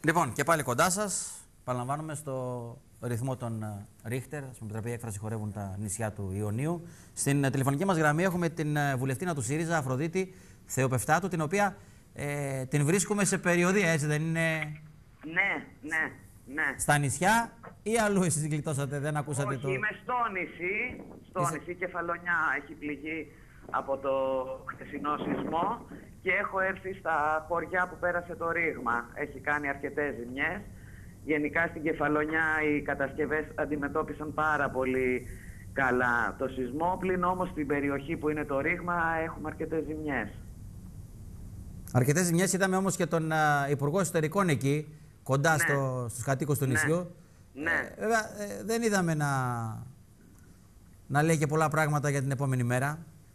[SPEAKER 1] Λοιπόν, και πάλι κοντά σας. Παραλαμβάνουμε στο ρυθμό των Ρίχτερ. Ας πούμε, επιτραπεί έκφραση, χορεύουν τα νησιά του Ιωνίου. Στην τηλεφωνική μας γραμμή έχουμε την βουλευτήνα του ΣΥΡΙΖΑ, Αφροδίτη Θεοπεφτάτου, την οποία ε, την βρίσκουμε σε περιοδία, έτσι δεν είναι?
[SPEAKER 10] Ναι, ναι, ναι.
[SPEAKER 1] Στα νησιά ή αλλού εσείς γλιτώσατε, δεν ακούσατε?
[SPEAKER 10] Όχι,
[SPEAKER 1] το...
[SPEAKER 10] είμαι στο νησί, στο
[SPEAKER 1] Είσαι...
[SPEAKER 10] νησί Κεφαλονιά έχει πληγεί από το χθεσινό σεισμό και έχω έρθει στα χωριά που πέρασε το ρήγμα. Έχει κάνει αρκετές ζημιές. Γενικά στην Κεφαλονιά οι κατασκευές αντιμετώπισαν πάρα πολύ καλά το σεισμό, πλην όμως στην περιοχή που είναι το ρήγμα έχουμε αρκετές ζημιές.
[SPEAKER 1] Αρκετές ζημιές, είδαμε όμως και τον uh, Υπουργό Εσωτερικών εκεί, κοντά, ναι, στο, στους κατοίκους του, ναι, νησιού.
[SPEAKER 10] Ναι.
[SPEAKER 1] Ε, βέβαια, ε, δεν είδαμε να, να λέει και πολλά πράγματα για την επόμενη μέρα.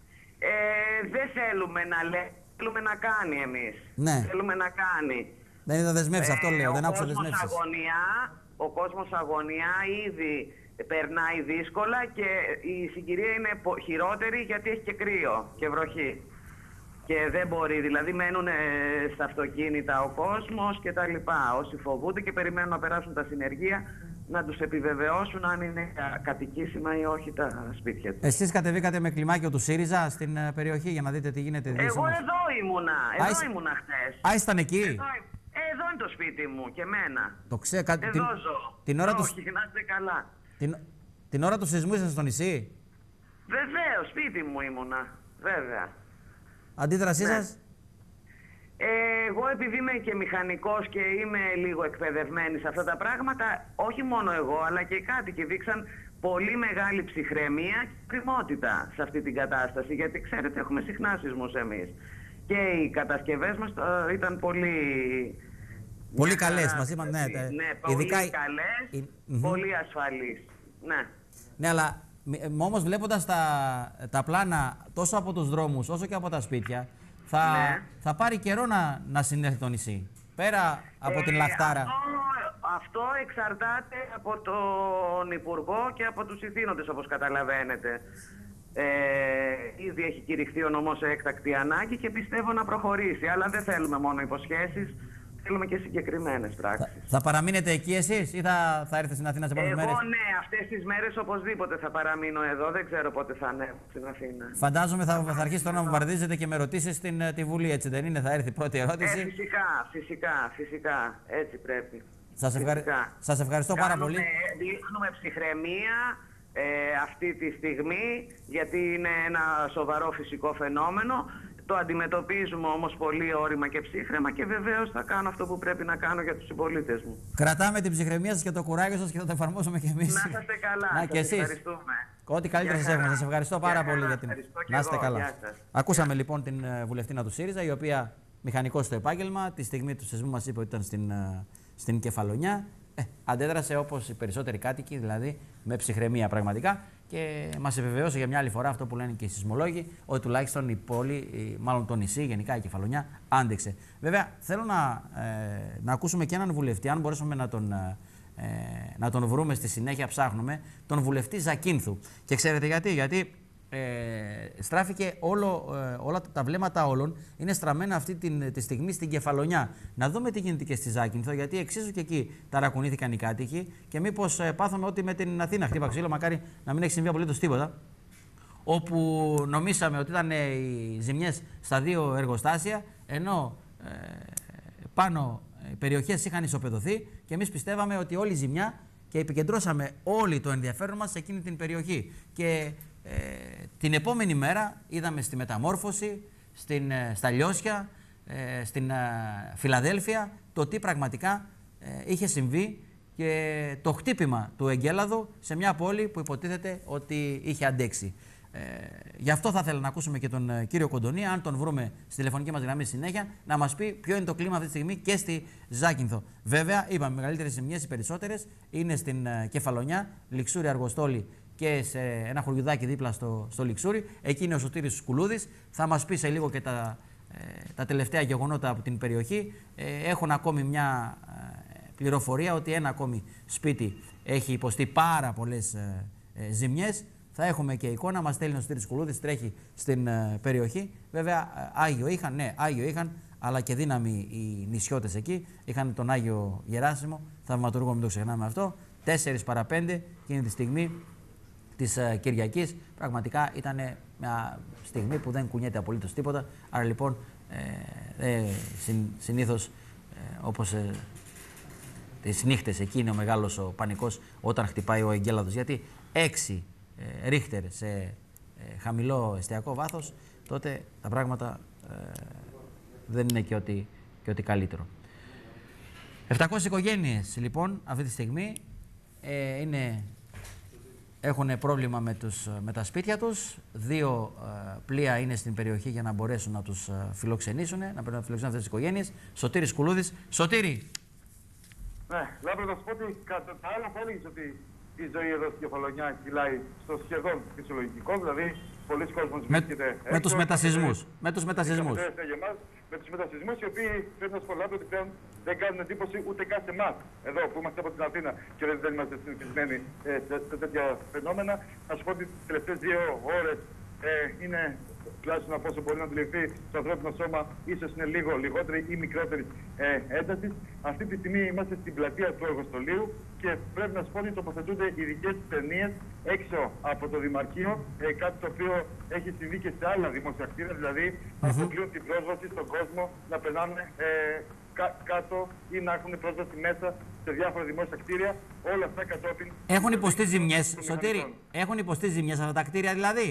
[SPEAKER 10] Ε, δεν θέλουμε να λέει, θέλουμε να κάνει εμείς.
[SPEAKER 1] Ναι.
[SPEAKER 10] Θέλουμε να κάνει.
[SPEAKER 1] Δεν είδα δεσμεύσεις, αυτό λέω,
[SPEAKER 10] ε,
[SPEAKER 1] δεν άκουσα
[SPEAKER 10] κόσμος
[SPEAKER 1] δεσμεύσεις.
[SPEAKER 10] Αγωνιά, ο κόσμος αγωνιά ήδη περνάει δύσκολα και η συγκυρία είναι χειρότερη γιατί έχει και κρύο και βροχή. Και δεν μπορεί, δηλαδή μένουν στα αυτοκίνητα ο κόσμος και τα λοιπά. Όσοι φοβούνται και περιμένουν να περάσουν τα συνεργεία, να τους επιβεβαιώσουν αν είναι κατοικήσιμα ή όχι τα σπίτια τους.
[SPEAKER 1] Εσείς κατεβήκατε με κλιμάκιο του ΣΥΡΙΖΑ στην περιοχή για να δείτε τι γίνεται?
[SPEAKER 10] Εγώ εδώ ήμουνα, εδώ
[SPEAKER 1] Α,
[SPEAKER 10] ήμουνα χθες.
[SPEAKER 1] Α, ήσταν εκεί?
[SPEAKER 10] Εδώ, εδώ είναι το σπίτι μου και εμένα.
[SPEAKER 1] Το ξέρω, κάτι...
[SPEAKER 10] Εδώ
[SPEAKER 1] την...
[SPEAKER 10] ζω.
[SPEAKER 1] Την ώρα
[SPEAKER 10] όχι,
[SPEAKER 1] του...
[SPEAKER 10] να είστε καλά.
[SPEAKER 1] Την... την ώρα του σεισμού ήσασταν στο νησί?
[SPEAKER 10] Βεβαίως, σπίτι μου ήμουνα, βέβαια.
[SPEAKER 1] Αντίδρασή
[SPEAKER 10] ναι.
[SPEAKER 1] σας?
[SPEAKER 10] Ε, εγώ επειδή είμαι και μηχανικός και είμαι λίγο εκπαιδευμένη σε αυτά τα πράγματα, όχι μόνο εγώ αλλά και οι κάτοικοι δείξαν πολύ μεγάλη ψυχραιμία και πριμότητα σε αυτή την κατάσταση, γιατί ξέρετε έχουμε συχνά σεισμούς εμείς και οι κατασκευές μας ε, ήταν πολύ...
[SPEAKER 1] Πολύ καλές, μας είπαν, ναι.
[SPEAKER 10] Ναι, πολύ
[SPEAKER 1] ειδικά...
[SPEAKER 10] καλές,
[SPEAKER 1] η...
[SPEAKER 10] πολύ ασφαλείς, ναι.
[SPEAKER 1] Ναι, αλλά όμως βλέποντας τα, τα πλάνα τόσο από τους δρόμους όσο και από τα σπίτια, θα,
[SPEAKER 10] ναι.
[SPEAKER 1] θα πάρει καιρό να, να συνέλθει το νησί. Πέρα από ε, την λαχτάρα.
[SPEAKER 10] Αυτό, αυτό εξαρτάται από τον Υπουργό και από τους ηθήνοντες, όπως καταλαβαίνετε. Ε, ήδη έχει κηρυχθεί ο νόμος σε έκτακτη ανάγκη και πιστεύω να προχωρήσει. Αλλά δεν θέλουμε μόνο υποσχέσεις, θέλουμε και συγκεκριμένες πράξεις.
[SPEAKER 1] Θα, θα παραμείνετε εκεί εσείς ή θα, θα έρθετε στην Αθήνα σε επόμενες μέρες?
[SPEAKER 10] Εγώ ναι, αυτές τις μέρες οπωσδήποτε θα παραμείνω εδώ. Δεν ξέρω πότε θα ανέβω στην Αθήνα.
[SPEAKER 1] Φαντάζομαι θα, θα αρχίσει τώρα να βομβαρδίζετε και με ερωτήσεις στην τη Βουλή, έτσι δεν είναι? Θα έρθει η πρώτη ερώτηση.
[SPEAKER 10] Ε, φυσικά, φυσικά, φυσικά. Έτσι πρέπει.
[SPEAKER 1] Σας, ευχαρι... Σας ευχαριστώ Κάνουμε, πάρα πολύ.
[SPEAKER 10] Δείχνουμε ψυχραιμία ε, αυτή τη στιγμή, γιατί είναι ένα σοβαρό φυσικό φαινόμενο. Το αντιμετωπίζουμε όμως πολύ όρημα και ψύχραιμα και βεβαίως θα κάνω αυτό που πρέπει να κάνω για τους συμπολίτες μου.
[SPEAKER 1] Κρατάμε την ψυχραιμία σας και το κουράγιο σας και θα το εφαρμόσουμε κι εμείς.
[SPEAKER 10] Να είστε καλά.
[SPEAKER 1] Να, και εσείς.
[SPEAKER 10] Ευχαριστούμε.
[SPEAKER 1] Ό,τι καλύτερο σας εύχομαι. Σας ευχαριστώ πάρα
[SPEAKER 10] για
[SPEAKER 1] πολύ για την... Να είστε καλά. Ακούσαμε λοιπόν την βουλευτήνα του ΣΥΡΙΖΑ, η οποία μηχανικός στο επάγγελμα, τη στιγμή του σεισμού μας είπε ότι ήταν στην, στην Κεφαλονιά. Ε, αντέδρασε όπως οι περισσότεροι κάτοικοι, δηλαδή με ψυχραιμία πραγματικά, και μας επιβεβαιώσε για μια άλλη φορά αυτό που λένε και οι σεισμολόγοι, ότι τουλάχιστον η πόλη, μάλλον το νησί, γενικά η Κεφαλονιά, άντεξε. Βέβαια, θέλω να, ε, να ακούσουμε και έναν βουλευτή, αν μπορέσουμε να τον, ε, να τον βρούμε στη συνέχεια, ψάχνουμε, τον βουλευτή Ζακίνθου. Και ξέρετε γιατί, γιατί ε, στράφηκε όλο, ε, όλα τα βλέμματα όλων είναι στραμμένα αυτή τη, τη στιγμή στην Κεφαλονιά. Να δούμε τι γίνεται και στη Ζάκυνθο, γιατί εξίσου και εκεί ταρακουνήθηκαν οι κάτοικοι και μήπως ε, πάθαμε ότι με την Αθήνα χτύπα ξύλο, μακάρι να μην έχει συμβεί απολύτως τίποτα, όπου νομίσαμε ότι ήταν ε, οι ζημιές στα δύο εργοστάσια, ενώ ε, πάνω οι περιοχές είχαν ισοπεδωθεί και εμείς πιστεύαμε ότι όλη η ζημιά, και επικεντρώσαμε όλοι το ενδιαφέρον μας σε εκείνη την περιοχή. Και Ε, την επόμενη μέρα είδαμε στη Μεταμόρφωση, στην, στα Λιώσια, ε, στην ε, Φιλαδέλφια, το τι πραγματικά ε, είχε συμβεί και το χτύπημα του εγκέλαδου σε μια πόλη που υποτίθεται ότι είχε αντέξει. Ε, γι' αυτό θα ήθελα να ακούσουμε και τον ε, κύριο Κοντονή, αν τον βρούμε στη τηλεφωνική μας γραμμή συνέχεια, να μας πει ποιο είναι το κλίμα αυτή τη στιγμή και στη Ζάκυνθο. Βέβαια, είπαμε, μεγαλύτερες ζημιές, οι περισσότερες είναι στην ε, Κεφαλονιά, Λιξούρη, Αργοστόλη και σε ένα χωριουδάκι δίπλα στο, στο Λιξούρι. Εκεί είναι ο Σωτήρης Σκουλούδης. Θα μας πει σε λίγο και τα, ε, τα τελευταία γεγονότα από την περιοχή. Ε, έχουν ακόμη μια ε, πληροφορία ότι ένα ακόμη σπίτι έχει υποστεί πάρα πολλές ε, ε, ζημιές. Θα έχουμε και εικόνα, μας στέλνει ο Σωτήρης Σκουλούδης, τρέχει στην ε, περιοχή. Βέβαια, ε, Άγιο είχαν, ναι, Άγιο είχαν, αλλά και δύναμη οι νησιώτες εκεί. Είχαν τον Άγιο Γεράσιμο, θαυματουργό, μην το ξεχνάμε αυτό. τέσσερις παρά πέντε εκείνη τη στιγμή της uh, Κυριακής. Πραγματικά ήταν μια στιγμή που δεν κουνιέται απολύτως τίποτα. Άρα λοιπόν ε, ε, συν, συνήθως ε, όπως ε, τις νύχτες εκεί είναι ο μεγάλος ο πανικός όταν χτυπάει ο εγκέλαδος. Γιατί έξι ε, ρίχτερ σε ε, χαμηλό εστιακό βάθος, τότε τα πράγματα ε, δεν είναι και ότι, και ότι καλύτερο. επτακόσιες οικογένειες λοιπόν αυτή τη στιγμή ε, είναι, έχουν πρόβλημα με, τους, με τα σπίτια τους. Δύο ε, πλοία είναι στην περιοχή για να μπορέσουν να τους ε, φιλοξενήσουν, να φιλοξενήσουν αυτές τις οικογένειες. Σωτήρης Κουλούδης. Σωτήρη.
[SPEAKER 2] Ναι, Λάμπρο, να σου πω ότι κατά τα άλλα θα έλεγες ότι η ζωή εδώ στην Κεφαλονιά κυλάει στο σχεδόν φυσιολογικό, δηλαδή πολλοί κόσμος βρίσκεται
[SPEAKER 1] με, με τους μετασυσμούς. Με τους μετασυσμούς.
[SPEAKER 2] Με τους μετασυσμούς, οι οποίοι πρέπει να σου πω, Λάμπρο, ότι πλέον δεν κάνουν εντύπωση ούτε καν σε εμάς, εδώ που είμαστε από την Αθήνα και δεν είμαστε συνηθισμένοι ε, σε, σε τέτοια φαινόμενα. Να σου πω ότι τις τελευταίες δύο ώρες ε, είναι, τουλάχιστον από όσο μπορεί να αντιληφθεί το ανθρώπινο σώμα, ίσως είναι λίγο λιγότερη ή μικρότερη ε, ένταση. Αυτή τη στιγμή είμαστε στην πλατεία του εργοστολίου και πρέπει να σου πω ότι τοποθετούνται ειδικές ταινίες έξω από το Δημαρχείο, ε, κάτι το οποίο έχει συμβεί και σε άλλα δημόσια κτίρια, δηλαδή να αποκλείουν την πρόσβαση στον κόσμο να περνάνε ε, κά, κάτω ή να έχουν πρόσβαση μέσα σε διάφορα δημόσια κτίρια. Όλα αυτά κατόπιν.
[SPEAKER 1] Έχουν υποστεί ζημιές, Σωτήρη, έχουν υποστεί ζημιές αυτά τα κτίρια δηλαδή.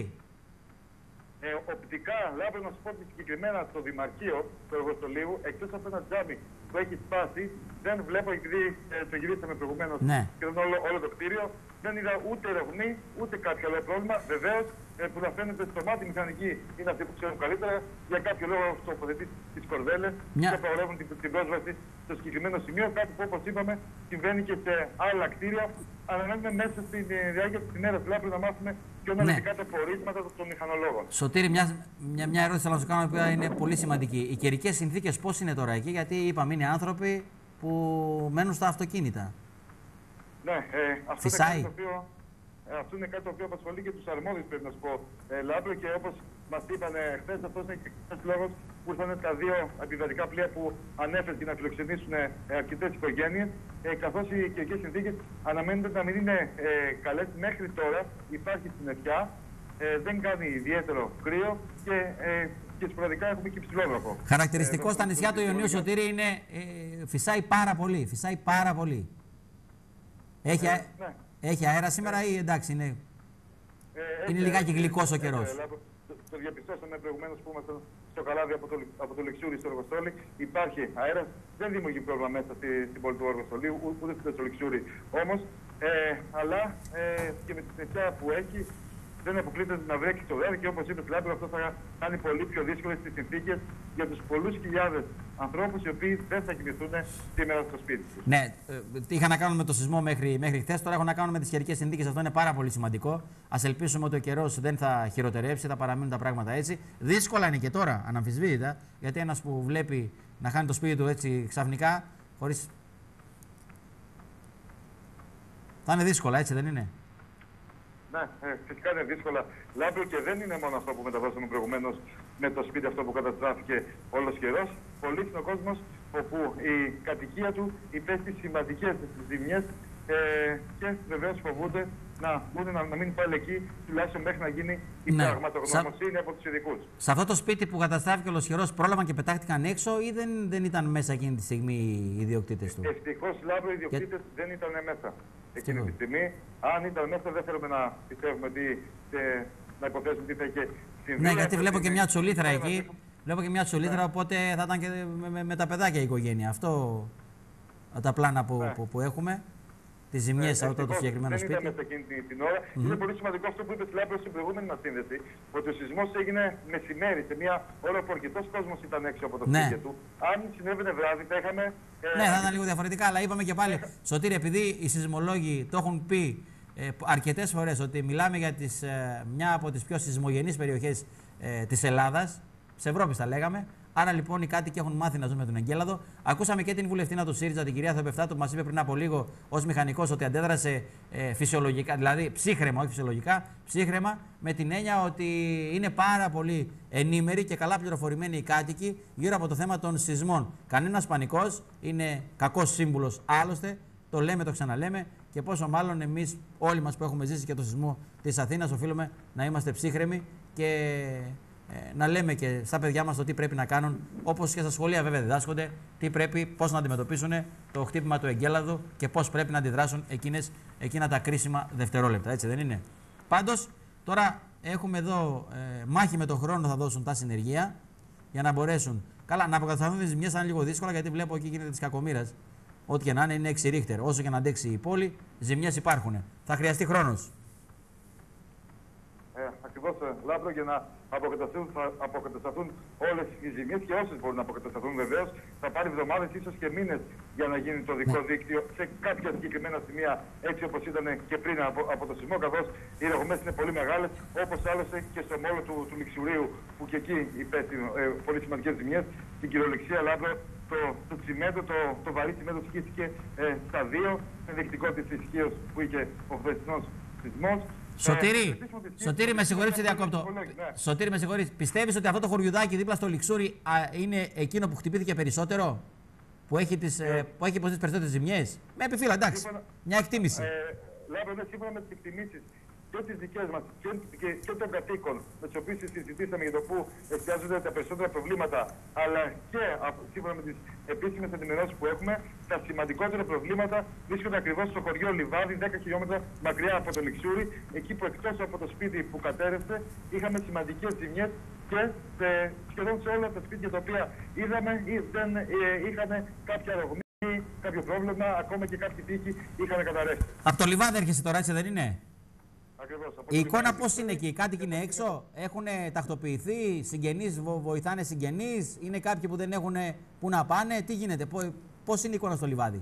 [SPEAKER 2] Ε, οπτικά, Λάμπρο, να σου πω ότι συγκεκριμένα στο Δημαρχείο του Εργοστολίου, εκτός από ένα τζάμι που έχει σπάσει, δεν βλέπω, επειδή ε, το γυρίσαμε προηγουμένως
[SPEAKER 1] ναι.
[SPEAKER 2] και όλο, όλο το κτίριο, δεν είδα ούτε ρογμή, ούτε κάποιο άλλο πρόβλημα. Βεβαίως, ε, που θα φαίνεται στο μάτι μηχανική είναι αυτοί που ξέρουν καλύτερα, για κάποιο λόγο τοποθετεί τις κορδέλες Μια... και απαγορεύουν την, την πρόσβαση στο συγκεκριμένο σημείο. Κάτι που, όπως είπαμε, συμβαίνει και σε άλλα κτίρια. Αναμένουμε μέσα στη διάρκεια της ημέρας, Λάμπρο, να μάθουμε και αναλυτικά ναι. τα πορίσματα των μηχανολόγων.
[SPEAKER 1] Σωτήρη, μια, μια, μια ερώτηση θέλω να σου κάνω που είναι πολύ σημαντική. Οι καιρικές συνθήκες πώς είναι τώρα εκεί, γιατί είπαμε είναι άνθρωποι που μένουν στα αυτοκίνητα.
[SPEAKER 2] Ναι, ε, αυτό, είναι κάτι το οποίο, ε, αυτό είναι κάτι το οποίο απασχολεί και τους αρμόδιους, πρέπει να σου πω, ε, Λάμπρο, και όπως μας είπαν χθες, αυτός είναι και ένας λόγος που ήρθαν τα δύο επιβατικά πλοία που ανέφερε να φιλοξενήσουν ε, αρκετές οικογένειες, ε, καθώς οι καιρικές συνθήκες αναμένονται να μην είναι ε, καλές μέχρι τώρα. Υπάρχει συννεφιά, ε, δεν κάνει ιδιαίτερο κρύο και, ε, και σποραδικά έχουμε και ψηλόγραφο.
[SPEAKER 1] Χαρακτηριστικό ε, στα νησιά του Ιωνίου, Σωτήρη, είναι ε, φυσάει πάρα πολύ. Φυσάει πάρα πολύ. Έχει, ε, ναι. έχει αέρα σήμερα ή εντάξει είναι, ε, είναι λιγάκι γλυκός ο καιρός.
[SPEAKER 2] Ε, το, το διαπιστώσαμε προηγουμένως που ήμασταν στο Καλάδι από το, από το Λεξούρι στο Εργοστόλι. Υπάρχει αέρα, δεν δημιουργεί πρόβλημα μέσα στη, στην πόλη του Εργοστολίου, ούτε στο Λεξούρι όμως. Ε, αλλά ε, και με τη συννεφιά που έχει, δεν αποκλείται να βρέξει το βράδυ και όπως είπε Λάμπρο, αυτό θα κάνει πολύ πιο δύσκολες τις συνθήκες για τους πολλούς χιλιάδες ανθρώπους οι οποίοι δεν θα κοιμηθούν σήμερα στο σπίτι τους.
[SPEAKER 1] Ναι, ε, είχα να κάνω με το σεισμό μέχρι, μέχρι χθες, τώρα έχω να κάνω με τις καιρικές συνθήκες. Αυτό είναι πάρα πολύ σημαντικό. Ας ελπίσουμε ότι ο καιρός δεν θα χειροτερεύσει, θα παραμείνουν τα πράγματα έτσι. Δύσκολα είναι και τώρα, αναμφισβήτητα, γιατί ένας που βλέπει να χάνει το σπίτι του έτσι ξαφνικά, χωρίς. Θα είναι δύσκολα, έτσι δεν είναι?
[SPEAKER 2] Ναι, ε, φυσικά είναι δύσκολα, Λάμπρο, και δεν είναι μόνο αυτό που μεταδώσαμε προηγουμένως με το σπίτι αυτό που καταστράφηκε όλος καιρός. Πολύ είναι ο κόσμος όπου η κατοικία του υπέστη σημαντικές ζημιές ε, και βεβαίως φοβούνται να, να, να μην πάλι εκεί, τουλάχιστον μέχρι να γίνει η ναι. πραγματογνωμοσύνη Σα... από τους ειδικούς.
[SPEAKER 1] Σε αυτό το σπίτι που καταστράφηκε όλος καιρός, πρόλαβαν και πετάχτηκαν έξω ή δεν, δεν ήταν μέσα εκείνη τη στιγμή οι ιδιοκτήτες του?
[SPEAKER 2] Ευτυχώς, Λάμπρο, οι ιδιοκτήτες και... δεν ήταν μέσα εκείνη τη στιγμή. Αν ήταν μέσα, δεν θέλουμε να πιστεύουμε ότι, ε, να υποθέσουμε τι θα είχε συμβεί.
[SPEAKER 1] Ναι, γιατί βλέπω και μια τσολήθρα εκεί. Βλέπω και μια τσολήθρα, ναι. οπότε θα ήταν και με, με, με τα παιδάκια η οικογένεια. Αυτό τα πλάνα που, ναι. που, που έχουμε. Τις ζημιές σε αυτό το συγκεκριμένο σπίτι.
[SPEAKER 2] Δεν ήταν μέσα εκείνη την ώρα. Mm-hmm. Είναι πολύ σημαντικό αυτό που είπε Λάμπρο στην προηγούμενη μας σύνδεση, ότι ο σεισμός έγινε μεσημέρι, σε μια ώρα που αρκετός κόσμος ήταν έξω από το
[SPEAKER 1] ναι.
[SPEAKER 2] σπίτι του. Αν συνέβαινε βράδυ, θα είχαμε. Ε...
[SPEAKER 1] Ναι, θα ήταν λίγο διαφορετικά, αλλά είπαμε και πάλι, Σωτήρη, επειδή οι σεισμολόγοι το έχουν πει ε, αρκετές φορές ότι μιλάμε για τις, ε, μια από τις πιο σεισμογενείς περιοχές ε, της Ελλάδας, της Ευρώπης τα λέγαμε, Άρα λοιπόν οι κάτοικοι έχουν μάθει να ζουν με τον εγκέλαδο. Ακούσαμε και την βουλευτήνα του ΣΥΡΙΖΑ, την κυρία Θεοπεφτάτου, που μας είπε πριν από λίγο ως μηχανικός ότι αντέδρασε ε, φυσιολογικά, δηλαδή ψύχραιμα, όχι φυσιολογικά, ψύχραιμα, με την έννοια ότι είναι πάρα πολύ ενήμεροι και καλά πληροφορημένοι οι κάτοικοι γύρω από το θέμα των σεισμών. Κανένας πανικός, είναι κακός σύμβουλος άλλωστε, το λέμε, το ξαναλέμε, και πόσο μάλλον εμείς όλοι μας που έχουμε ζήσει και το σεισμό της Αθήνας οφείλουμε να είμαστε ψύχρεμοι και ε, να λέμε και στα παιδιά μας το τι πρέπει να κάνουν, όπως και στα σχολεία βέβαια διδάσκονται, τι πρέπει, πώς να αντιμετωπίσουν το χτύπημα του εγκέλαδου και πώς πρέπει να αντιδράσουν εκείνες, εκείνα τα κρίσιμα δευτερόλεπτα, έτσι δεν είναι? Πάντως, τώρα έχουμε εδώ ε, μάχη με τον χρόνο θα δώσουν τα συνεργεία για να μπορέσουν. Καλά, να αποκατασταθούν τις ζημιές είναι λίγο δύσκολα, γιατί βλέπω εκεί γίνεται της κακομοίρας. Ό,τι και να είναι, είναι έξι ρίχτερ. Όσο και να αντέξει η πόλη, ζημιές υπάρχουν. Θα χρειαστεί χρόνος.
[SPEAKER 2] Ε, Ακριβώς, Λάμπρο, για να αποκατασταθούν, θα αποκατασταθούν όλες οι ζημιές και όσες μπορούν να αποκατασταθούν βεβαίως. Θα πάρει εβδομάδες, ίσως και μήνες για να γίνει το δικό δίκτυο σε κάποια συγκεκριμένα σημεία, έτσι όπως ήταν και πριν από, από το σεισμό, καθώς οι ρογμές είναι πολύ μεγάλες, όπως άλλωστε και στο μόλο του, του Λιξουρίου, που και εκεί υπέστεινε ε, πολύ σημαντικές ζημιές. Στην κυριολεξία, Λάμπρο, το, το τσιμέντο, το, το βαρύ τσιμέντο σχίστηκε ε, στα δύο, ενδεικτικό της ισχύως που είχε ο χθεσινός σεισμός.
[SPEAKER 1] Σωτήρη, ε, Σωτήρη, με συγχωρείς που διακόπτω. Ναι. Σωτήρη, με συγχωρείς. Πιστεύεις ότι αυτό το χωριουδάκι δίπλα στο Λιξούρι α, είναι εκείνο που χτυπήθηκε περισσότερο, που έχει, τις, ε, που έχει υποστεί περισσότερες ζημιές? Με επιφύλα, εντάξει. Σύμφωνα, μια εκτίμηση. Ε,
[SPEAKER 2] Λάμπρο, ναι, σύμφωνα με τις εκτιμήσεις και τις δικές μας και, και, και των κατοίκων με τις οποίες συζητήσαμε για το πού εστιάζονται τα περισσότερα προβλήματα, αλλά και σύμφωνα με τις επίσημες ενημερώσεις που έχουμε, τα σημαντικότερα προβλήματα βρίσκονται ακριβώς στο χωριό Λιβάδι, δέκα χιλιόμετρα μακριά από το Λιξούρι, εκεί που εκτός από το σπίτι που κατέρευσε είχαμε σημαντικές ζημιές και σε, σχεδόν σε όλα τα σπίτια τα οποία είδαμε δεν ε, είχαν κάποια ρογμή, κάποιο πρόβλημα, ακόμα και κάποιοι τοίχοι είχαν καταρρεύσει.
[SPEAKER 1] Από το Λιβάδι έρχεσαι τώρα, έτσι δεν είναι?
[SPEAKER 2] Ακριβώς,
[SPEAKER 1] η εικόνα πώς είναι εκεί? Οι κάτοικοι είναι έξω, έχουν τακτοποιηθεί, συγγενείς βο, βοηθάνε συγγενείς, είναι κάποιοι που δεν έχουν που να πάνε, τι γίνεται, πώς είναι η εικόνα στο Λιβάδι?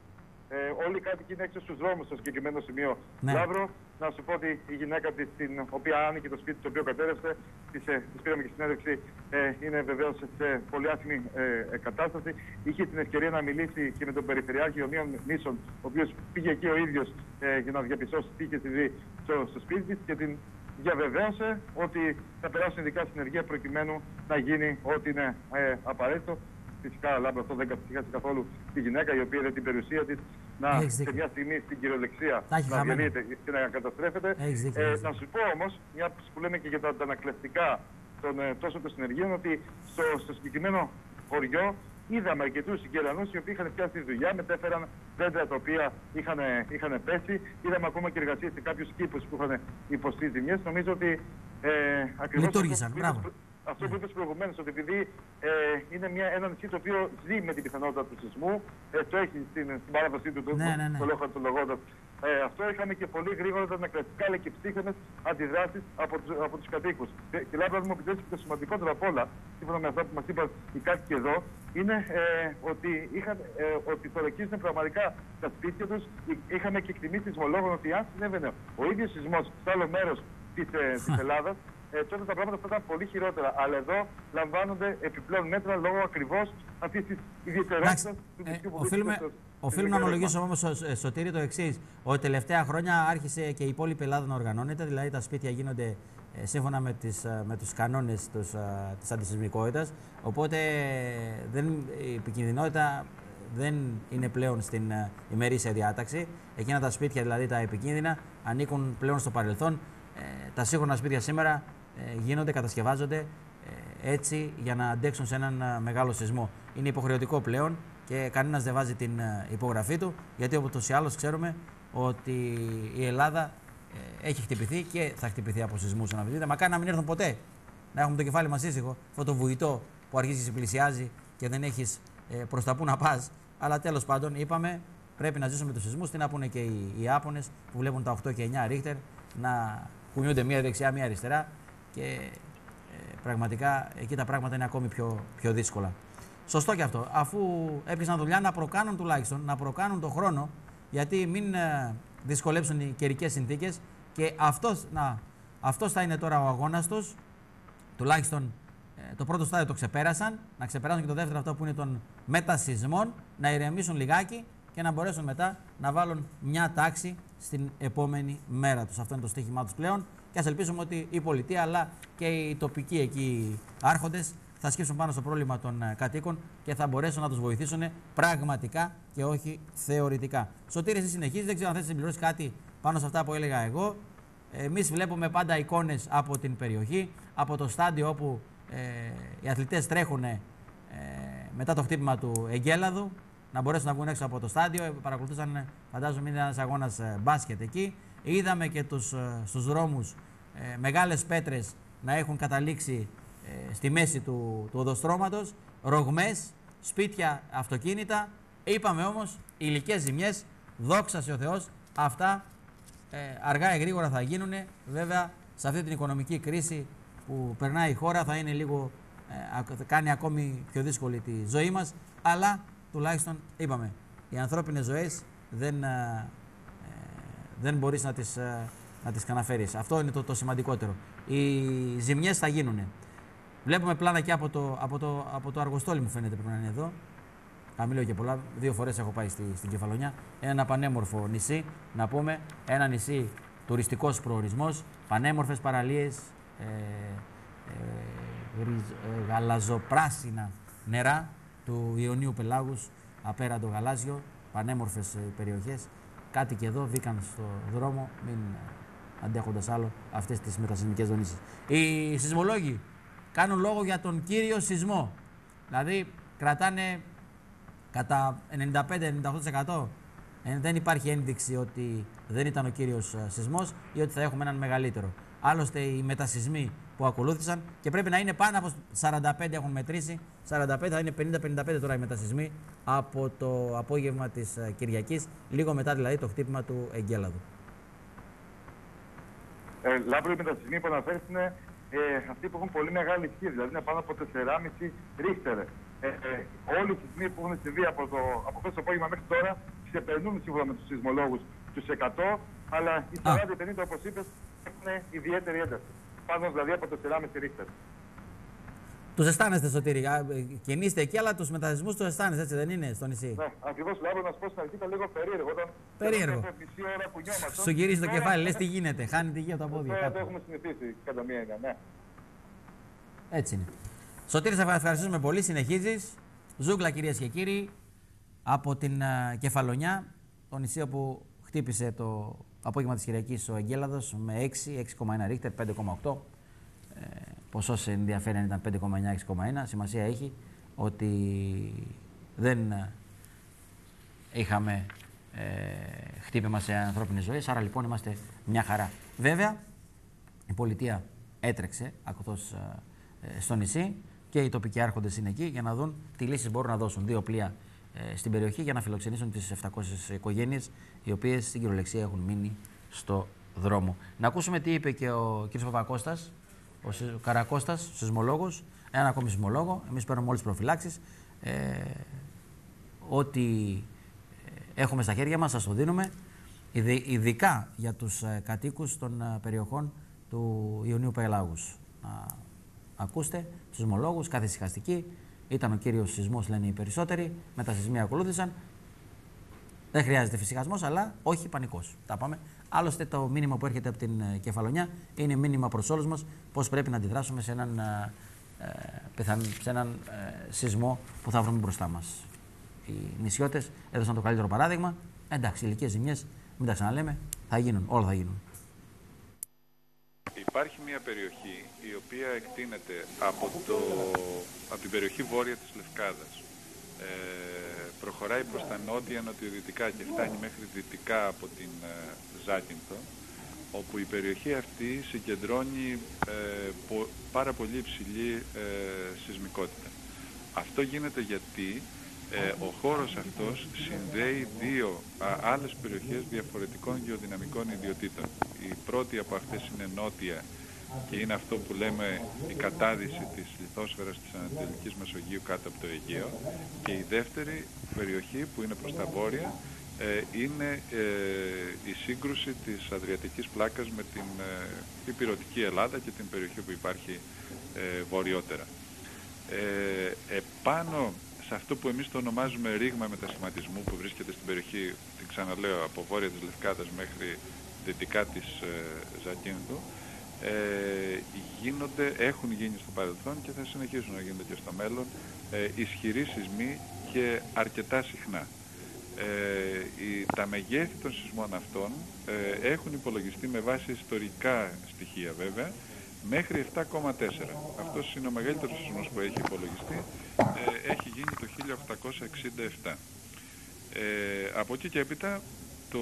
[SPEAKER 2] Ε, όλοι οι κάτοικοι είναι έξω στους δρόμους στο συγκεκριμένο σημείο.
[SPEAKER 1] Ναι.
[SPEAKER 2] Λαύρο, να σου πω ότι η γυναίκα της, την οποία άνοιγε το σπίτι το οποίο κατέρευσε, της, ε, της πήραμε και συνέντευξη, ε, είναι βεβαίως σε πολύ άσχημη ε, κατάσταση. Είχε την ευκαιρία να μιλήσει και με τον Περιφερειάρχη Ιωνίων Νήσων, ο οποίος πήγε εκεί ο ίδιος ε, για να διαπιστώσει τι είχε συμβεί στο, στο σπίτι της και την διαβεβαίωσε ότι θα περάσουν ειδικά συνεργεία προκειμένου να γίνει ό,τι είναι ε, απαραίτητο. Φυσικά, Λάμπρο, αυτό δεν καθυσυχάζει καθόλου τη γυναίκα, η οποία είδε την περιουσία της να σε μια στιγμή στην κυριολεξία να διαλύεται και να καταστρέφεται. Ε, να σου πω όμως, μια που λέμε και για τα αντανακλαστικά των ε, τόσο των συνεργείων, ότι στο, στο συγκεκριμένο χωριό είδαμε αρκετούς συγγερανούς οι οποίοι είχαν πιάσει τη δουλειά, μετέφεραν δέντρα τα οποία είχαν, είχαν πέσει. Είδαμε ακόμα και εργασίες σε κάποιους κήπους που είχαν υποστεί ζημιές. Νομίζω ότι ε, ακριβώς.
[SPEAKER 1] Λειτουργήσαν, μπράβο.
[SPEAKER 2] Αυτό που είπες προηγουμένως, ότι επειδή ε, είναι μια, ένα νησί το οποίο ζει με την πιθανότητα του σεισμού, ε, το έχει στην, στην παράδοσή του, το,
[SPEAKER 1] ναι, ναι, ναι.
[SPEAKER 2] το λόγο του λογόντας. Ε, αυτό είχαμε και πολύ γρήγορα τα ανακλαστικά αλλά και ψύχρεμες αντιδράσεις από, τους, από τους κατοίκους. Και, και Λάμπρα, μου επιτρέψει το σημαντικότερο απ' όλα, σύμφωνα με αυτά που μας είπαν οι κάτοικοι εδώ, είναι ε, ότι, είχαν, ε, ότι θωρακίζουν πραγματικά τα σπίτια τους. Είχαμε και εκτιμήσεις σεισμολόγων ότι αν συνέβαινε ο ίδιος σεισμός σε άλλο μέρος της, ε, της Ελλάδας, Ε, τότε τα πράγματα θα ήταν πολύ χειρότερα. Αλλά εδώ λαμβάνονται επιπλέον μέτρα λόγω ακριβώς αυτής της ιδιαιτερότητας του νησιού που βρίσκεται.
[SPEAKER 1] Οφείλουμε να ομολογήσω όμως, Σωτήρη, το εξής. Ότι τελευταία χρόνια άρχισε και η υπόλοιπη Ελλάδα να οργανώνεται, δηλαδή τα σπίτια γίνονται ε, σύμφωνα με, τις, με τους κανόνες τους, α, της αντισυσμικότητας. Οπότε δεν, η επικινδυνότητα δεν είναι πλέον στην α, ημερήσια διάταξη. Εκείνα τα σπίτια, δηλαδή τα επικίνδυνα, ανήκουν πλέον στο παρελθόν. Ε, τα σύγχρονα σπίτια σήμερα ε, γίνονται, κατασκευάζονται ε, έτσι για να αντέξουν σε έναν ε, μεγάλο σεισμό. Είναι υποχρεωτικό πλέον και κανένας δεν βάζει την ε, υπογραφή του, γιατί όπως ή άλλως ξέρουμε ότι η Ελλάδα ε, έχει χτυπηθεί και θα χτυπηθεί από σεισμούς αναμφισβήτητα. Μακάρι να μην έρθουν ποτέ, να έχουμε το κεφάλι μας ήσυχο, αυτό το βουητό που αρχίζει και πλησιάζει και δεν έχεις ε, προς τα που να πας. Αλλά τέλος πάντων, είπαμε, πρέπει να ζήσουμε τους σεισμούς. Τι να πούνε και οι, οι Ιάπωνες που βλέπουν τα οκτώ και εννιά ρίχτερ να κουνιούνται μία δεξιά, μία αριστερά και ε, πραγματικά εκεί τα πράγματα είναι ακόμη πιο, πιο δύσκολα. Σωστό και αυτό. Αφού έπιασαν δουλειά, να προκάνουν τουλάχιστον, να προκάνουν τον χρόνο, γιατί μην ε, δυσκολέψουν οι καιρικές συνθήκες και αυτός, να, αυτός θα είναι τώρα ο αγώνας τους, τουλάχιστον ε, το πρώτο στάδιο το ξεπέρασαν, να ξεπεράσουν και το δεύτερο αυτό που είναι των μετασυσμών, να ηρεμήσουν λιγάκι και να μπορέσουν μετά να βάλουν μια τάξη στην επόμενη μέρα τους. Αυτό είναι το στοίχημά τους πλέον και ας ελπίσουμε ότι η πολιτεία αλλά και οι τοπικοί εκεί άρχοντες θα σκύψουν πάνω στο πρόβλημα των κατοίκων και θα μπορέσουν να τους βοηθήσουν πραγματικά και όχι θεωρητικά. Σωτήρη, εσύ συνεχίζεις, δεν ξέρω αν θες να συμπληρώσεις κάτι πάνω σε αυτά που έλεγα εγώ. Εμείς βλέπουμε πάντα εικόνες από την περιοχή, από το στάδιο όπου ε, οι αθλητές τρέχουν ε, μετά το χτύπημα του εγκέλαδου, να μπορέσουν να βγουν έξω από το στάδιο. Παρακολουθούσαν, φαντάζομαι, είναι ένας αγώνας ε, μπάσκετ εκεί. Είδαμε και τους, ε, στους δρόμους ε, μεγάλες πέτρες να έχουν καταλήξει ε, στη μέση του, του οδοστρώματος, ρογμές, σπίτια, αυτοκίνητα. Είπαμε όμως, υλικές ζημιές, δόξα σε ο Θεός, αυτά ε, αργά ή γρήγορα θα γίνουν. Βέβαια, σε αυτή την οικονομική κρίση που περνάει η χώρα θα είναι λίγο, ε, κάνει ακόμη πιο δύσκολη τη ζωή μας, αλλά τουλάχιστον είπαμε, οι ανθρώπινες ζωές δεν, ε, δεν μπορείς να τις, ε, να τις καναφέρεις. Αυτό είναι το, το σημαντικότερο. Οι ζημιές θα γίνουν. Βλέπουμε πλάνα και από το, από το, από το Αργοστόλι, μου φαίνεται πρέπει να είναι εδώ. Καμιλώ και πολλά, δύο φορές έχω πάει στη, στην Κεφαλονιά. Ένα πανέμορφο νησί, να πούμε, ένα νησί τουριστικός προορισμός, πανέμορφες παραλίες, ε, ε, ε, γαλαζοπράσινα νερά του Ιωνίου Πελάγους, απέραντο γαλάζιο, πανέμορφες ε, περιοχές. Κάτι και εδώ βγήκαν στο δρόμο, μην αντέχοντας άλλο αυτές τις μετασυσμικές δονήσεις. Οι σεισμολόγοι κάνουν λόγο για τον κύριο σεισμό, δηλαδή κρατάνε κατά ενενήντα πέντε με ενενήντα οκτώ τοις εκατό. Δεν υπάρχει ένδειξη ότι δεν ήταν ο κύριος σεισμός ή ότι θα έχουμε έναν μεγαλύτερο. Άλλωστε οι μετασυσμοί που ακολούθησαν και πρέπει να είναι πάνω από σαράντα πέντε έχουν μετρήσει. σαράντα πέντε θα είναι πενήντα πενήντα πέντε τώρα οι μετασυσμοί από το απόγευμα της Κυριακής, λίγο μετά δηλαδή το χτύπημα του εγκέλαδου.
[SPEAKER 2] Ε, Λάμπρο, οι μετασυσμοί που αναφέρεις είναι ε, αυτοί που έχουν πολύ μεγάλη ισχύ, δηλαδή είναι πάνω από τέσσερα κόμμα πέντε ρίχτερ. Ε, ε, όλοι οι σεισμοί που έχουν συμβεί από, το, από χθες το απόγευμα μέχρι τώρα ξεπερνούν σύμφωνα με τους σεισμολόγους τους εκατό, αλλά οι σαράντα πενήντα όπως είπες έχουν ιδιαίτερη ένταση. Πάνω δηλαδή από τέσσερα κόμμα πέντε ρίχτερ.
[SPEAKER 1] Τους αισθάνεστε, Σωτήρη, κινείστε εκεί, αλλά τους μετασυσμούς τους αισθάνεστε, έτσι δεν είναι, στο νησί?
[SPEAKER 2] Ναι, ακριβώς, Λάμπρο, να σου πω στην αρχή ήταν λίγο περίεργο. Όταν
[SPEAKER 1] περίεργο.
[SPEAKER 2] Μισή ώρα που νιώματο,
[SPEAKER 1] σου γυρίζει το κεφάλι, λες τι γίνεται, χάνει τη γη από τα πόδια.
[SPEAKER 2] Δεν το έχουμε συνηθίσει κατά μία έννοια, ναι.
[SPEAKER 1] Έτσι είναι. Σωτήρη, σε ευχαριστούμε πολύ. Συνεχίζεις. Ζούγκλα, κυρίες και κύριοι, από την uh, Κεφαλονιά, το νησί όπου χτύπησε το απόγευμα της Κυριακής ο εγκέλαδος με έξι, έξι κόμμα ένα ρίχτερ, πέντε κόμμα οκτώ. Ε, ποσός ενδιαφέρει αν ήταν πέντε κόμμα εννιά, έξι κόμμα ένα. Σημασία έχει ότι δεν uh, είχαμε ε, χτύπημα σε ανθρώπινες ζωές, άρα λοιπόν είμαστε μια χαρά. Βέβαια, η πολιτεία έτρεξε ακολουθώς uh, στο νησί και οι τοπικοί άρχοντες είναι εκεί για να δουν τι λύσεις μπορούν να δώσουν. Δύο πλοία ε, στην περιοχή για να φιλοξενήσουν τις επτακόσιες οικογένειες οι οποίες στην κυριολεξία έχουν μείνει στο δρόμο. Να ακούσουμε τι είπε και ο κ. Παπακώστας, ο, ο Καρακώστας, ο σεισμολόγος, έναν ακόμη σεισμολόγο. Εμείς παίρνουμε όλες τις προφυλάξεις. Ε, ό,τι έχουμε στα χέρια μας σας το δίνουμε, ειδικά για τους ε, κατοίκους των ε, περιοχών του Ιωνίου Πελάγους. Ακούστε τους σεισμολόγους, καθησυχαστικοί. Ήταν ο κύριος σεισμός, λένε οι περισσότεροι. Μετασυσμοί ακολούθησαν. Δεν χρειάζεται φυσικασμός, αλλά όχι πανικός. Τα πάμε. Άλλωστε, το μήνυμα που έρχεται από την Κεφαλονιά είναι μήνυμα προς όλους μας πώς πρέπει να αντιδράσουμε σε έναν, ε, πιθαν, σε έναν ε, σεισμό που θα βρούμε μπροστά μας. Οι νησιώτες έδωσαν το καλύτερο παράδειγμα. Εντάξει, ηλικές ζημιές, μην τα ξαναλέμε, θα γίνουν, όλα θα γίνουν.
[SPEAKER 11] Υπάρχει μια περιοχή η οποία εκτείνεται από, το, από την περιοχή βόρεια της Λευκάδας. Ε, προχωράει προς τα νότια, νοτιοδυτικά και φτάνει μέχρι δυτικά από την ε, Ζάκυνθο, όπου η περιοχή αυτή συγκεντρώνει ε, πο, πάρα πολύ υψηλή ε, σεισμικότητα. Αυτό γίνεται γιατί ε, ο χώρος αυτός συνδέει δύο α, άλλες περιοχές διαφορετικών γεωδυναμικών ιδιοτήτων. Η πρώτη από αυτές είναι νότια και είναι αυτό που λέμε η κατάδυση της λιθόσφαιρας της Ανατολικής Μεσογείου κάτω από το Αιγαίο, και η δεύτερη περιοχή που είναι προς τα βόρεια ε, είναι ε, η σύγκρουση της Αδριατικής πλάκας με την ε, Ηπειρωτική Ελλάδα και την περιοχή που υπάρχει ε, βορειότερα. Ε, επάνω σε αυτό που εμείς το ονομάζουμε ρήγμα μετασχηματισμού, που βρίσκεται στην περιοχή, την ξαναλέω, από βόρεια της Λευκάδας μέχρι δυτικά της ε, Ζακίνθου, ε, γίνονται, έχουν γίνει στο παρελθόν και θα συνεχίσουν να γίνονται και στο μέλλον ε, ισχυροί σεισμοί και αρκετά συχνά. Ε, η, τα μεγέθη των σεισμών αυτών ε, έχουν υπολογιστεί με βάση ιστορικά στοιχεία βέβαια μέχρι επτά κόμμα τέσσερα. Αυτός είναι ο μεγαλύτερος σεισμός που έχει υπολογιστεί, ε, έχει γίνει το χίλια οκτακόσια εξήντα επτά. Ε, από εκεί και έπειτα το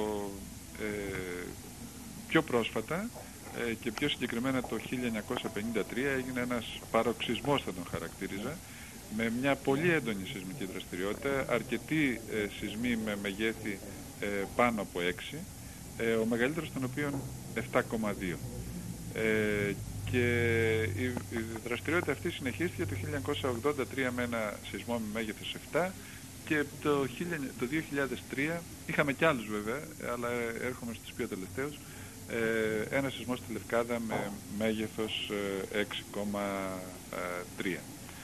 [SPEAKER 11] ε, πιο πρόσφατα ε, και πιο συγκεκριμένα το χίλια εννιακόσια πενήντα τρία έγινε ένας παροξυσμός, θα τον χαρακτήριζα, με μια πολύ έντονη σεισμική δραστηριότητα, αρκετοί ε, σεισμοί με μεγέθη ε, πάνω από έξι, ε, ο μεγαλύτερος των οποίων επτά κόμμα δύο. Ε, και η, η δραστηριότητα αυτή συνεχίστηκε το χίλια εννιακόσια ογδόντα τρία με ένα σεισμό με μέγεθος επτά και το, το δύο χιλιάδες τρία είχαμε κι άλλους βέβαια, αλλά έρχομαι στους πιο τελευταίους, ε, ένα σεισμό στη Λευκάδα με μέγεθος ε, έξι κόμμα τρία.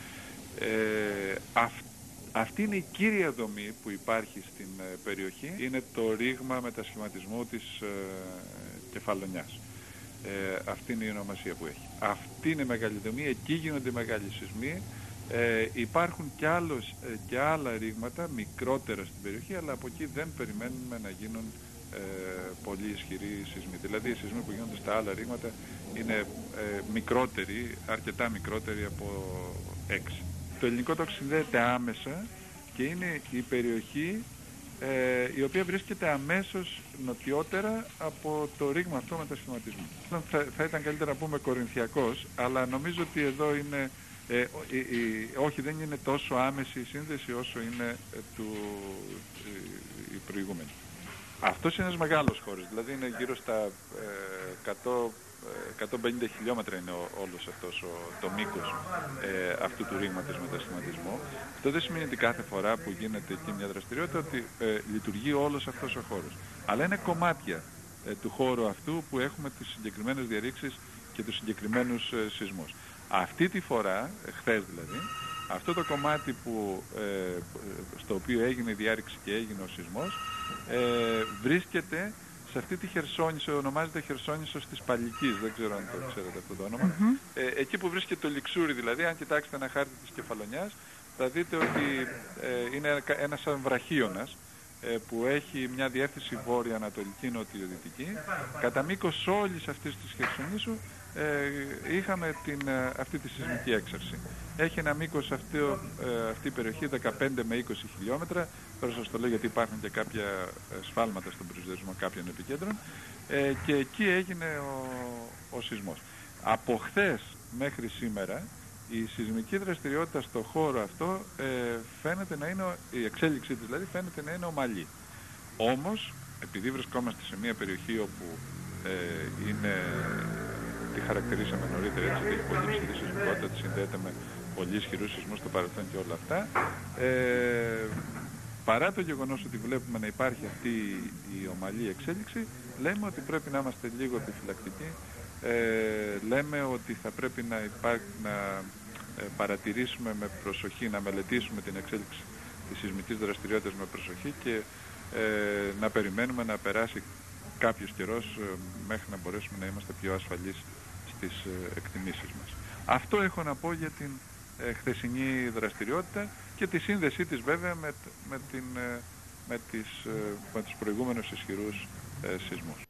[SPEAKER 11] Ε, αυ, αυτή είναι η κύρια δομή που υπάρχει στην ε, περιοχή, είναι το ρήγμα μετασχηματισμού της ε, Κεφαλονιάς. Ε, αυτή είναι η ονομασία που έχει. Αυτή είναι η μεγάλη δομή, εκεί γίνονται οι μεγάλοι σεισμοί. Ε, υπάρχουν και, άλλος, ε, και άλλα ρήγματα μικρότερα στην περιοχή, αλλά από εκεί δεν περιμένουμε να γίνουν ε, πολύ ισχυροί σεισμοί. Δηλαδή οι σεισμοί που γίνονται στα άλλα ρήγματα είναι ε, μικρότεροι, αρκετά μικρότεροι από έξι. Το ελληνικό τόξο συνδέεται άμεσα και είναι η περιοχή ε, η οποία βρίσκεται αμέσως νοτιότερα από το ρήγμα αυτό μετασχηματισμού. Θα, θα ήταν καλύτερα να πούμε κορινθιακός, αλλά νομίζω ότι εδώ είναι, ε, ε, ε, όχι δεν είναι τόσο άμεση η σύνδεση όσο είναι ε, του, ε, η προηγούμενη. Αυτός είναι ένας μεγάλος χώρος, δηλαδή είναι γύρω στα ε, εκατό, εκατόν πενήντα χιλιόμετρα είναι ο, όλος αυτός ο, το μήκος ε, αυτού του ρήγματος μετασχηματισμού. Αυτό δεν σημαίνει ότι κάθε φορά που γίνεται εκεί μια δραστηριότητα ότι ε, λειτουργεί όλος αυτός ο χώρος. Αλλά είναι κομμάτια ε, του χώρου αυτού που έχουμε τις συγκεκριμένες διαρρήξεις και τους συγκεκριμένους ε, σεισμούς. Αυτή τη φορά, ε, χθες δηλαδή, αυτό το κομμάτι που, ε, στο οποίο έγινε η διάρρηξη και έγινε ο σεισμός ε, βρίσκεται σε αυτή τη Χερσόνησο, ονομάζεται Χερσόνησος της Παλικής, δεν ξέρω αν το ξέρετε αυτό το όνομα. Mm-hmm. Ε, εκεί που βρίσκεται το Λιξούρι δηλαδή, αν κοιτάξετε ένα χάρτη της Κεφαλονιάς, θα δείτε ότι ε, είναι ένας σαν βραχίωνας ε, που έχει μια διεύθυνση βόρεια-ανατολική, νοτιοδυτική. Κατά μήκος όλης αυτής της Χερσονήσου ε, είχαμε την, αυτή τη σεισμική έξαρση. Έχει ένα μήκος αυτή, ε, αυτή η περιοχή δεκαπέντε με είκοσι χιλιόμετρα. Τώρα σας το λέω γιατί υπάρχουν και κάποια σφάλματα στον προσδιορισμό κάποιων επικέντρων. Ε, και εκεί έγινε ο, ο σεισμός. Από χθες μέχρι σήμερα η σεισμική δραστηριότητα στο χώρο αυτό ε, φαίνεται να είναι, η εξέλιξή της δηλαδή φαίνεται να είναι ομαλή. Όμως, επειδή βρισκόμαστε σε μια περιοχή όπου ε, είναι, τη χαρακτηρίσαμε νωρίτερα έτσι, ότι έχει πολύ ψηλή σεισμικότητα, τη συνδέεται με πολύ ισχυρούς σεισμούς στο παρελθόν και όλα αυτά, ε, παρά το γεγονός ότι βλέπουμε να υπάρχει αυτή η ομαλή εξέλιξη, λέμε ότι πρέπει να είμαστε λίγο επιφυλακτικοί, ε, λέμε ότι θα πρέπει να, υπάρχει, να ε, παρατηρήσουμε με προσοχή, να μελετήσουμε την εξέλιξη της σεισμικής δραστηριότητας με προσοχή και ε, να περιμένουμε να περάσει κάποιος καιρός ε, μέχρι να μπορέσουμε να είμαστε πιο ασφαλείς στις ε, εκτιμήσεις μας. Αυτό έχω να πω για την ε, χθεσινή δραστηριότητα και τη σύνδεσή της βέβαια με, με, την, ε, με, τις, ε, με τους προηγούμενους ισχυρούς ε, σεισμούς.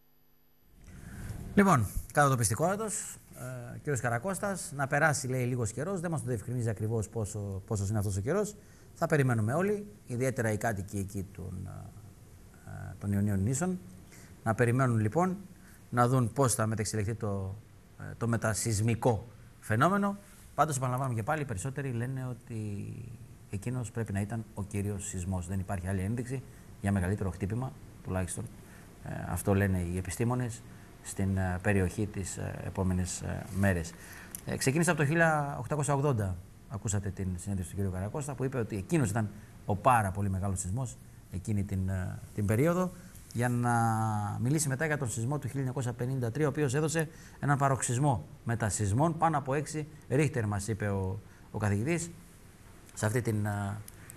[SPEAKER 1] Λοιπόν, κάτω το πιστικότατος, ε, κύριος Καρακώστας, να περάσει λέει λίγος καιρός, δεν μας το διευκρινίζει ακριβώς πόσο, πόσος είναι αυτός ο καιρός. Θα περιμένουμε όλοι, ιδιαίτερα οι κάτοικοι εκεί των, ε, των Ιωνίων νήσων, να περιμένουν λοιπόν να δουν πώς θα μεταξελιχθεί το, ε, το μετασεισμικό φαινόμενο. Πάντως, επαναλαμβάνουμε και πάλι, οι περισσότεροι λένε ότι εκείνος πρέπει να ήταν ο κύριος σεισμός. Δεν υπάρχει άλλη ένδειξη για μεγαλύτερο χτύπημα, τουλάχιστον. Ε, αυτό λένε οι επιστήμονες στην ε, περιοχή τις ε, επόμενες ε, μέρες. Ε, ξεκίνησε από το χίλια οκτακόσια ογδόντα, ακούσατε την συνέντευξη του κ. Καρακώστα, που είπε ότι εκείνος ήταν ο πάρα πολύ μεγάλος σεισμός εκείνη την, ε, την περίοδο, για να μιλήσει μετά για τον σεισμό του χίλια εννιακόσια πενήντα τρία, ο οποίος έδωσε έναν παροξυσμό μετασεισμών πάνω από έξι ρίχτερ, μας είπε ο, ο καθηγητής σε αυτή την ε,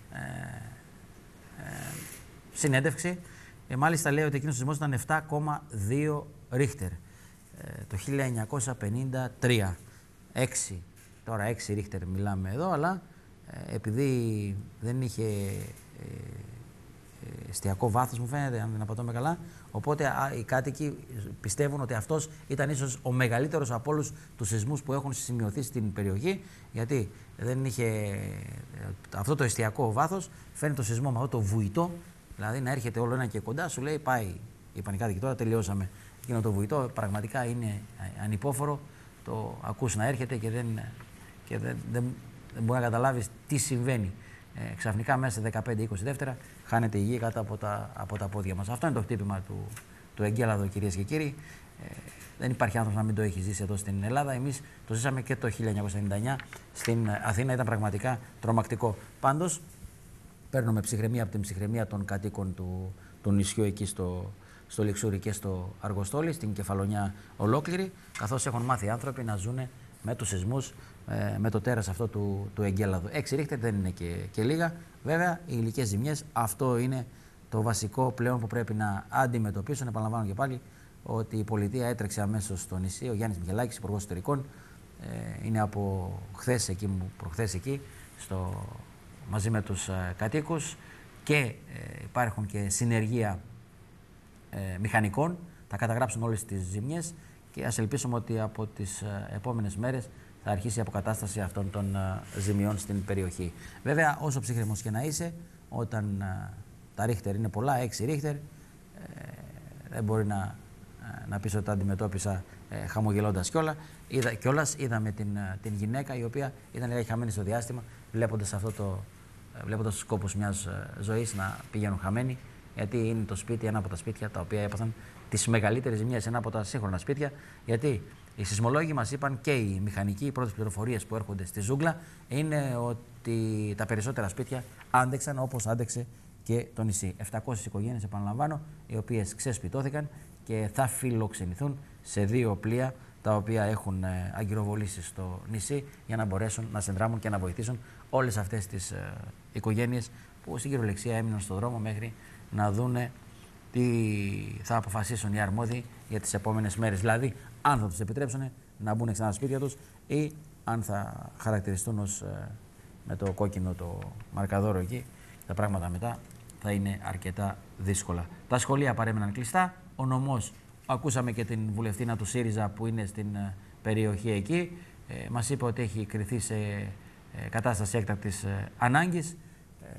[SPEAKER 1] ε, συνέντευξη. Ε, μάλιστα λέει ότι εκείνος ο σεισμός ήταν επτά κόμμα δύο Ρίχτερ ε, το χίλια εννιακόσια πενήντα τρία. έξι, τώρα έξι Ρίχτερ μιλάμε εδώ, αλλά ε, επειδή δεν είχε ε, εστιακό βάθος, μου φαίνεται, αν δεν απατώμε καλά, οπότε α, οι κάτοικοι πιστεύουν ότι αυτός ήταν ίσως ο μεγαλύτερος από όλους τους σεισμούς που έχουν σημειωθεί στην περιοχή, γιατί δεν είχε ε, αυτό το εστιακό βάθος, φέρνει το σεισμό με αυτό το βουητό, δηλαδή να έρχεται όλο ένα και κοντά, σου λέει πάει, είπαν οι κάτοικοι, τώρα τελειώσαμε. Εκείνο το βουητό πραγματικά είναι ανυπόφορο, το ακούς να έρχεται και δεν, και δεν, δεν, δεν μπορεί να καταλάβεις τι συμβαίνει. Ε, ξαφνικά μέσα σε δεκαπέντε είκοσι δεύτερα χάνεται η γη κάτω από τα, από τα πόδια μας. Αυτό είναι το χτύπημα του, του εγκέλαδο, κυρίες και κύριοι. Ε, δεν υπάρχει άνθρωπος να μην το έχει ζήσει εδώ στην Ελλάδα. Εμείς το ζήσαμε και το χίλια εννιακόσια ενενήντα εννιά στην Αθήνα, ήταν πραγματικά τρομακτικό. Πάντως, παίρνουμε ψυχραιμία από την ψυχραιμία των κατοίκων του, του νησιού εκεί στο, στο Λιξούρι και στο Αργοστόλι, στην Κεφαλονιά ολόκληρη, καθώς έχουν μάθει οι άνθρωποι να ζουν με τους σεισμούς, ε, με το τέρας αυτό του, του εγκέλαδου. έξι Ρίχτερ δεν είναι και, και λίγα. Βέβαια, οι υλικές ζημιές, αυτό είναι το βασικό πλέον που πρέπει να αντιμετωπίσουν. Επαναλαμβάνω και πάλι ότι η πολιτεία έτρεξε αμέσως στο νησί. Ο Γιάννης Μιχελάκης, υπουργός εσωτερικών, ε, είναι από χθες εκεί, προχθές εκεί, στο, μαζί με τους ε, κατοίκους, και ε, υπάρχουν και συνεργεία ε, μηχανικών. Θα καταγράψουν όλες τις ζημιές και ας ελπίσουμε ότι από τις ε, επόμενες μέρες θα αρχίσει η αποκατάσταση αυτών των ε, ζημιών στην περιοχή. Βέβαια, όσο ψύχρεμος και να είσαι, όταν ε, τα Ρίχτερ είναι πολλά, έξι Ρίχτερ, ε, δεν μπορεί να, ε, να πεις ότι τα αντιμετώπισα ε, χαμογελώντας κιόλα. Είδα, κιόλας. Είδαμε την, ε, την γυναίκα η οποία ήταν λίγα χαμένη στο διάστημα, βλέποντας, αυτό το, ε, βλέποντας τους κόπους μιας ε, ζωής να πηγαίνουν χαμένοι, γιατί είναι το σπίτι, ένα από τα σπίτια τα οποία έπαθαν τις μεγαλύτερες ζημιές, ένα από τα σύγχρονα σπίτια, γιατί οι σεισμολόγοι μας είπαν και οι μηχανικοί, οι πρώτες πληροφορίες που έρχονται στη ζούγκλα είναι ότι τα περισσότερα σπίτια άντεξαν όπως άντεξε και το νησί. επτακόσιες οικογένειες, επαναλαμβάνω, οι οποίες ξεσπιτώθηκαν και θα φιλοξενηθούν σε δύο πλοία τα οποία έχουν αγκυροβολήσει στο νησί για να μπορέσουν να συνδράμουν και να βοηθήσουν όλες αυτές τις ε, οικογένειες που στην κυριολεξία έμειναν στον δρόμο μέχρι να δούνε τι θα αποφασίσουν οι αρμόδιοι για τις επόμενες μέρες. Δηλαδή, αν θα τους επιτρέψουν να μπουν ξανά στα σπίτια τους ή αν θα χαρακτηριστούν ως, ε, με το κόκκινο το μαρκαδόρο εκεί. Τα πράγματα μετά θα είναι αρκετά δύσκολα. Τα σχολεία παρέμειναν κλειστά. Ο νομός, ακούσαμε και την βουλευτήνα του ΣΥΡΙΖΑ που είναι στην ε, περιοχή εκεί, ε, μας είπε ότι έχει κριθεί σε ε, κατάσταση έκτακτης ε, ανάγκης. Ε,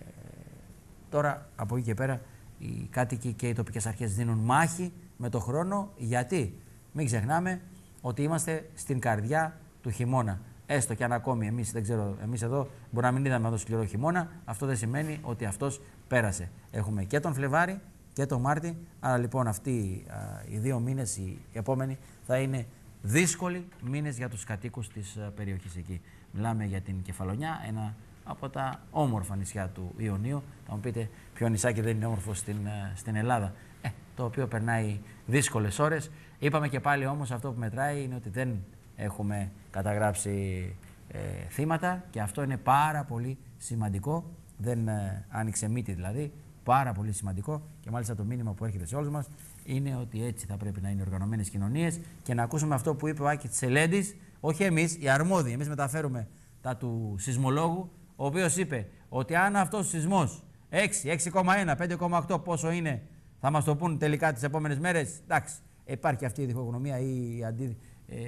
[SPEAKER 1] τώρα, από εκεί και πέρα, οι κάτοικοι και οι τοπικές αρχές δίνουν μάχη με το χρόνο, γιατί μην ξεχνάμε ότι είμαστε στην καρδιά του χειμώνα. Έστω και αν ακόμη εμείς, δεν ξέρω, εμείς εδώ μπορεί να μην είδαμε εδώ σκληρό χειμώνα, αυτό δεν σημαίνει ότι αυτός πέρασε. Έχουμε και τον Φλεβάρη και τον Μάρτη, άρα λοιπόν αυτοί α, οι δύο μήνες, οι επόμενοι, θα είναι δύσκολοι μήνες για τους κατοίκους της α, περιοχής εκεί. Μιλάμε για την Κεφαλονιά, ένα από τα όμορφα νησιά του Ιωνίου. Θα μου πείτε ποιο νησάκι δεν είναι όμορφο στην, στην Ελλάδα, ε, το οποίο περνάει δύσκολες ώρες. Είπαμε και πάλι όμως αυτό που μετράει είναι ότι δεν έχουμε καταγράψει ε, θύματα και αυτό είναι πάρα πολύ σημαντικό. Δεν ε, άνοιξε μύτη δηλαδή, πάρα πολύ σημαντικό, και μάλιστα το μήνυμα που έρχεται σε όλους μας είναι ότι έτσι θα πρέπει να είναι οργανωμένες κοινωνίες και να ακούσουμε αυτό που είπε ο Άκης Τσελέντης, όχι εμείς, οι αρμόδιοι. Εμείς μεταφέρουμε τα του σεισμολόγου, ο οποίος είπε ότι αν αυτός ο σεισμός έξι, έξι κόμμα ένα, πέντε κόμμα οκτώ πόσο είναι, θα μας το πούν τελικά τις επόμενες μέρες, εντάξει, υπάρχει αυτή η διχογνωμία ή αντί, ε,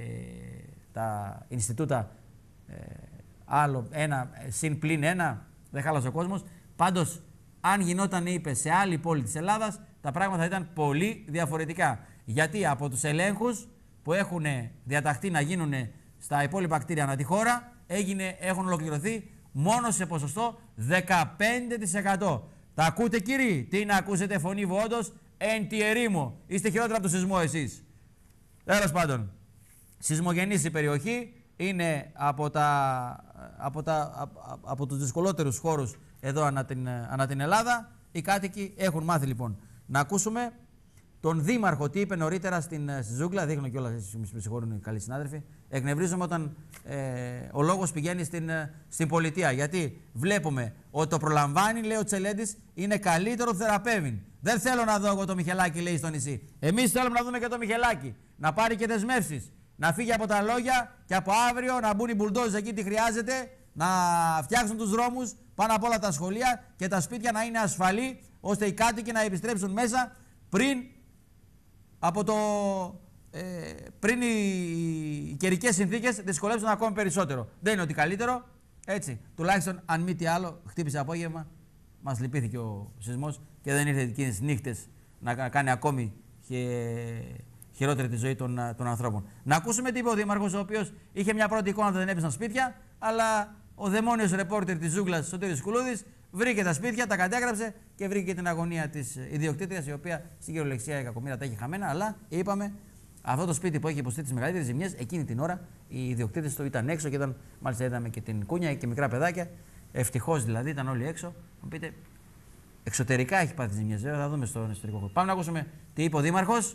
[SPEAKER 1] τα Ινστιτούτα ε, άλλο ένα, συν πλην ένα, δεν χάλασε ο κόσμος. Πάντως, αν γινόταν, είπε, σε άλλη πόλη της Ελλάδας, τα πράγματα θα ήταν πολύ διαφορετικά. Γιατί από τους ελέγχους που έχουν διαταχθεί να γίνουν στα υπόλοιπα κτίρια ανά τη χώρα, έγινε, έχουν ολοκληρωθεί μόνο σε ποσοστό δεκαπέντε τοις εκατό. Τα ακούτε, κύριοι? Τι να ακούσετε, φωνή Βόντος, εν τη ερήμο. Είστε χειρότερα από το σεισμό εσείς. Τέλος πάντων, σεισμογενής η περιοχή, είναι από, τα, από, τα, από, από τους δυσκολότερους χώρους εδώ ανά την, ανά την Ελλάδα. Οι κάτοικοι έχουν μάθει λοιπόν. Να ακούσουμε τον δήμαρχο, τι είπε νωρίτερα στην, στη Ζούγκλα. Δείχνω κιόλας, με συγχωρούν οι καλοί συνάδελφοι. Εκνευρίζομαι όταν ε, ο λόγος πηγαίνει στην, στην πολιτεία. Γιατί βλέπουμε ότι το προλαμβάνει, λέει ο Τσελέντης, είναι καλύτερο θεραπεύει. Δεν θέλω να δω εγώ το Μιχελάκι, λέει στο νησί. Εμείς θέλουμε να δούμε και το Μιχελάκι. Να πάρει και δεσμεύσεις. Να φύγει από τα λόγια και από αύριο να μπουν οι μπουλντόζες εκεί τι χρειάζεται. Να φτιάξουν τους δρόμους, πάνω απ' όλα τα σχολεία και τα σπίτια να είναι ασφαλή, ώστε οι κάτοικοι να επιστρέψουν μέσα πριν από το. Ε, πριν οι, οι καιρικές συνθήκες δυσκολέψουν ακόμη περισσότερο. Δεν είναι ότι καλύτερο. Έτσι. Τουλάχιστον, αν μη τι άλλο, χτύπησε απόγευμα. Μας λυπήθηκε ο σεισμός και δεν ήρθε εκείνες τις νύχτες να κάνει ακόμη και χειρότερη τη ζωή των, των ανθρώπων. Να ακούσουμε τι είπε ο Δήμαρχος, ο οποίος είχε μια πρώτη εικόνα ότι δεν έπεσαν σπίτια, αλλά ο δαιμόνιος ρεπόρτερ της Ζούγκλας, Σωτήρης Κουλούδης, βρήκε τα σπίτια, τα κατέγραψε και βρήκε και την αγωνία της ιδιοκτήτριας, η οποία στην κυριολεξία η κακομοίρα τα έχει χαμένα. Αλλά είπαμε, αυτό το σπίτι που έχει υποστεί τις μεγαλύτερες ζημιές, εκείνη την ώρα οι ιδιοκτήτες του ήταν έξω και ήταν, μάλιστα είδαμε και την κούνια και μικρά παιδάκια. Ευτυχώς δηλαδή ήταν όλοι έξω. Θα πείτε, εξωτερικά έχει πάθει ζημιές, βέβαια, θα δούμε στον εσωτερικό χώρο. Πάμε να ακούσουμε τι είπε ο Δήμαρχος.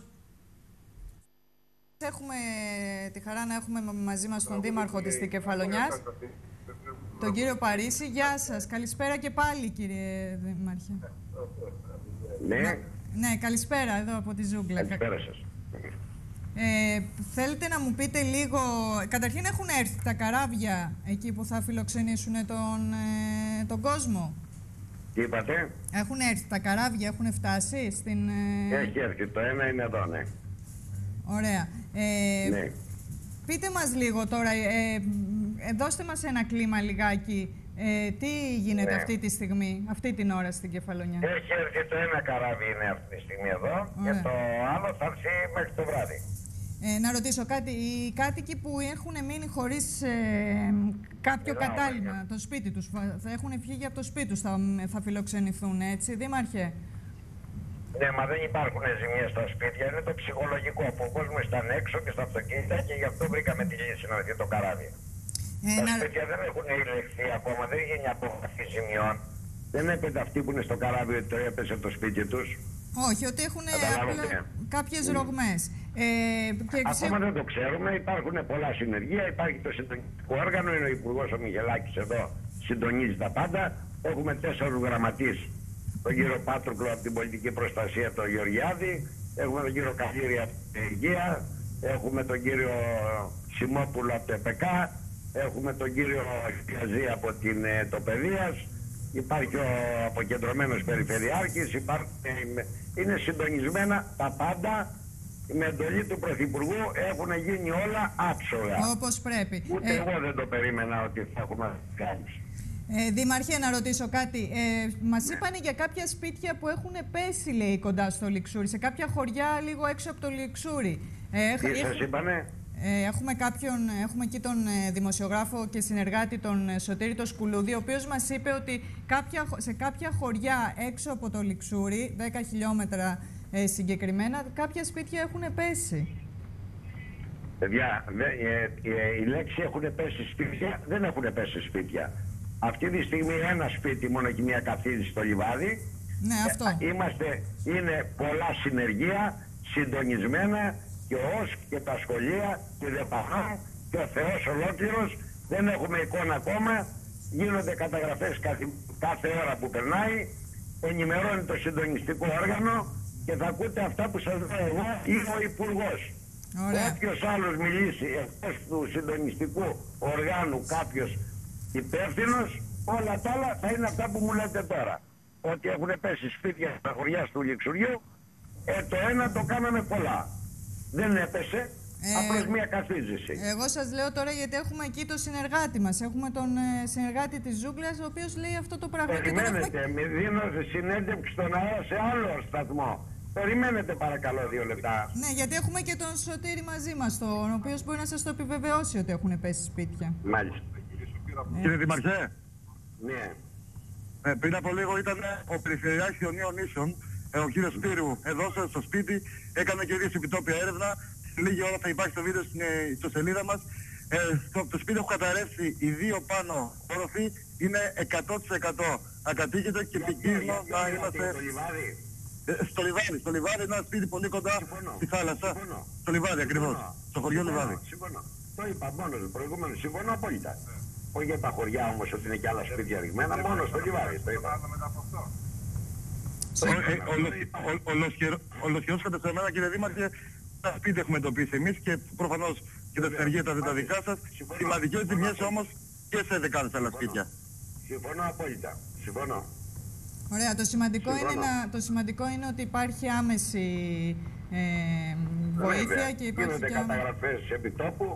[SPEAKER 12] Έχουμε τη χαρά να έχουμε μαζί μας τον Δήμαρχο της Κεφαλονιάς, τον κύριο Παρίσι. Γεια σας. Καλησπέρα και πάλι, κύριε Δήμαρχε.
[SPEAKER 13] Ναι.
[SPEAKER 12] Ναι, ναι, καλησπέρα εδώ από τη Ζούγκλα.
[SPEAKER 13] Καλησπέρα σας.
[SPEAKER 12] Ε, θέλετε να μου πείτε λίγο, καταρχήν έχουν έρθει τα καράβια εκεί που θα φιλοξενήσουν τον, ε, τον κόσμο.
[SPEAKER 13] Τι είπατε?
[SPEAKER 12] Έχουν έρθει τα καράβια, έχουν φτάσει στην... Ε...
[SPEAKER 13] Έχει έρθει, το ένα είναι εδώ, ναι.
[SPEAKER 12] Ωραία. Ε,
[SPEAKER 13] ναι.
[SPEAKER 12] Πείτε μας λίγο τώρα, ε, ε, δώστε μας ένα κλίμα λιγάκι. Ε, τι γίνεται ναι. αυτή τη στιγμή, αυτή την ώρα στην Κεφαλονιά?
[SPEAKER 13] Έχει έρθει το ένα καράβι είναι αυτή τη στιγμή εδώ. Ωραία. Και το άλλο θα έρθει μέχρι το βράδυ.
[SPEAKER 12] Ε, να ρωτήσω κάτι, οι κάτοικοι που έχουν μείνει χωρίς ε, κάποιο Ελά, κατάλημα, ωραία. το σπίτι τους, θα έχουν φύγει από το σπίτι τους, θα, θα φιλοξενηθούν, έτσι, Δήμαρχε?
[SPEAKER 13] Ναι, μα δεν υπάρχουν ζημιές στα σπίτια, είναι το ψυχολογικό, που ο κόσμος ήταν έξω και στα αυτοκίνητα και γι' αυτό βρήκαμε τη λύση να έρθει το καράβι. Ε, τα να... σπίτια δεν έχουν ηλεχθεί ακόμα, δεν γίνει απόφαση ζημιών. Δεν έπεται αυτοί που είναι στο καράβι ότι το έπεσε το σπίτι τους.
[SPEAKER 12] Όχι, ότι έχουν απλά κάποιες ρογμές. Ε, και
[SPEAKER 13] ακόμα δεν το ξέρουμε, υπάρχουν πολλά συνεργεία, υπάρχει το συντονιστικό όργανο, είναι ο Υπουργός ο Μιχελάκης εδώ, συντονίζει τα πάντα. Έχουμε τέσσερους γραμματείς, τον κύριο Πάτροκλο από την πολιτική προστασία, τον Γεωργιάδη, έχουμε τον κύριο Καθήρη από την Υγεία, έχουμε τον κύριο Σιμόπουλο από το ΕΠΕΚΑ, έχουμε τον κύριο Καζή από την ε, Τοπεδίας, υπάρχει ο αποκεντρωμένος Περιφερειάρχης, υπάρχει, ε, είναι συντονισμένα τα πάντα. Με εντολή του Πρωθυπουργού έχουν γίνει όλα άψογα.
[SPEAKER 12] Όπως πρέπει.
[SPEAKER 13] Ούτε ε... εγώ δεν το περίμενα ότι θα έχουμε κάνει.
[SPEAKER 12] Ε, Δήμαρχε, να ρωτήσω κάτι. Ε, μας ναι. είπανε για κάποια σπίτια που έχουν πέσει, λέει, κοντά στο Λιξούρι, σε κάποια χωριά λίγο έξω από το Λιξούρι. Ε,
[SPEAKER 13] Τι σας είπανε?
[SPEAKER 12] Ε, έχουμε, κάποιον, έχουμε εκεί τον ε, δημοσιογράφο και συνεργάτη, τον ε, Σωτήρη το Σκουλούδη, ο οποίος μας είπε ότι κάποια, σε κάποια χωριά έξω από το Λιξούρι, δέκα χιλιόμετρα ε, συγκεκριμένα, κάποια σπίτια έχουν πέσει.
[SPEAKER 13] Παιδιά, δε, ε, ε, η λέξη έχουν πέσει σπίτια, δεν έχουν πέσει σπίτια. Αυτή τη στιγμή ένα σπίτι μόνο και μια καθίδη στο λιβάδι.
[SPEAKER 12] Ναι, αυτό.
[SPEAKER 13] Ε, είμαστε, είναι πολλά συνεργεία, συντονισμένα, και ο ΟΣΚ και τα σχολεία και ΔΕΠΑΧΑ και ο Θεός ολόκληρος. Δεν έχουμε εικόνα ακόμα. Γίνονται καταγραφές κάθε, κάθε ώρα που περνάει. Ενημερώνει το συντονιστικό όργανο και θα ακούτε αυτά που σας λέω εγώ ή ο Υπουργός. Όποιος άλλος μιλήσει εκτός του συντονιστικού οργάνου, κάποιος υπεύθυνος, όλα τα άλλα θα είναι αυτά που μου λέτε τώρα. Ότι έχουν πέσει σπίτια στα χωριά του Λιξουριού, ε, το ένα το κάναμε πολλά. Δεν έπεσε, ε, απλώς μια καθίζηση.
[SPEAKER 12] Εγώ σας λέω τώρα γιατί έχουμε εκεί το συνεργάτη μας. Έχουμε τον ε, συνεργάτη της Ζούγκλας, ο οποίος λέει αυτό το πράγμα.
[SPEAKER 13] Περιμένετε,
[SPEAKER 12] έχουμε...
[SPEAKER 13] με δίνω συνέντευξη στον αέρα σε άλλο σταθμό. Περιμένετε παρακαλώ δύο λεπτά.
[SPEAKER 12] Ναι, γιατί έχουμε και τον Σωτήρη μαζί μας, τον ο οποίος μπορεί να σας το επιβεβαιώσει ότι έχουν πέσει σπίτια.
[SPEAKER 13] Μάλιστα.
[SPEAKER 14] Ε. Κύριε Δημαρχέ.
[SPEAKER 13] Ναι.
[SPEAKER 14] Ε, πριν από λίγο ήταν ο Περιφερειάρχης των Νέων Νήσων, ο κύριος Σπύρου, εδώ στο σπίτι, έκανε και ίδιος επιτόπια έρευνα. Λίγη ώρα θα υπάρχει το βίντεο στην ιστοσελίδα μας. Ε, στο, το σπίτι που καταρρεύσει, οι δύο πάνω όροφοι είναι εκατό τοις εκατό ακατοίκητο και επικίνδυνο να είμαστε... Ε, στο Λιβάδι, στο Λιβάδι, ένα σπίτι πολύ κοντά στη θάλασσα. Συμφωνώ. Στο Λιβάδι ακριβώς. Στο χωριό
[SPEAKER 13] Συμφωνώ.
[SPEAKER 14] Λιβάδι.
[SPEAKER 13] Συμφωνώ. Το είπα μόνο του προηγούμενου. Συμφωνώ απόλυτα. Όχι για τα χωριά όμως ότι είναι και άλλα σπίτια ρηγμένα, μόνο στο Λιβάδι. Το είπα.
[SPEAKER 14] Ολοσχερός καταστρεμμένα, κύριε Δήμαρχε, τα σπίτια έχουμε εντοπίσει εμείς και προφανώς και τα συνεργεία τα τα δικά σας. Σημαντικές ζημιές όμως και σε δεκάδες άλλα σπίτια.
[SPEAKER 13] Συμφωνώ απόλυτα. Συμφωνώ.
[SPEAKER 12] Ωραία. Το σημαντικό, είναι να, το σημαντικό είναι ότι υπάρχει άμεση ε, βοήθεια.
[SPEAKER 13] Βέβαια,
[SPEAKER 12] και υπάρχει
[SPEAKER 13] γίνονται
[SPEAKER 12] και
[SPEAKER 13] καταγραφές επί τόπου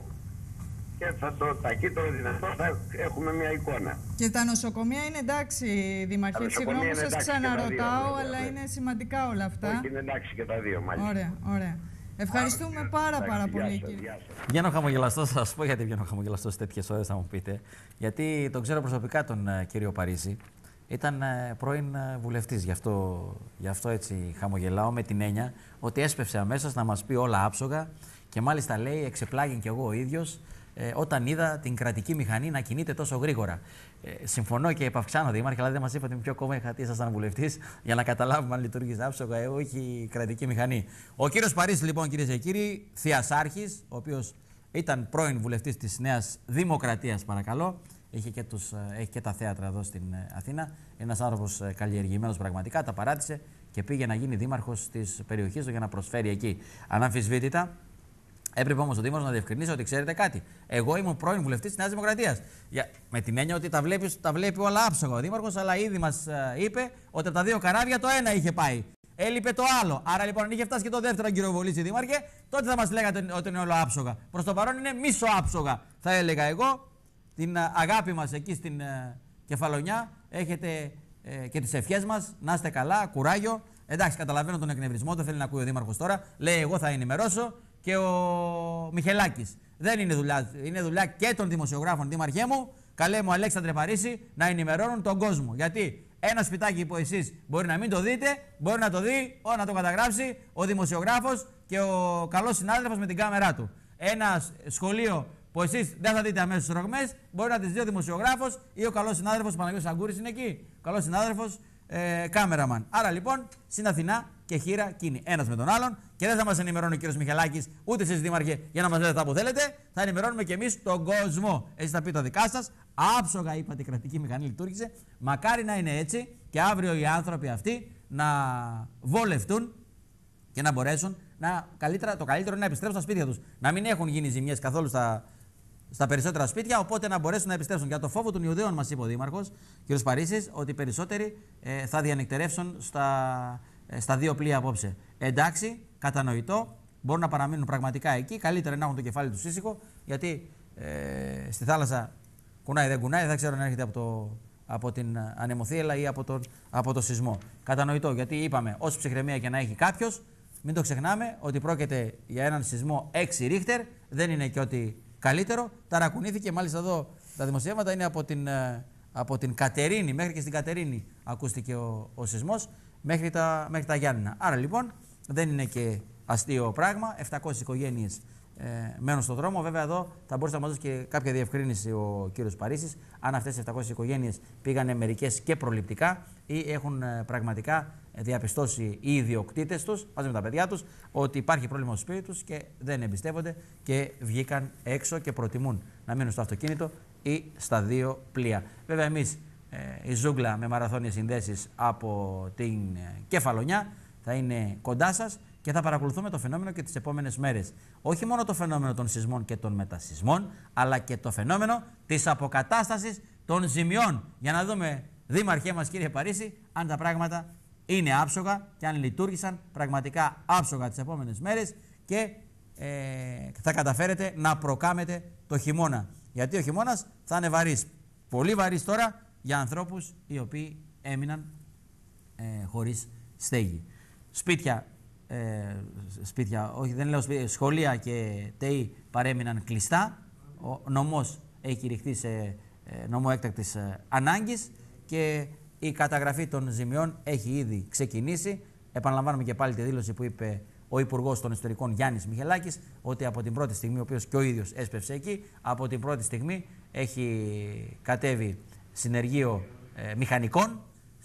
[SPEAKER 13] και θα το ταχύτερο δυνατό θα έχουμε μια εικόνα.
[SPEAKER 12] Και τα νοσοκομεία είναι εντάξει, Δήμαρχε. Συγγνώμη που σας ξαναρωτάω, αλλά είναι σημαντικά όλα αυτά.
[SPEAKER 13] Όχι, είναι εντάξει και τα δύο μάλιστα.
[SPEAKER 12] Ωραία, ωραία. Ευχαριστούμε Άρα, πάρα εντάξει, πάρα πολύ,
[SPEAKER 13] σας,
[SPEAKER 12] κύριε.
[SPEAKER 1] Βγαίνω χαμογελαστός, θα σας πω γιατί βγαίνω χαμογελαστός τέτοιες ώρες, θα μου πείτε. Γιατί τον ξέρω προσωπικά τον uh, κύριο Παρίσι. Ήταν uh, πρώην uh, βουλευτής, γι' αυτό, γι' αυτό έτσι χαμογελάω, με την έννοια ότι έσπευσε αμέσως να μας πει όλα άψογα και μάλιστα λέει, εξεπλάγει κι εγώ ο ίδιος, ε, όταν είδα την κρατική μηχανή να κινείται τόσο γρήγορα. Ε, συμφωνώ και επαυξάνω, Δήμαρχε, αλλά δεν μας είπατε με ποιο κόμμα είχατε, ήσασταν βουλευτής, για να καταλάβουμε αν λειτουργήσε άψογα, ε, όχι η κρατική μηχανή. Ο κύριος Παρίσι, λοιπόν, κυρίες και κύριοι, Θειασάρχης, ο οποίος ήταν πρώην βουλευτής της Νέας Δημοκρατίας, παρακαλώ. Έχει και, τους, έχει και τα θέατρα εδώ στην Αθήνα. Είναι ένας άνθρωπος καλλιεργημένος πραγματικά, τα παράτησε και πήγε να γίνει δήμαρχος της περιοχής του για να προσφέρει εκεί. Αναμφισβήτητα. Έπρεπε όμως ο Δήμαρχος να διευκρινίσει ότι ξέρετε κάτι. Εγώ ήμουν πρώην βουλευτής της Νέας Δημοκρατίας. Για, με την έννοια ότι τα βλέπει, τα βλέπει όλα άψογα ο Δήμαρχος, αλλά ήδη μας uh, είπε ότι από τα δύο καράβια το ένα είχε πάει. Έλειπε το άλλο. Άρα λοιπόν, αν είχε φτάσει και το δεύτερο, κύριο Βολίση, Δήμαρχε, τότε θα μας λέγατε ότι είναι όλο άψογα. Προς το παρόν είναι μίσο άψογα, θα έλεγα εγώ. Την uh, αγάπη μας εκεί στην uh, Κεφαλονιά. Έχετε uh, και τις ευχές μας. Να είστε καλά, κουράγιο. Εντάξει, καταλαβαίνω τον εκνευρισμό, δεν θέλει να ακούει ο Δήμαρχος τώρα. Λέει, εγώ θα ενημερώσω. Και ο Μιχελάκης. Δεν είναι δουλειά. Είναι δουλειά και των δημοσιογράφων, Δήμαρχέ μου. Καλέ μου, Αλέξανδρε Παρίσι, να ενημερώνουν τον κόσμο. Γιατί ένα σπιτάκι που εσείς μπορεί να μην το δείτε, μπορεί να το δει, να το καταγράψει ο δημοσιογράφος και ο καλός συνάδελφος με την κάμερά του. Ένα σχολείο που εσείς δεν θα δείτε αμέσως ρογμές, μπορεί να τις δει ο δημοσιογράφος ή ο καλός συνάδελφος, ο Παναγιώτης Αγκούρης είναι εκεί. Ο καλός συνάδελφος, ε, κάμεραμαν. Άρα λοιπόν στην Αθηνά και χείρα κίνη ένας με τον άλλον και δεν θα μας ενημερώνει ο κύριος Μιχελάκης ούτε εσείς, Δήμαρχε, για να μας λέτε τα που θέλετε. Θα ενημερώνουμε και εμείς τον κόσμο. Εσείς θα πείτε τα δικά σας. Άψογα, είπατε, η κρατική μηχανή λειτουργήσε. Μακάρι να είναι έτσι και αύριο οι άνθρωποι αυτοί να βολευτούν και να μπορέσουν να, καλύτερα, το καλύτερο είναι να επιστρέψουν στα σπίτια τους. Να μην έχουν γίνει ζημιές καθόλου στα, στα περισσότερα σπίτια, οπότε να μπορέσουν να επιστρέψουν. Για το φόβο των Ιουδαίων, μας είπε ο Δήμαρχος, κ. Παρίσης, ότι περισσότεροι ε, θα διανυκτερεύσουν στα, ε, στα δύο πλοία απόψε. Εντάξει, κατανοητό, μπορούν να παραμείνουν πραγματικά εκεί. Καλύτερα να έχουν το κεφάλι τους ήσυχο, γιατί ε, στη θάλασσα κουνάει δεν κουνάει, δεν ξέρω αν έρχεται από, το, από την ανεμοθύελα ή από, τον, από το σεισμό. Κατανοητό, γιατί είπαμε, όσο ψυχραιμία και να έχει κάποιος, μην το ξεχνάμε ότι πρόκειται για έναν σεισμό έξι Ρίχτερ, δεν είναι και ότι καλύτερο. Ταρακουνήθηκε, μάλιστα εδώ τα δημοσιεύματα είναι από την, από την Κατερίνη, μέχρι και στην Κατερίνη ακούστηκε ο, ο σεισμός, μέχρι τα, μέχρι τα Γιάννηνα. Άρα λοιπόν δεν είναι και αστείο πράγμα, επτακόσιες οικογένειες ε, μένουν στον δρόμο. Βέβαια εδώ θα μπορούσε να μας δώσει και κάποια διευκρίνηση ο κύριος Παρίσης, αν αυτές οι επτακόσιες οικογένειες πήγανε μερικές και προληπτικά ή έχουν ε, πραγματικά διαπιστώσει οι ιδιοκτήτες τους, μαζί με τα παιδιά τους, ότι υπάρχει πρόβλημα στο σπίτι τους και δεν εμπιστεύονται και βγήκαν έξω και προτιμούν να μείνουν στο αυτοκίνητο ή στα δύο πλοία. Βέβαια εμείς ε, η ζούγκλα με μαραθώνιες συνδέσεις από την ε, Κεφαλονιά θα είναι κοντά σας και θα παρακολουθούμε το φαινόμενο και τις επόμενες μέρες. Όχι μόνο το φαινόμενο των σεισμών και των μετασεισμών, αλλά και το φαινόμενο της αποκατάστασης των ζημιών. Για να δούμε, Δήμαρχέ μας, κύριε Παρίσι, αν τα πράγματα είναι άψογα και αν λειτουργήσαν πραγματικά άψογα τις επόμενες μέρες και ε, θα καταφέρετε να προκάμετε το χειμώνα. Γιατί ο χειμώνας θα είναι βαρύς. Πολύ βαρύς τώρα για ανθρώπους οι οποίοι έμειναν ε, χωρίς στέγη. Σπίτια, ε, σπίτια, όχι δεν λέω σπίτια, σχολεία και ΤΕΗ παρέμειναν κλειστά. Ο νομός έχει κηρυχθεί σε ε, νόμο έκτακτης ε, ανάγκης και η καταγραφή των ζημιών έχει ήδη ξεκινήσει. Επαναλαμβάνουμε και πάλι τη δήλωση που είπε ο Υπουργός των Ιστορικών Γιάννης Μιχελάκης, ότι από την πρώτη στιγμή, ο οποίος και ο ίδιος έσπευσε εκεί, από την πρώτη στιγμή έχει κατέβει συνεργείο ε, μηχανικών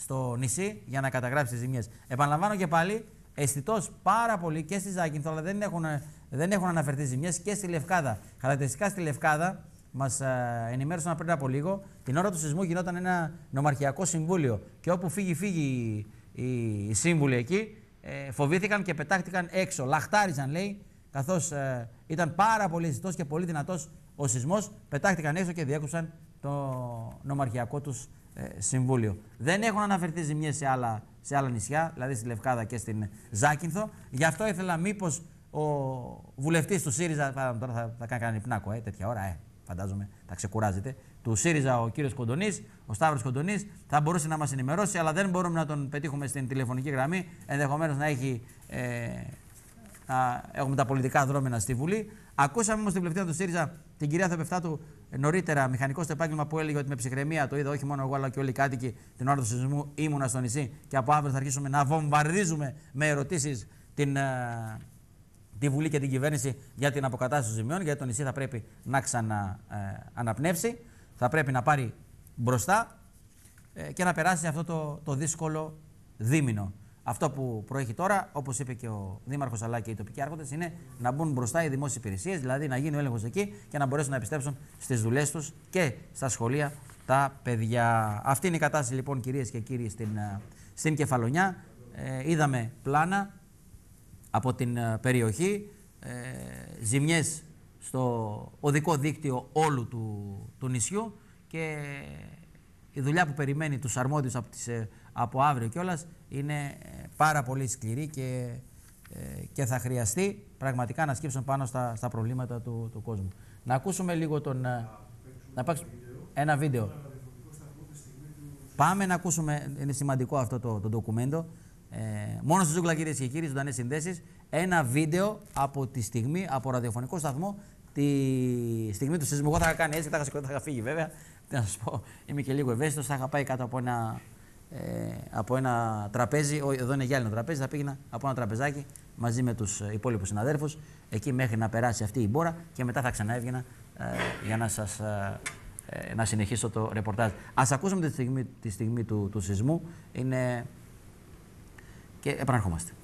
[SPEAKER 1] στο νησί για να καταγράψει τις ζημιές. Επαναλαμβάνω και πάλι, αισθητός πάρα πολύ και στη Ζάκυνθο, αλλά δεν έχουν, δεν έχουν αναφερθεί ζημιές και στη Λευκάδα. Χαρακτηριστικά στη Λευκάδα, μας ε, ενημέρωσαν πριν από λίγο, την ώρα του σεισμού γινόταν ένα νομαρχιακό συμβούλιο. Και όπου φύγει, φύγει οι, οι σύμβουλοι εκεί, ε, φοβήθηκαν και πετάχτηκαν έξω. Λαχτάριζαν, λέει, καθώς ε, ήταν πάρα πολύ ζητός και πολύ δυνατός ο σεισμός, πετάχτηκαν έξω και διέκοψαν το νομαρχιακό τους ε, συμβούλιο. Δεν έχουν αναφερθεί ζημιές σε άλλα, σε άλλα νησιά, δηλαδή στη Λευκάδα και στην Ζάκυνθο. Γι' αυτό ήθελα μήπως ο βουλευτής του ΣΥΡΙΖΑ, τώρα θα, θα κάνει κανένα υπνάκο, ε, τέτοια ώρα, ε, φαντάζομαι, θα ξεκουράζεται, του ΣΥΡΙΖΑ ο κύριος Κοντονής, ο Σταύρος Κοντονής, θα μπορούσε να μας ενημερώσει, αλλά δεν μπορούμε να τον πετύχουμε στην τηλεφωνική γραμμή, ενδεχομένως να έχει... Ε, να έχουμε τα πολιτικά δρόμενα στη Βουλή. Ακούσαμε όμως την πλευτήρα του ΣΥΡΙΖΑ, την κυρία Θεπεφτάτου, νωρίτερα, μηχανικό στο επάγγελμα, που έλεγε ότι με ψυχραιμία, το είδα όχι μόνο εγώ αλλά και όλοι οι κάτοικοι, την ώρα του σεισμού ήμουνα στο νησί και από αύριο θα αρχίσουμε να βομβαρδίζουμε με ερωτήσεις την, uh, τη Βουλή και την κυβέρνηση για την αποκατάσταση των ζημιών, γιατί το νησί θα πρέπει να ξανααναπνεύσει, uh, θα πρέπει να πάρει μπροστά uh, και να περάσει αυτό το, το δύσκολο δίμηνο. Αυτό που προέχει τώρα, όπως είπε και ο Δήμαρχος αλλά και οι τοπικοί άρχοντες, είναι να μπουν μπροστά οι δημόσιες υπηρεσίες, δηλαδή να γίνει ο έλεγχος εκεί και να μπορέσουν να επιστρέψουν στις δουλειές τους και στα σχολεία τα παιδιά. Αυτή είναι η κατάσταση λοιπόν, κυρίες και κύριοι, στην, στην Κεφαλονιά. Ε, είδαμε πλάνα από την περιοχή, ε, ζημιές στο οδικό δίκτυο όλου του, του νησιού και η δουλειά που περιμένει τους αρμόδιους από, τις, από αύριο κιόλας είναι πάρα πολύ σκληρή και, και θα χρειαστεί πραγματικά να σκύψουν πάνω στα, στα προβλήματα του, του κόσμου. Να ακούσουμε λίγο τον... Να παίξουμε ένα βίντεο. Πάμε να ακούσουμε, είναι σημαντικό αυτό το, το ντοκουμέντο. Ε, μόνο στη ζούγκλα, κυρίες και κύριοι, ζωντανές συνδέσεις. Ένα βίντεο από τη στιγμή, από ραδιοφωνικό σταθμό, τη στιγμή του σεισμού. Εγώ θα είχα κάνει έτσι, θα είχα σηκωθεί, θα είχα φύγει βέβαια. Τι να σας πω, είμαι και λίγο ευαίσθητος, θα είχα πάει κάτω από ένα, ε, από ένα τραπέζι, ο, εδώ είναι γυάλινο τραπέζι, θα πήγαινα από ένα τραπεζάκι μαζί με τους υπόλοιπους συναδέλφους, εκεί μέχρι να περάσει αυτή η μπόρα και μετά θα ξαναέβγαινα ε, για να σας... Ε, να συνεχίσω το ρεπορτάζ. Ας ακούσουμε τη στιγμή, τη στιγμή του, του σεισμού είναι... και επαναρχόμαστε.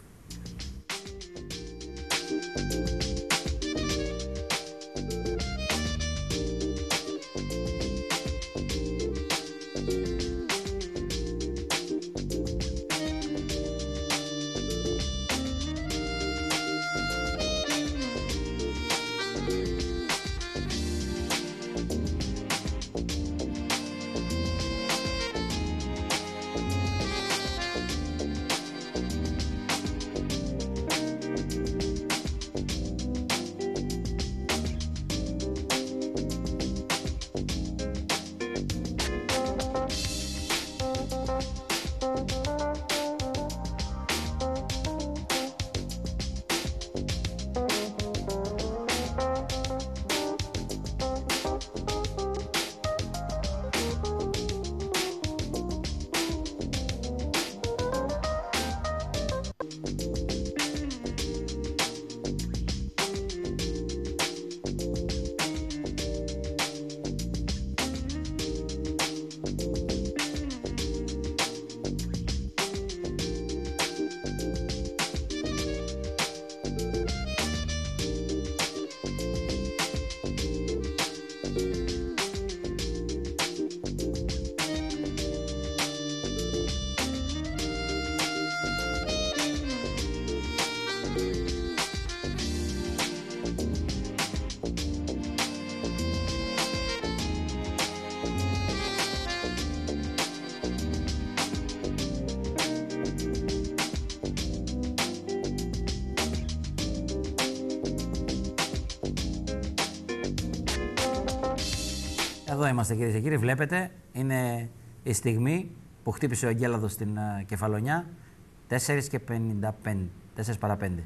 [SPEAKER 1] Εδώ είμαστε, κυρίες και κύριοι, βλέπετε, είναι η στιγμή που χτύπησε ο εγκέλαδος στην uh, Κεφαλονιά, τέσσερα και πενήντα πέντε, τέσσερα παρά πέντε.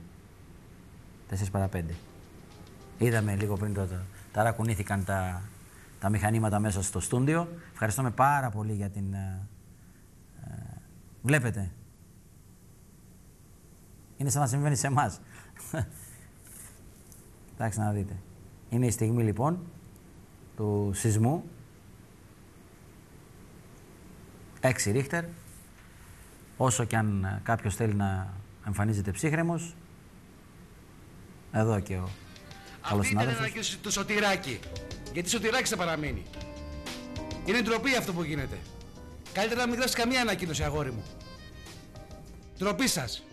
[SPEAKER 1] τέσσερα παρά πέντε. Είδαμε λίγο πριν το, ταρακουνήθηκαν τα, τα μηχανήματα μέσα στο στούντιο. Ευχαριστούμε πάρα πολύ για την... Uh, uh, βλέπετε. Είναι σαν να συμβαίνει σε εμάς. Εντάξει, να δείτε. Είναι η στιγμή λοιπόν του σεισμού, έξι Ρίχτερ, όσο και αν κάποιος θέλει να εμφανίζεται ψύχρεμος, εδώ και ο καλός συνάδελφος.
[SPEAKER 15] Αυτή ήταν το Σωτηράκι. Γιατί Σωτηράκι θα παραμείνει. Είναι ντροπή αυτό που γίνεται. Καλύτερα να μην γράψεις καμία ανακοίνωση, αγόρι μου. Ντροπή σας.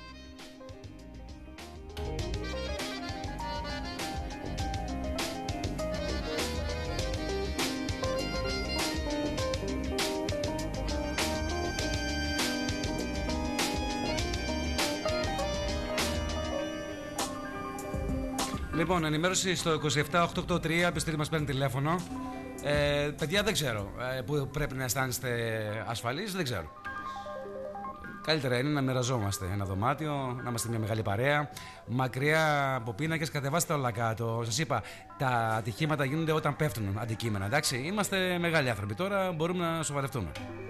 [SPEAKER 15] Λοιπόν, ενημέρωση στο είκοσι επτά οκτακόσια ογδόντα τρία, πιστήρι μας παίρνει τηλέφωνο. Ε, παιδιά, δεν ξέρω ε, που πρέπει να αισθάνεστε ασφαλείς, δεν ξέρω. Καλύτερα είναι να μοιραζόμαστε ένα δωμάτιο, να είμαστε μια μεγάλη παρέα. Μακριά από πίνακες, κατεβάστε όλα κάτω. Σας είπα, τα ατυχήματα γίνονται όταν πέφτουν αντικείμενα, εντάξει. Είμαστε μεγάλοι άνθρωποι τώρα, μπορούμε να σοβαρευτούμε.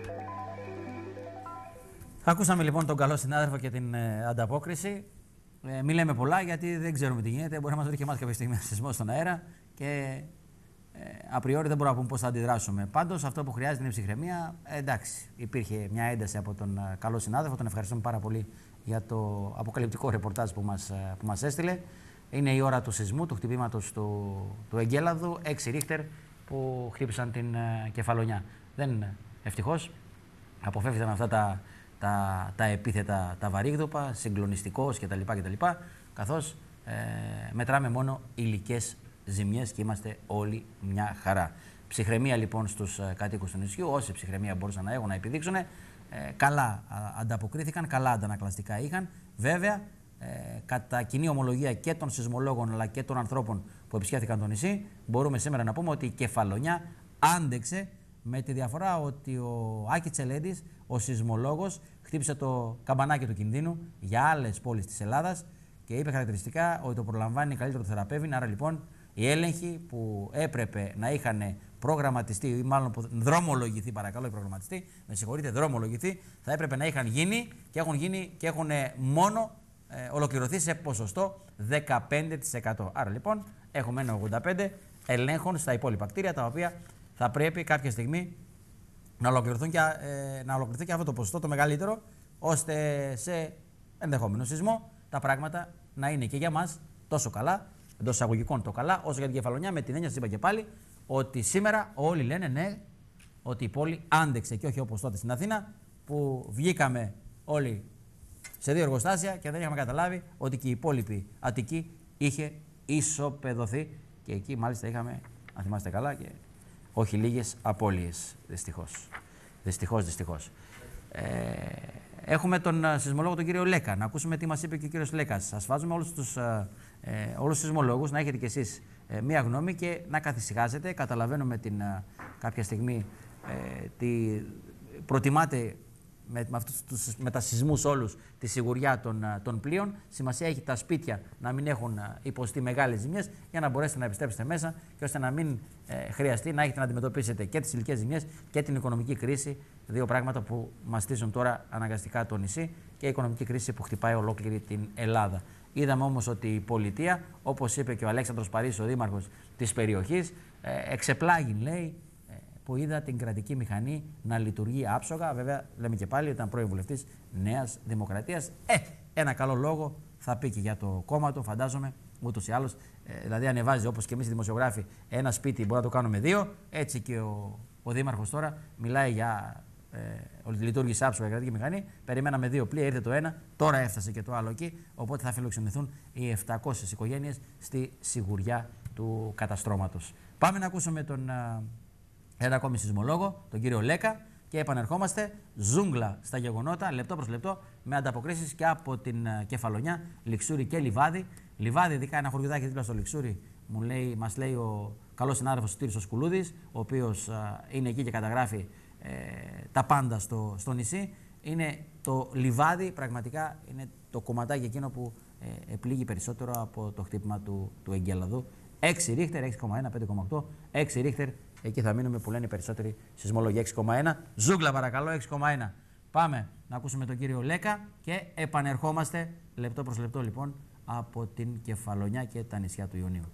[SPEAKER 1] Ακούσαμε λοιπόν τον καλό συνάδελφο και την ε, ανταπόκριση. Ε, μην λέμε πολλά γιατί δεν ξέρουμε τι γίνεται. Μπορεί να μας βρει και εμάς κάποια στιγμή ένα σεισμό στον αέρα και ε, απριόρι δεν μπορούμε να πούμε πώς θα αντιδράσουμε. Πάντως αυτό που χρειάζεται είναι ψυχραιμία. Ε, εντάξει, υπήρχε μια ένταση από τον ε, καλό συνάδελφο. Τον ευχαριστούμε πάρα πολύ για το αποκαλυπτικό ρεπορτάζ που μας, ε, που μας έστειλε. Είναι η ώρα του σεισμού, του χτυπήματος του, του Εγκέλαδου, έξι ρίχτερ που χτύπησαν την ε, Κεφαλονιά. Δεν, ευτυχώς, αποφεύγησαν αυτά τα. Τα, τα επίθετα, τα βαρύγδουπα, συγκλονιστικός κτλ. κτλ καθώς ε, μετράμε μόνο υλικές ζημιές και είμαστε όλοι μια χαρά. Ψυχραιμία λοιπόν στους ε, κατοίκους του νησιού, όση ψυχραιμία μπορούσαν να έχουν να επιδείξουν, ε, καλά α, ανταποκρίθηκαν, καλά αντανακλαστικά είχαν. Βέβαια, ε, κατά κοινή ομολογία και των σεισμολόγων αλλά και των ανθρώπων που επισκέφθηκαν το νησί, μπορούμε σήμερα να πούμε ότι η Κεφαλονιά άντεξε, με τη διαφορά ότι ο Άκη Τσελέντης, ο σεισμολόγος, χτύπησε το καμπανάκι του κινδύνου για άλλες πόλεις της Ελλάδας και είπε χαρακτηριστικά ότι το προλαμβάνει καλύτερο το θεραπεύει. Άρα λοιπόν οι έλεγχοι που έπρεπε να είχαν προγραμματιστεί, ή μάλλον δρομολογηθεί, παρακαλώ, προγραμματιστεί, με συγχωρείτε, δρομολογηθεί, θα έπρεπε να είχαν γίνει και έχουν γίνει και έχουν μόνο ε, ολοκληρωθεί σε ποσοστό δεκαπέντε τοις εκατό. Άρα λοιπόν έχουμε ένα ογδόντα πέντε τοις εκατό ελέγχων στα υπόλοιπα κτίρια, τα οποία θα πρέπει κάποια στιγμή να, ολοκληρωθούν και, ε, να ολοκληρωθεί και αυτό το ποσοστό το μεγαλύτερο, ώστε σε ενδεχόμενο σεισμό τα πράγματα να είναι και για μας τόσο καλά, εντός εισαγωγικών το καλά, όσο για την Κεφαλονιά, με την έννοια, σας είπα και πάλι, ότι σήμερα όλοι λένε ναι, ότι η πόλη άντεξε και όχι όπως τότε στην Αθήνα, που βγήκαμε όλοι σε δύο εργοστάσια και δεν είχαμε καταλάβει ότι και η υπόλοιπη Αττική είχε ισοπεδωθεί και εκεί μάλιστα είχαμε, αν θυμάστε καλά, και όχι λίγες απώλειες, δυστυχώς. Δυστυχώς, δυστυχώς. Ε, έχουμε τον σεισμολόγο τον κύριο Λέκα. Να ακούσουμε τι μας είπε και ο κύριος Λέκας. Σας βάζουμε όλους τους, ε, όλους τους σεισμολόγους να έχετε κι εσείς ε, μία γνώμη και να καθησυχάσετε. Καταλαβαίνουμε την, ε, κάποια στιγμή ε, τι προτιμάτε με, με, αυτούς τους, με τα σεισμούς όλους τη σιγουριά των, των πλοίων. Σημασία έχει τα σπίτια να μην έχουν υποστεί μεγάλες ζημιές για να μπορέσετε να επιστρέψετε μέσα και ώστε να μην ε, χρειαστεί να έχετε να αντιμετωπίσετε και τις υλικές ζημιές και την οικονομική κρίση. Δύο πράγματα που μαστίζουν τώρα αναγκαστικά το νησί και η οικονομική κρίση που χτυπάει ολόκληρη την Ελλάδα. Είδαμε όμως ότι η πολιτεία, όπως είπε και ο Αλέξανδρος Παρίσης, ο δήμαρχος της περιοχής, ε, εξεπλάγει, λέει, που είδα την κρατική μηχανή να λειτουργεί άψογα. Βέβαια, λέμε και πάλι, ήταν πρώην βουλευτής Νέας Δημοκρατίας. Ε, ένα καλό λόγο θα πει και για το κόμμα του, φαντάζομαι, ούτως ή άλλως. Ε, δηλαδή, ανεβάζει όπως και εμείς οι δημοσιογράφοι ένα σπίτι, μπορεί να το κάνουμε δύο. Έτσι και ο, ο δήμαρχος τώρα μιλάει για ε, ότι λειτουργήσε άψογα η κρατική μηχανή. Περιμέναμε δύο πλοία, ήρθε το ένα, τώρα έφτασε και το άλλο εκεί. Οπότε θα φιλοξενηθούν οι επτακόσιες οικογένειες στη σιγουριά του καταστρώματος. Πάμε να ακούσουμε τον. Ένα ακόμη σεισμολόγο, τον κύριο Λέκα, και επανερχόμαστε ζούγκλα στα γεγονότα, λεπτό προς λεπτό, με ανταποκρίσεις και από την Κεφαλονιά, Λιξούρι και Λιβάδι. Λιβάδι, ειδικά ένα χωριουδάκι δίπλα στο Λιξούρι, μου λέει, μας λέει ο καλός συνάδελφος Στήρης ο Σκουλούδης, ο οποίος α, είναι εκεί και καταγράφει ε, τα πάντα στο, στο νησί. Είναι το Λιβάδι, πραγματικά είναι το κομματάκι εκείνο που ε, επλήγει περισσότερο από το χτύπημα του, του Εγκέλαδου. έξι ρίχτερ, έξι κόμμα ένα, πέντε κόμμα οκτώ, έξι ρίχτερ. Εκεί θα μείνουμε που λένε οι περισσότεροι σεισμολόγοι. έξι κόμμα ένα. Ζούγκλα, παρακαλώ, έξι κόμμα ένα. Πάμε να ακούσουμε τον κύριο Λέκα και επανερχόμαστε λεπτό προς λεπτό λοιπόν από την Κεφαλονιά και τα νησιά του Ιωνίου.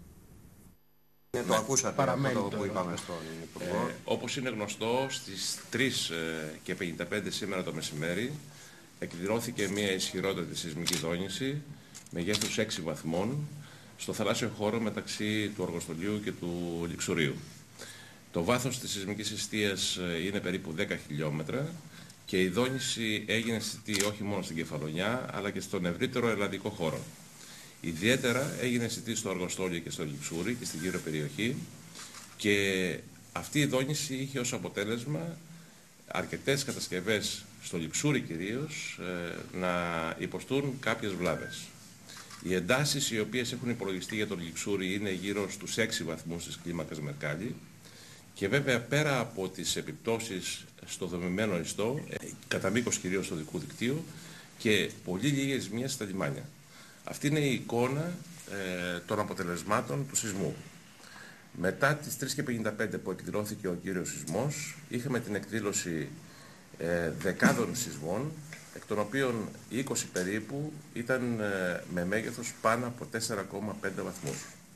[SPEAKER 16] Ναι, το ακούσατε αυτό που είπαμε στον Υπουργό. Ε, όπως είναι γνωστό, στις τρεις και πενήντα πέντε σήμερα το μεσημέρι
[SPEAKER 17] εκδηλώθηκε μια ισχυρότερη σεισμική δόνηση μεγέθους έξι βαθμών στο θαλάσσιο χώρο μεταξύ του Αργοστολίου και του Λιξουρίου. Το βάθος της σεισμικής εστίας είναι περίπου δέκα χιλιόμετρα και η δόνηση έγινε αισθητή όχι μόνο στην Κεφαλονιά αλλά και στον ευρύτερο ελλαδικό χώρο. Ιδιαίτερα έγινε αισθητή στο Αργοστόλιο και στο Λιξούρι και στην γύρω περιοχή και αυτή η δόνηση είχε ως αποτέλεσμα αρκετές κατασκευές στο Λιξούρι κυρίως να υποστούν κάποιες βλάβες. Οι εντάσεις οι οποίες έχουν υπολογιστεί για το Λιξούρι είναι γύρω στους έξι βαθμούς της κλίμακας Μερκάλη και βέβαια πέρα από τις επιπτώσεις στο δομημένο ιστό, κατά μήκος κυρίως του οδικού δικτύου και πολύ λίγες ζημίες στα λιμάνια. Αυτή είναι η εικόνα ε, των αποτελεσμάτων του σεισμού. Μετά τις τρεις και πενήντα πέντε που εκδηλώθηκε ο κύριος σεισμός, είχαμε την εκδήλωση ε, δεκάδων σεισμών, εκ των οποίων είκοσι περίπου ήταν ε, με μέγεθος πάνω από τέσσερα κόμμα πέντε βαθμούς.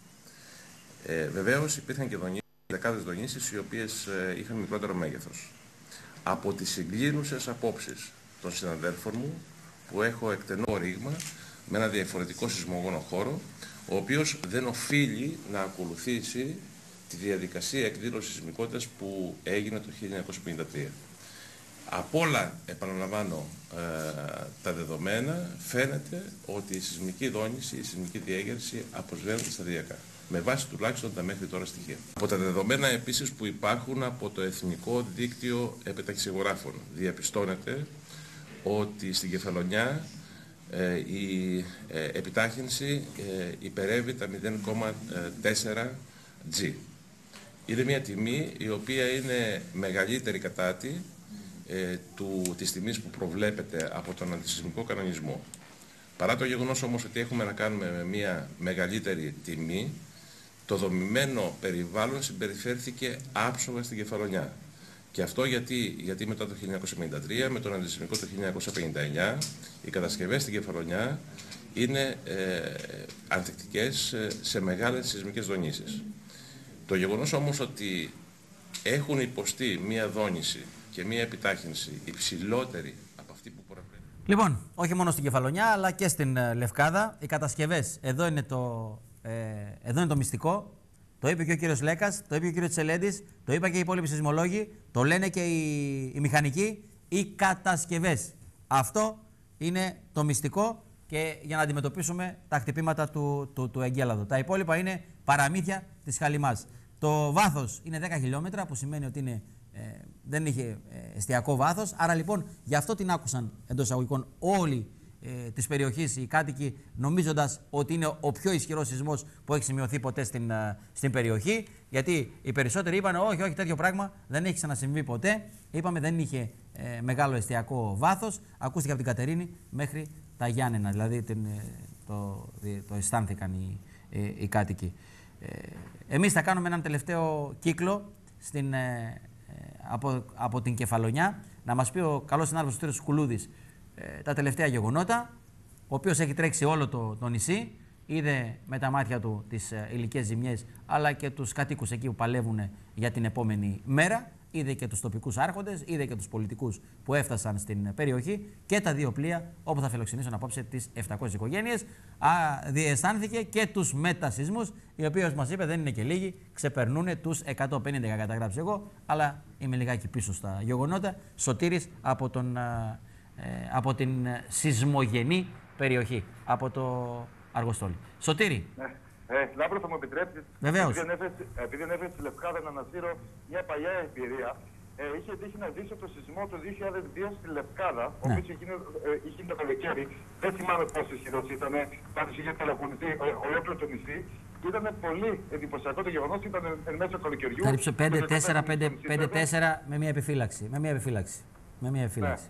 [SPEAKER 17] Ε, βεβαίως υπήρχαν και δονήσεις, δεκάδες δονήσεις οι οποίες ε, είχαν μικρότερο μέγεθος. Από τις συγκλίνουσες απόψεις των συναδέλφων μου, που έχω εκτενό ρήγμα με ένα διαφορετικό σεισμογόνο χώρο, ο οποίος δεν οφείλει να ακολουθήσει τη διαδικασία εκδήλωσης σεισμικότητας που έγινε το χίλια εννιακόσια πενήντα τρία. Από όλα, επαναλαμβάνω, ε, τα δεδομένα, φαίνεται ότι η σεισμική δόνηση, η σεισμική διέγερση αποσβαίνεται σταδιακά, με βάση τουλάχιστον τα μέχρι τώρα στοιχεία. Από τα δεδομένα επίσης που υπάρχουν από το Εθνικό Δίκτυο Επιταξιγράφων, διαπιστώνεται ότι στην Κεφαλονιά ε, η ε, επιτάχυνση ε, υπερεύει τα μηδέν κόμμα τέσσερα τζι. Είναι μια τιμή η οποία είναι μεγαλύτερη κατά τη ε, του, της τιμής που προβλέπεται από τον αντισεισμικό κανονισμό. Παρά το γεγονός όμως ότι έχουμε να κάνουμε με μια μεγαλύτερη τιμή, το δομημένο περιβάλλον συμπεριφέρθηκε άψογα στην Κεφαλονιά. Και αυτό γιατί, γιατί μετά το χίλια εννιακόσια πενήντα τρία, με τον αντισεισμικό το χίλια εννιακόσια πενήντα εννιά, οι κατασκευές στην Κεφαλονιά είναι ε, ανθεκτικές σε μεγάλες σεισμικές δονήσεις. Το γεγονός όμως ότι έχουν υποστεί μία δόνηση και μία επιτάχυνση υψηλότερη από αυτή που προβλέπει.
[SPEAKER 1] Λοιπόν, όχι μόνο στην Κεφαλονιά αλλά και στην ε, Λευκάδα, οι κατασκευές, εδώ είναι το, ε, εδώ είναι το μυστικό. Το είπε και ο κύριος Λέκας, το είπε και ο κύριος Τσελέντης, το είπα και οι υπόλοιποι σεισμολόγοι, το λένε και οι, οι μηχανικοί, οι κατασκευές. Αυτό είναι το μυστικό και για να αντιμετωπίσουμε τα χτυπήματα του, του, του εγκέλαδου. Τα υπόλοιπα είναι παραμύθια της Χαλιμάς. Το βάθος είναι δέκα χιλιόμετρα, που σημαίνει ότι είναι, ε, δεν είχε ε, εστιακό βάθος. Άρα λοιπόν γι' αυτό την άκουσαν εντός εισαγωγικών όλοι ε, της περιοχής οι κάτοικοι, νομίζοντας ότι είναι ο πιο ισχυρός σεισμός που έχει σημειωθεί ποτέ στην, ε, στην περιοχή. Γιατί οι περισσότεροι είπαν όχι, όχι, τέτοιο πράγμα δεν έχει ξανασυμβεί ποτέ. Είπαμε δεν είχε ε, μεγάλο εστιακό βάθος. Ακούστηκε από την Κατερίνη μέχρι τα Γιάννενα, δηλαδή την, το, το αισθάνθηκαν οι, οι, οι κάτοικοι. Ε, εμείς θα κάνουμε έναν τελευταίο κύκλο στην, ε, από, από την Κεφαλονιά, να μας πει ο καλός συνάδελφος του κ. Σκουλούδης ε, τα τελευταία γεγονότα, ο οποίος έχει τρέξει όλο το, το νησί, είδε με τα μάτια του τις ε, υλικές ζημιές, αλλά και τους κατοίκους εκεί που παλεύουν για την επόμενη μέρα. Είδε και τους τοπικούς άρχοντες, είδε και τους πολιτικούς που έφτασαν στην περιοχή και τα δύο πλοία όπου θα φιλοξενήσουν απόψε τις επτακόσιες οικογένειες. Α, διαισθάνθηκε και τους μετασυσμούς, οι οποίοι μας είπε δεν είναι και λίγοι, ξεπερνούν τους εκατόν πενήντα, είχα καταγράψει εγώ, αλλά είμαι λιγάκι πίσω στα γεγονότα. Σωτήρης από, τον, ε, από την σεισμογενή περιοχή, από το Αργοστόλι. Σωτήρη.
[SPEAKER 2] Ναι. Ε, Λάμπρο, θα μου επιτρέψει.
[SPEAKER 1] Βεβαίως.
[SPEAKER 2] Επειδή ανέφερε στη Λευκάδα να ανασύρω μια παλιά εμπειρία, ε, είχε τύχει να ζήσω το σεισμό το δύο χιλιάδες δύο στη Λευκάδα, ο οποίος είχε γίνει το καλοκαίρι. Δεν θυμάμαι πόσο ισχυρός ήταν, πάντως είχε ταλαιπωρηθεί ολόκληρο το νησί. Ήταν πολύ εντυπωσιακό το γεγονός, ήταν εν μέσω καλοκαιριού.
[SPEAKER 1] Καλύψω πέντε τέσσερα πέντε τέσσερα με μια επιφύλαξη. Με μια επιφύλαξη. Με μια επιφύλαξη.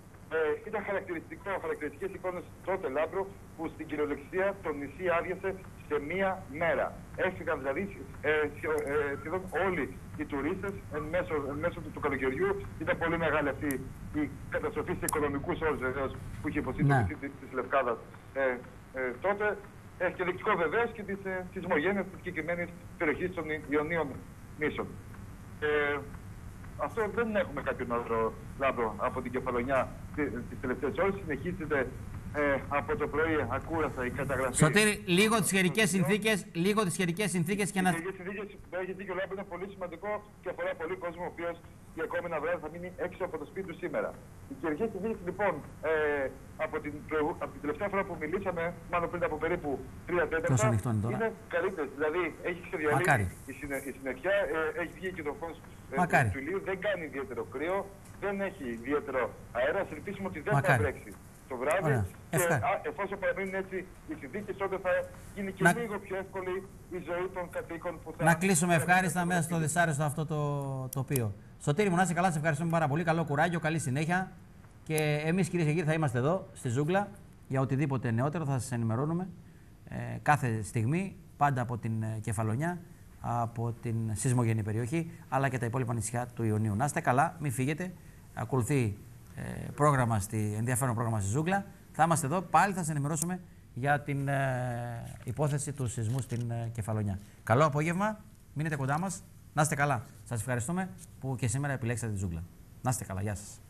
[SPEAKER 2] Ε, ήταν χαρακτηριστικό, χαρακτηριστικές εικόνες τότε, Λάμπρο, που στην κυριολεξία το νησί άδειασε σε μία μέρα. Έφυγαν δηλαδή ε, ε, σχεδόν όλοι οι τουρίστες εν μέσω, εν μέσω του, του καλοκαιριού. Ήταν πολύ μεγάλη αυτή η καταστροφή σε οικονομικούς όρους βεβαίως που είχε υποστεί το νησί της Λευκάδας ε, ε, τότε. Έχει και δεικτικό βεβαίως και της ε, σεισμογένειας της συγκεκριμένης περιοχής των Ιωνίων νήσων. Ε, Αυτό δεν έχουμε κάποιον άλλο λάθο από την Κεφαλονιά τις τελευταίες ώρες. Συνεχίζεται ε, από το πρωί ακούρασα η καταγραφή.
[SPEAKER 1] Σωτήρη, λίγο τις χερικές συνθήκες, λίγο τις χερικές συνθήκες και να...
[SPEAKER 2] Οι χερικές συνθήκες, έχει δίκιο Λάμπρο, είναι πολύ σημαντικό και αφορά πολύ κόσμο ο οποίος για ακόμη ένα βράδυ θα μείνει έξω από το σπίτι του σήμερα. Οι χερικές συνθήκες λοιπόν ε, από, την, από την τελευταία φορά που μιλήσαμε, μάλλον πριν από περίπου τρία τέταρτα, είναι καλύτερες. Δηλαδή έχει ξεδιαλύσει η, συνε, η συννεφιά, ε, έχει βγει και το φως ε, του ηλίου, δεν κάνει ιδιαίτερο κρύο, δεν έχει ιδιαίτερο αέρα. Ελπίσουμε ότι δεν Μακάρι. θα βρέξει το βράδυ. Ωραία. Και α, εφόσον παραμείνουν έτσι οι συνθήκες, τότε θα γίνει και να... λίγο πιο εύκολη η ζωή των κατοίκων που θα...
[SPEAKER 1] Να κλείσουμε ευχάριστα μέσα στο δυσάρεστο αυτό το τοπίο. Σωτήρη μου, να είσαι καλά, σε ευχαριστούμε πάρα πολύ. Καλό κουράγιο, καλή συνέχεια. Και εμείς, κυρίες και κύριοι, θα είμαστε εδώ στη Ζούγκλα για οτιδήποτε νεότερο. Θα σας ενημερώνουμε ε, κάθε στιγμή, πάντα από την ε, Κεφαλονιά, από την σεισμογενή περιοχή, αλλά και τα υπόλοιπα νησιά του Ιωνίου. Να είστε καλά, μην φύγετε. Ακολουθεί ε, πρόγραμμα στη, ενδιαφέρον πρόγραμμα στη Ζούγκλα. Θα είμαστε εδώ, πάλι θα σας ενημερώσουμε για την ε, υπόθεση του σεισμού στην ε, Κεφαλονιά. Καλό απόγευμα, μείνετε κοντά μας, να είστε καλά. Σας ευχαριστούμε που και σήμερα επιλέξατε τη Ζούγκλα. Να είστε καλά, γεια σας.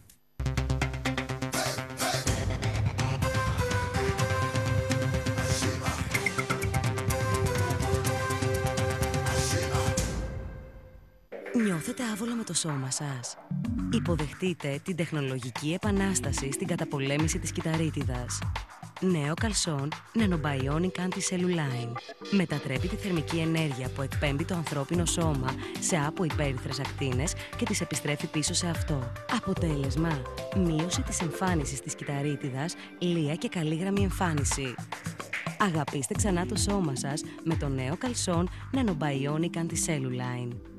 [SPEAKER 18] Νιώθετε άβολα με το σώμα σας? Υποδεχτείτε την τεχνολογική επανάσταση στην καταπολέμηση της κυταρίτιδας. Νέο καλσόν Nanobionic Anti-Cellulline. Μετατρέπει τη θερμική ενέργεια που εκπέμπει το ανθρώπινο σώμα σε αποϊπέρυθρες ακτίνες και τις επιστρέφει πίσω σε αυτό. Αποτέλεσμα, μείωση της εμφάνισης της κυταρίτιδας, λία και καλή εμφάνιση. Αγαπήστε ξανά το σώμα σας με το νέο καλσόν Nanobionic Anti-Cellulline.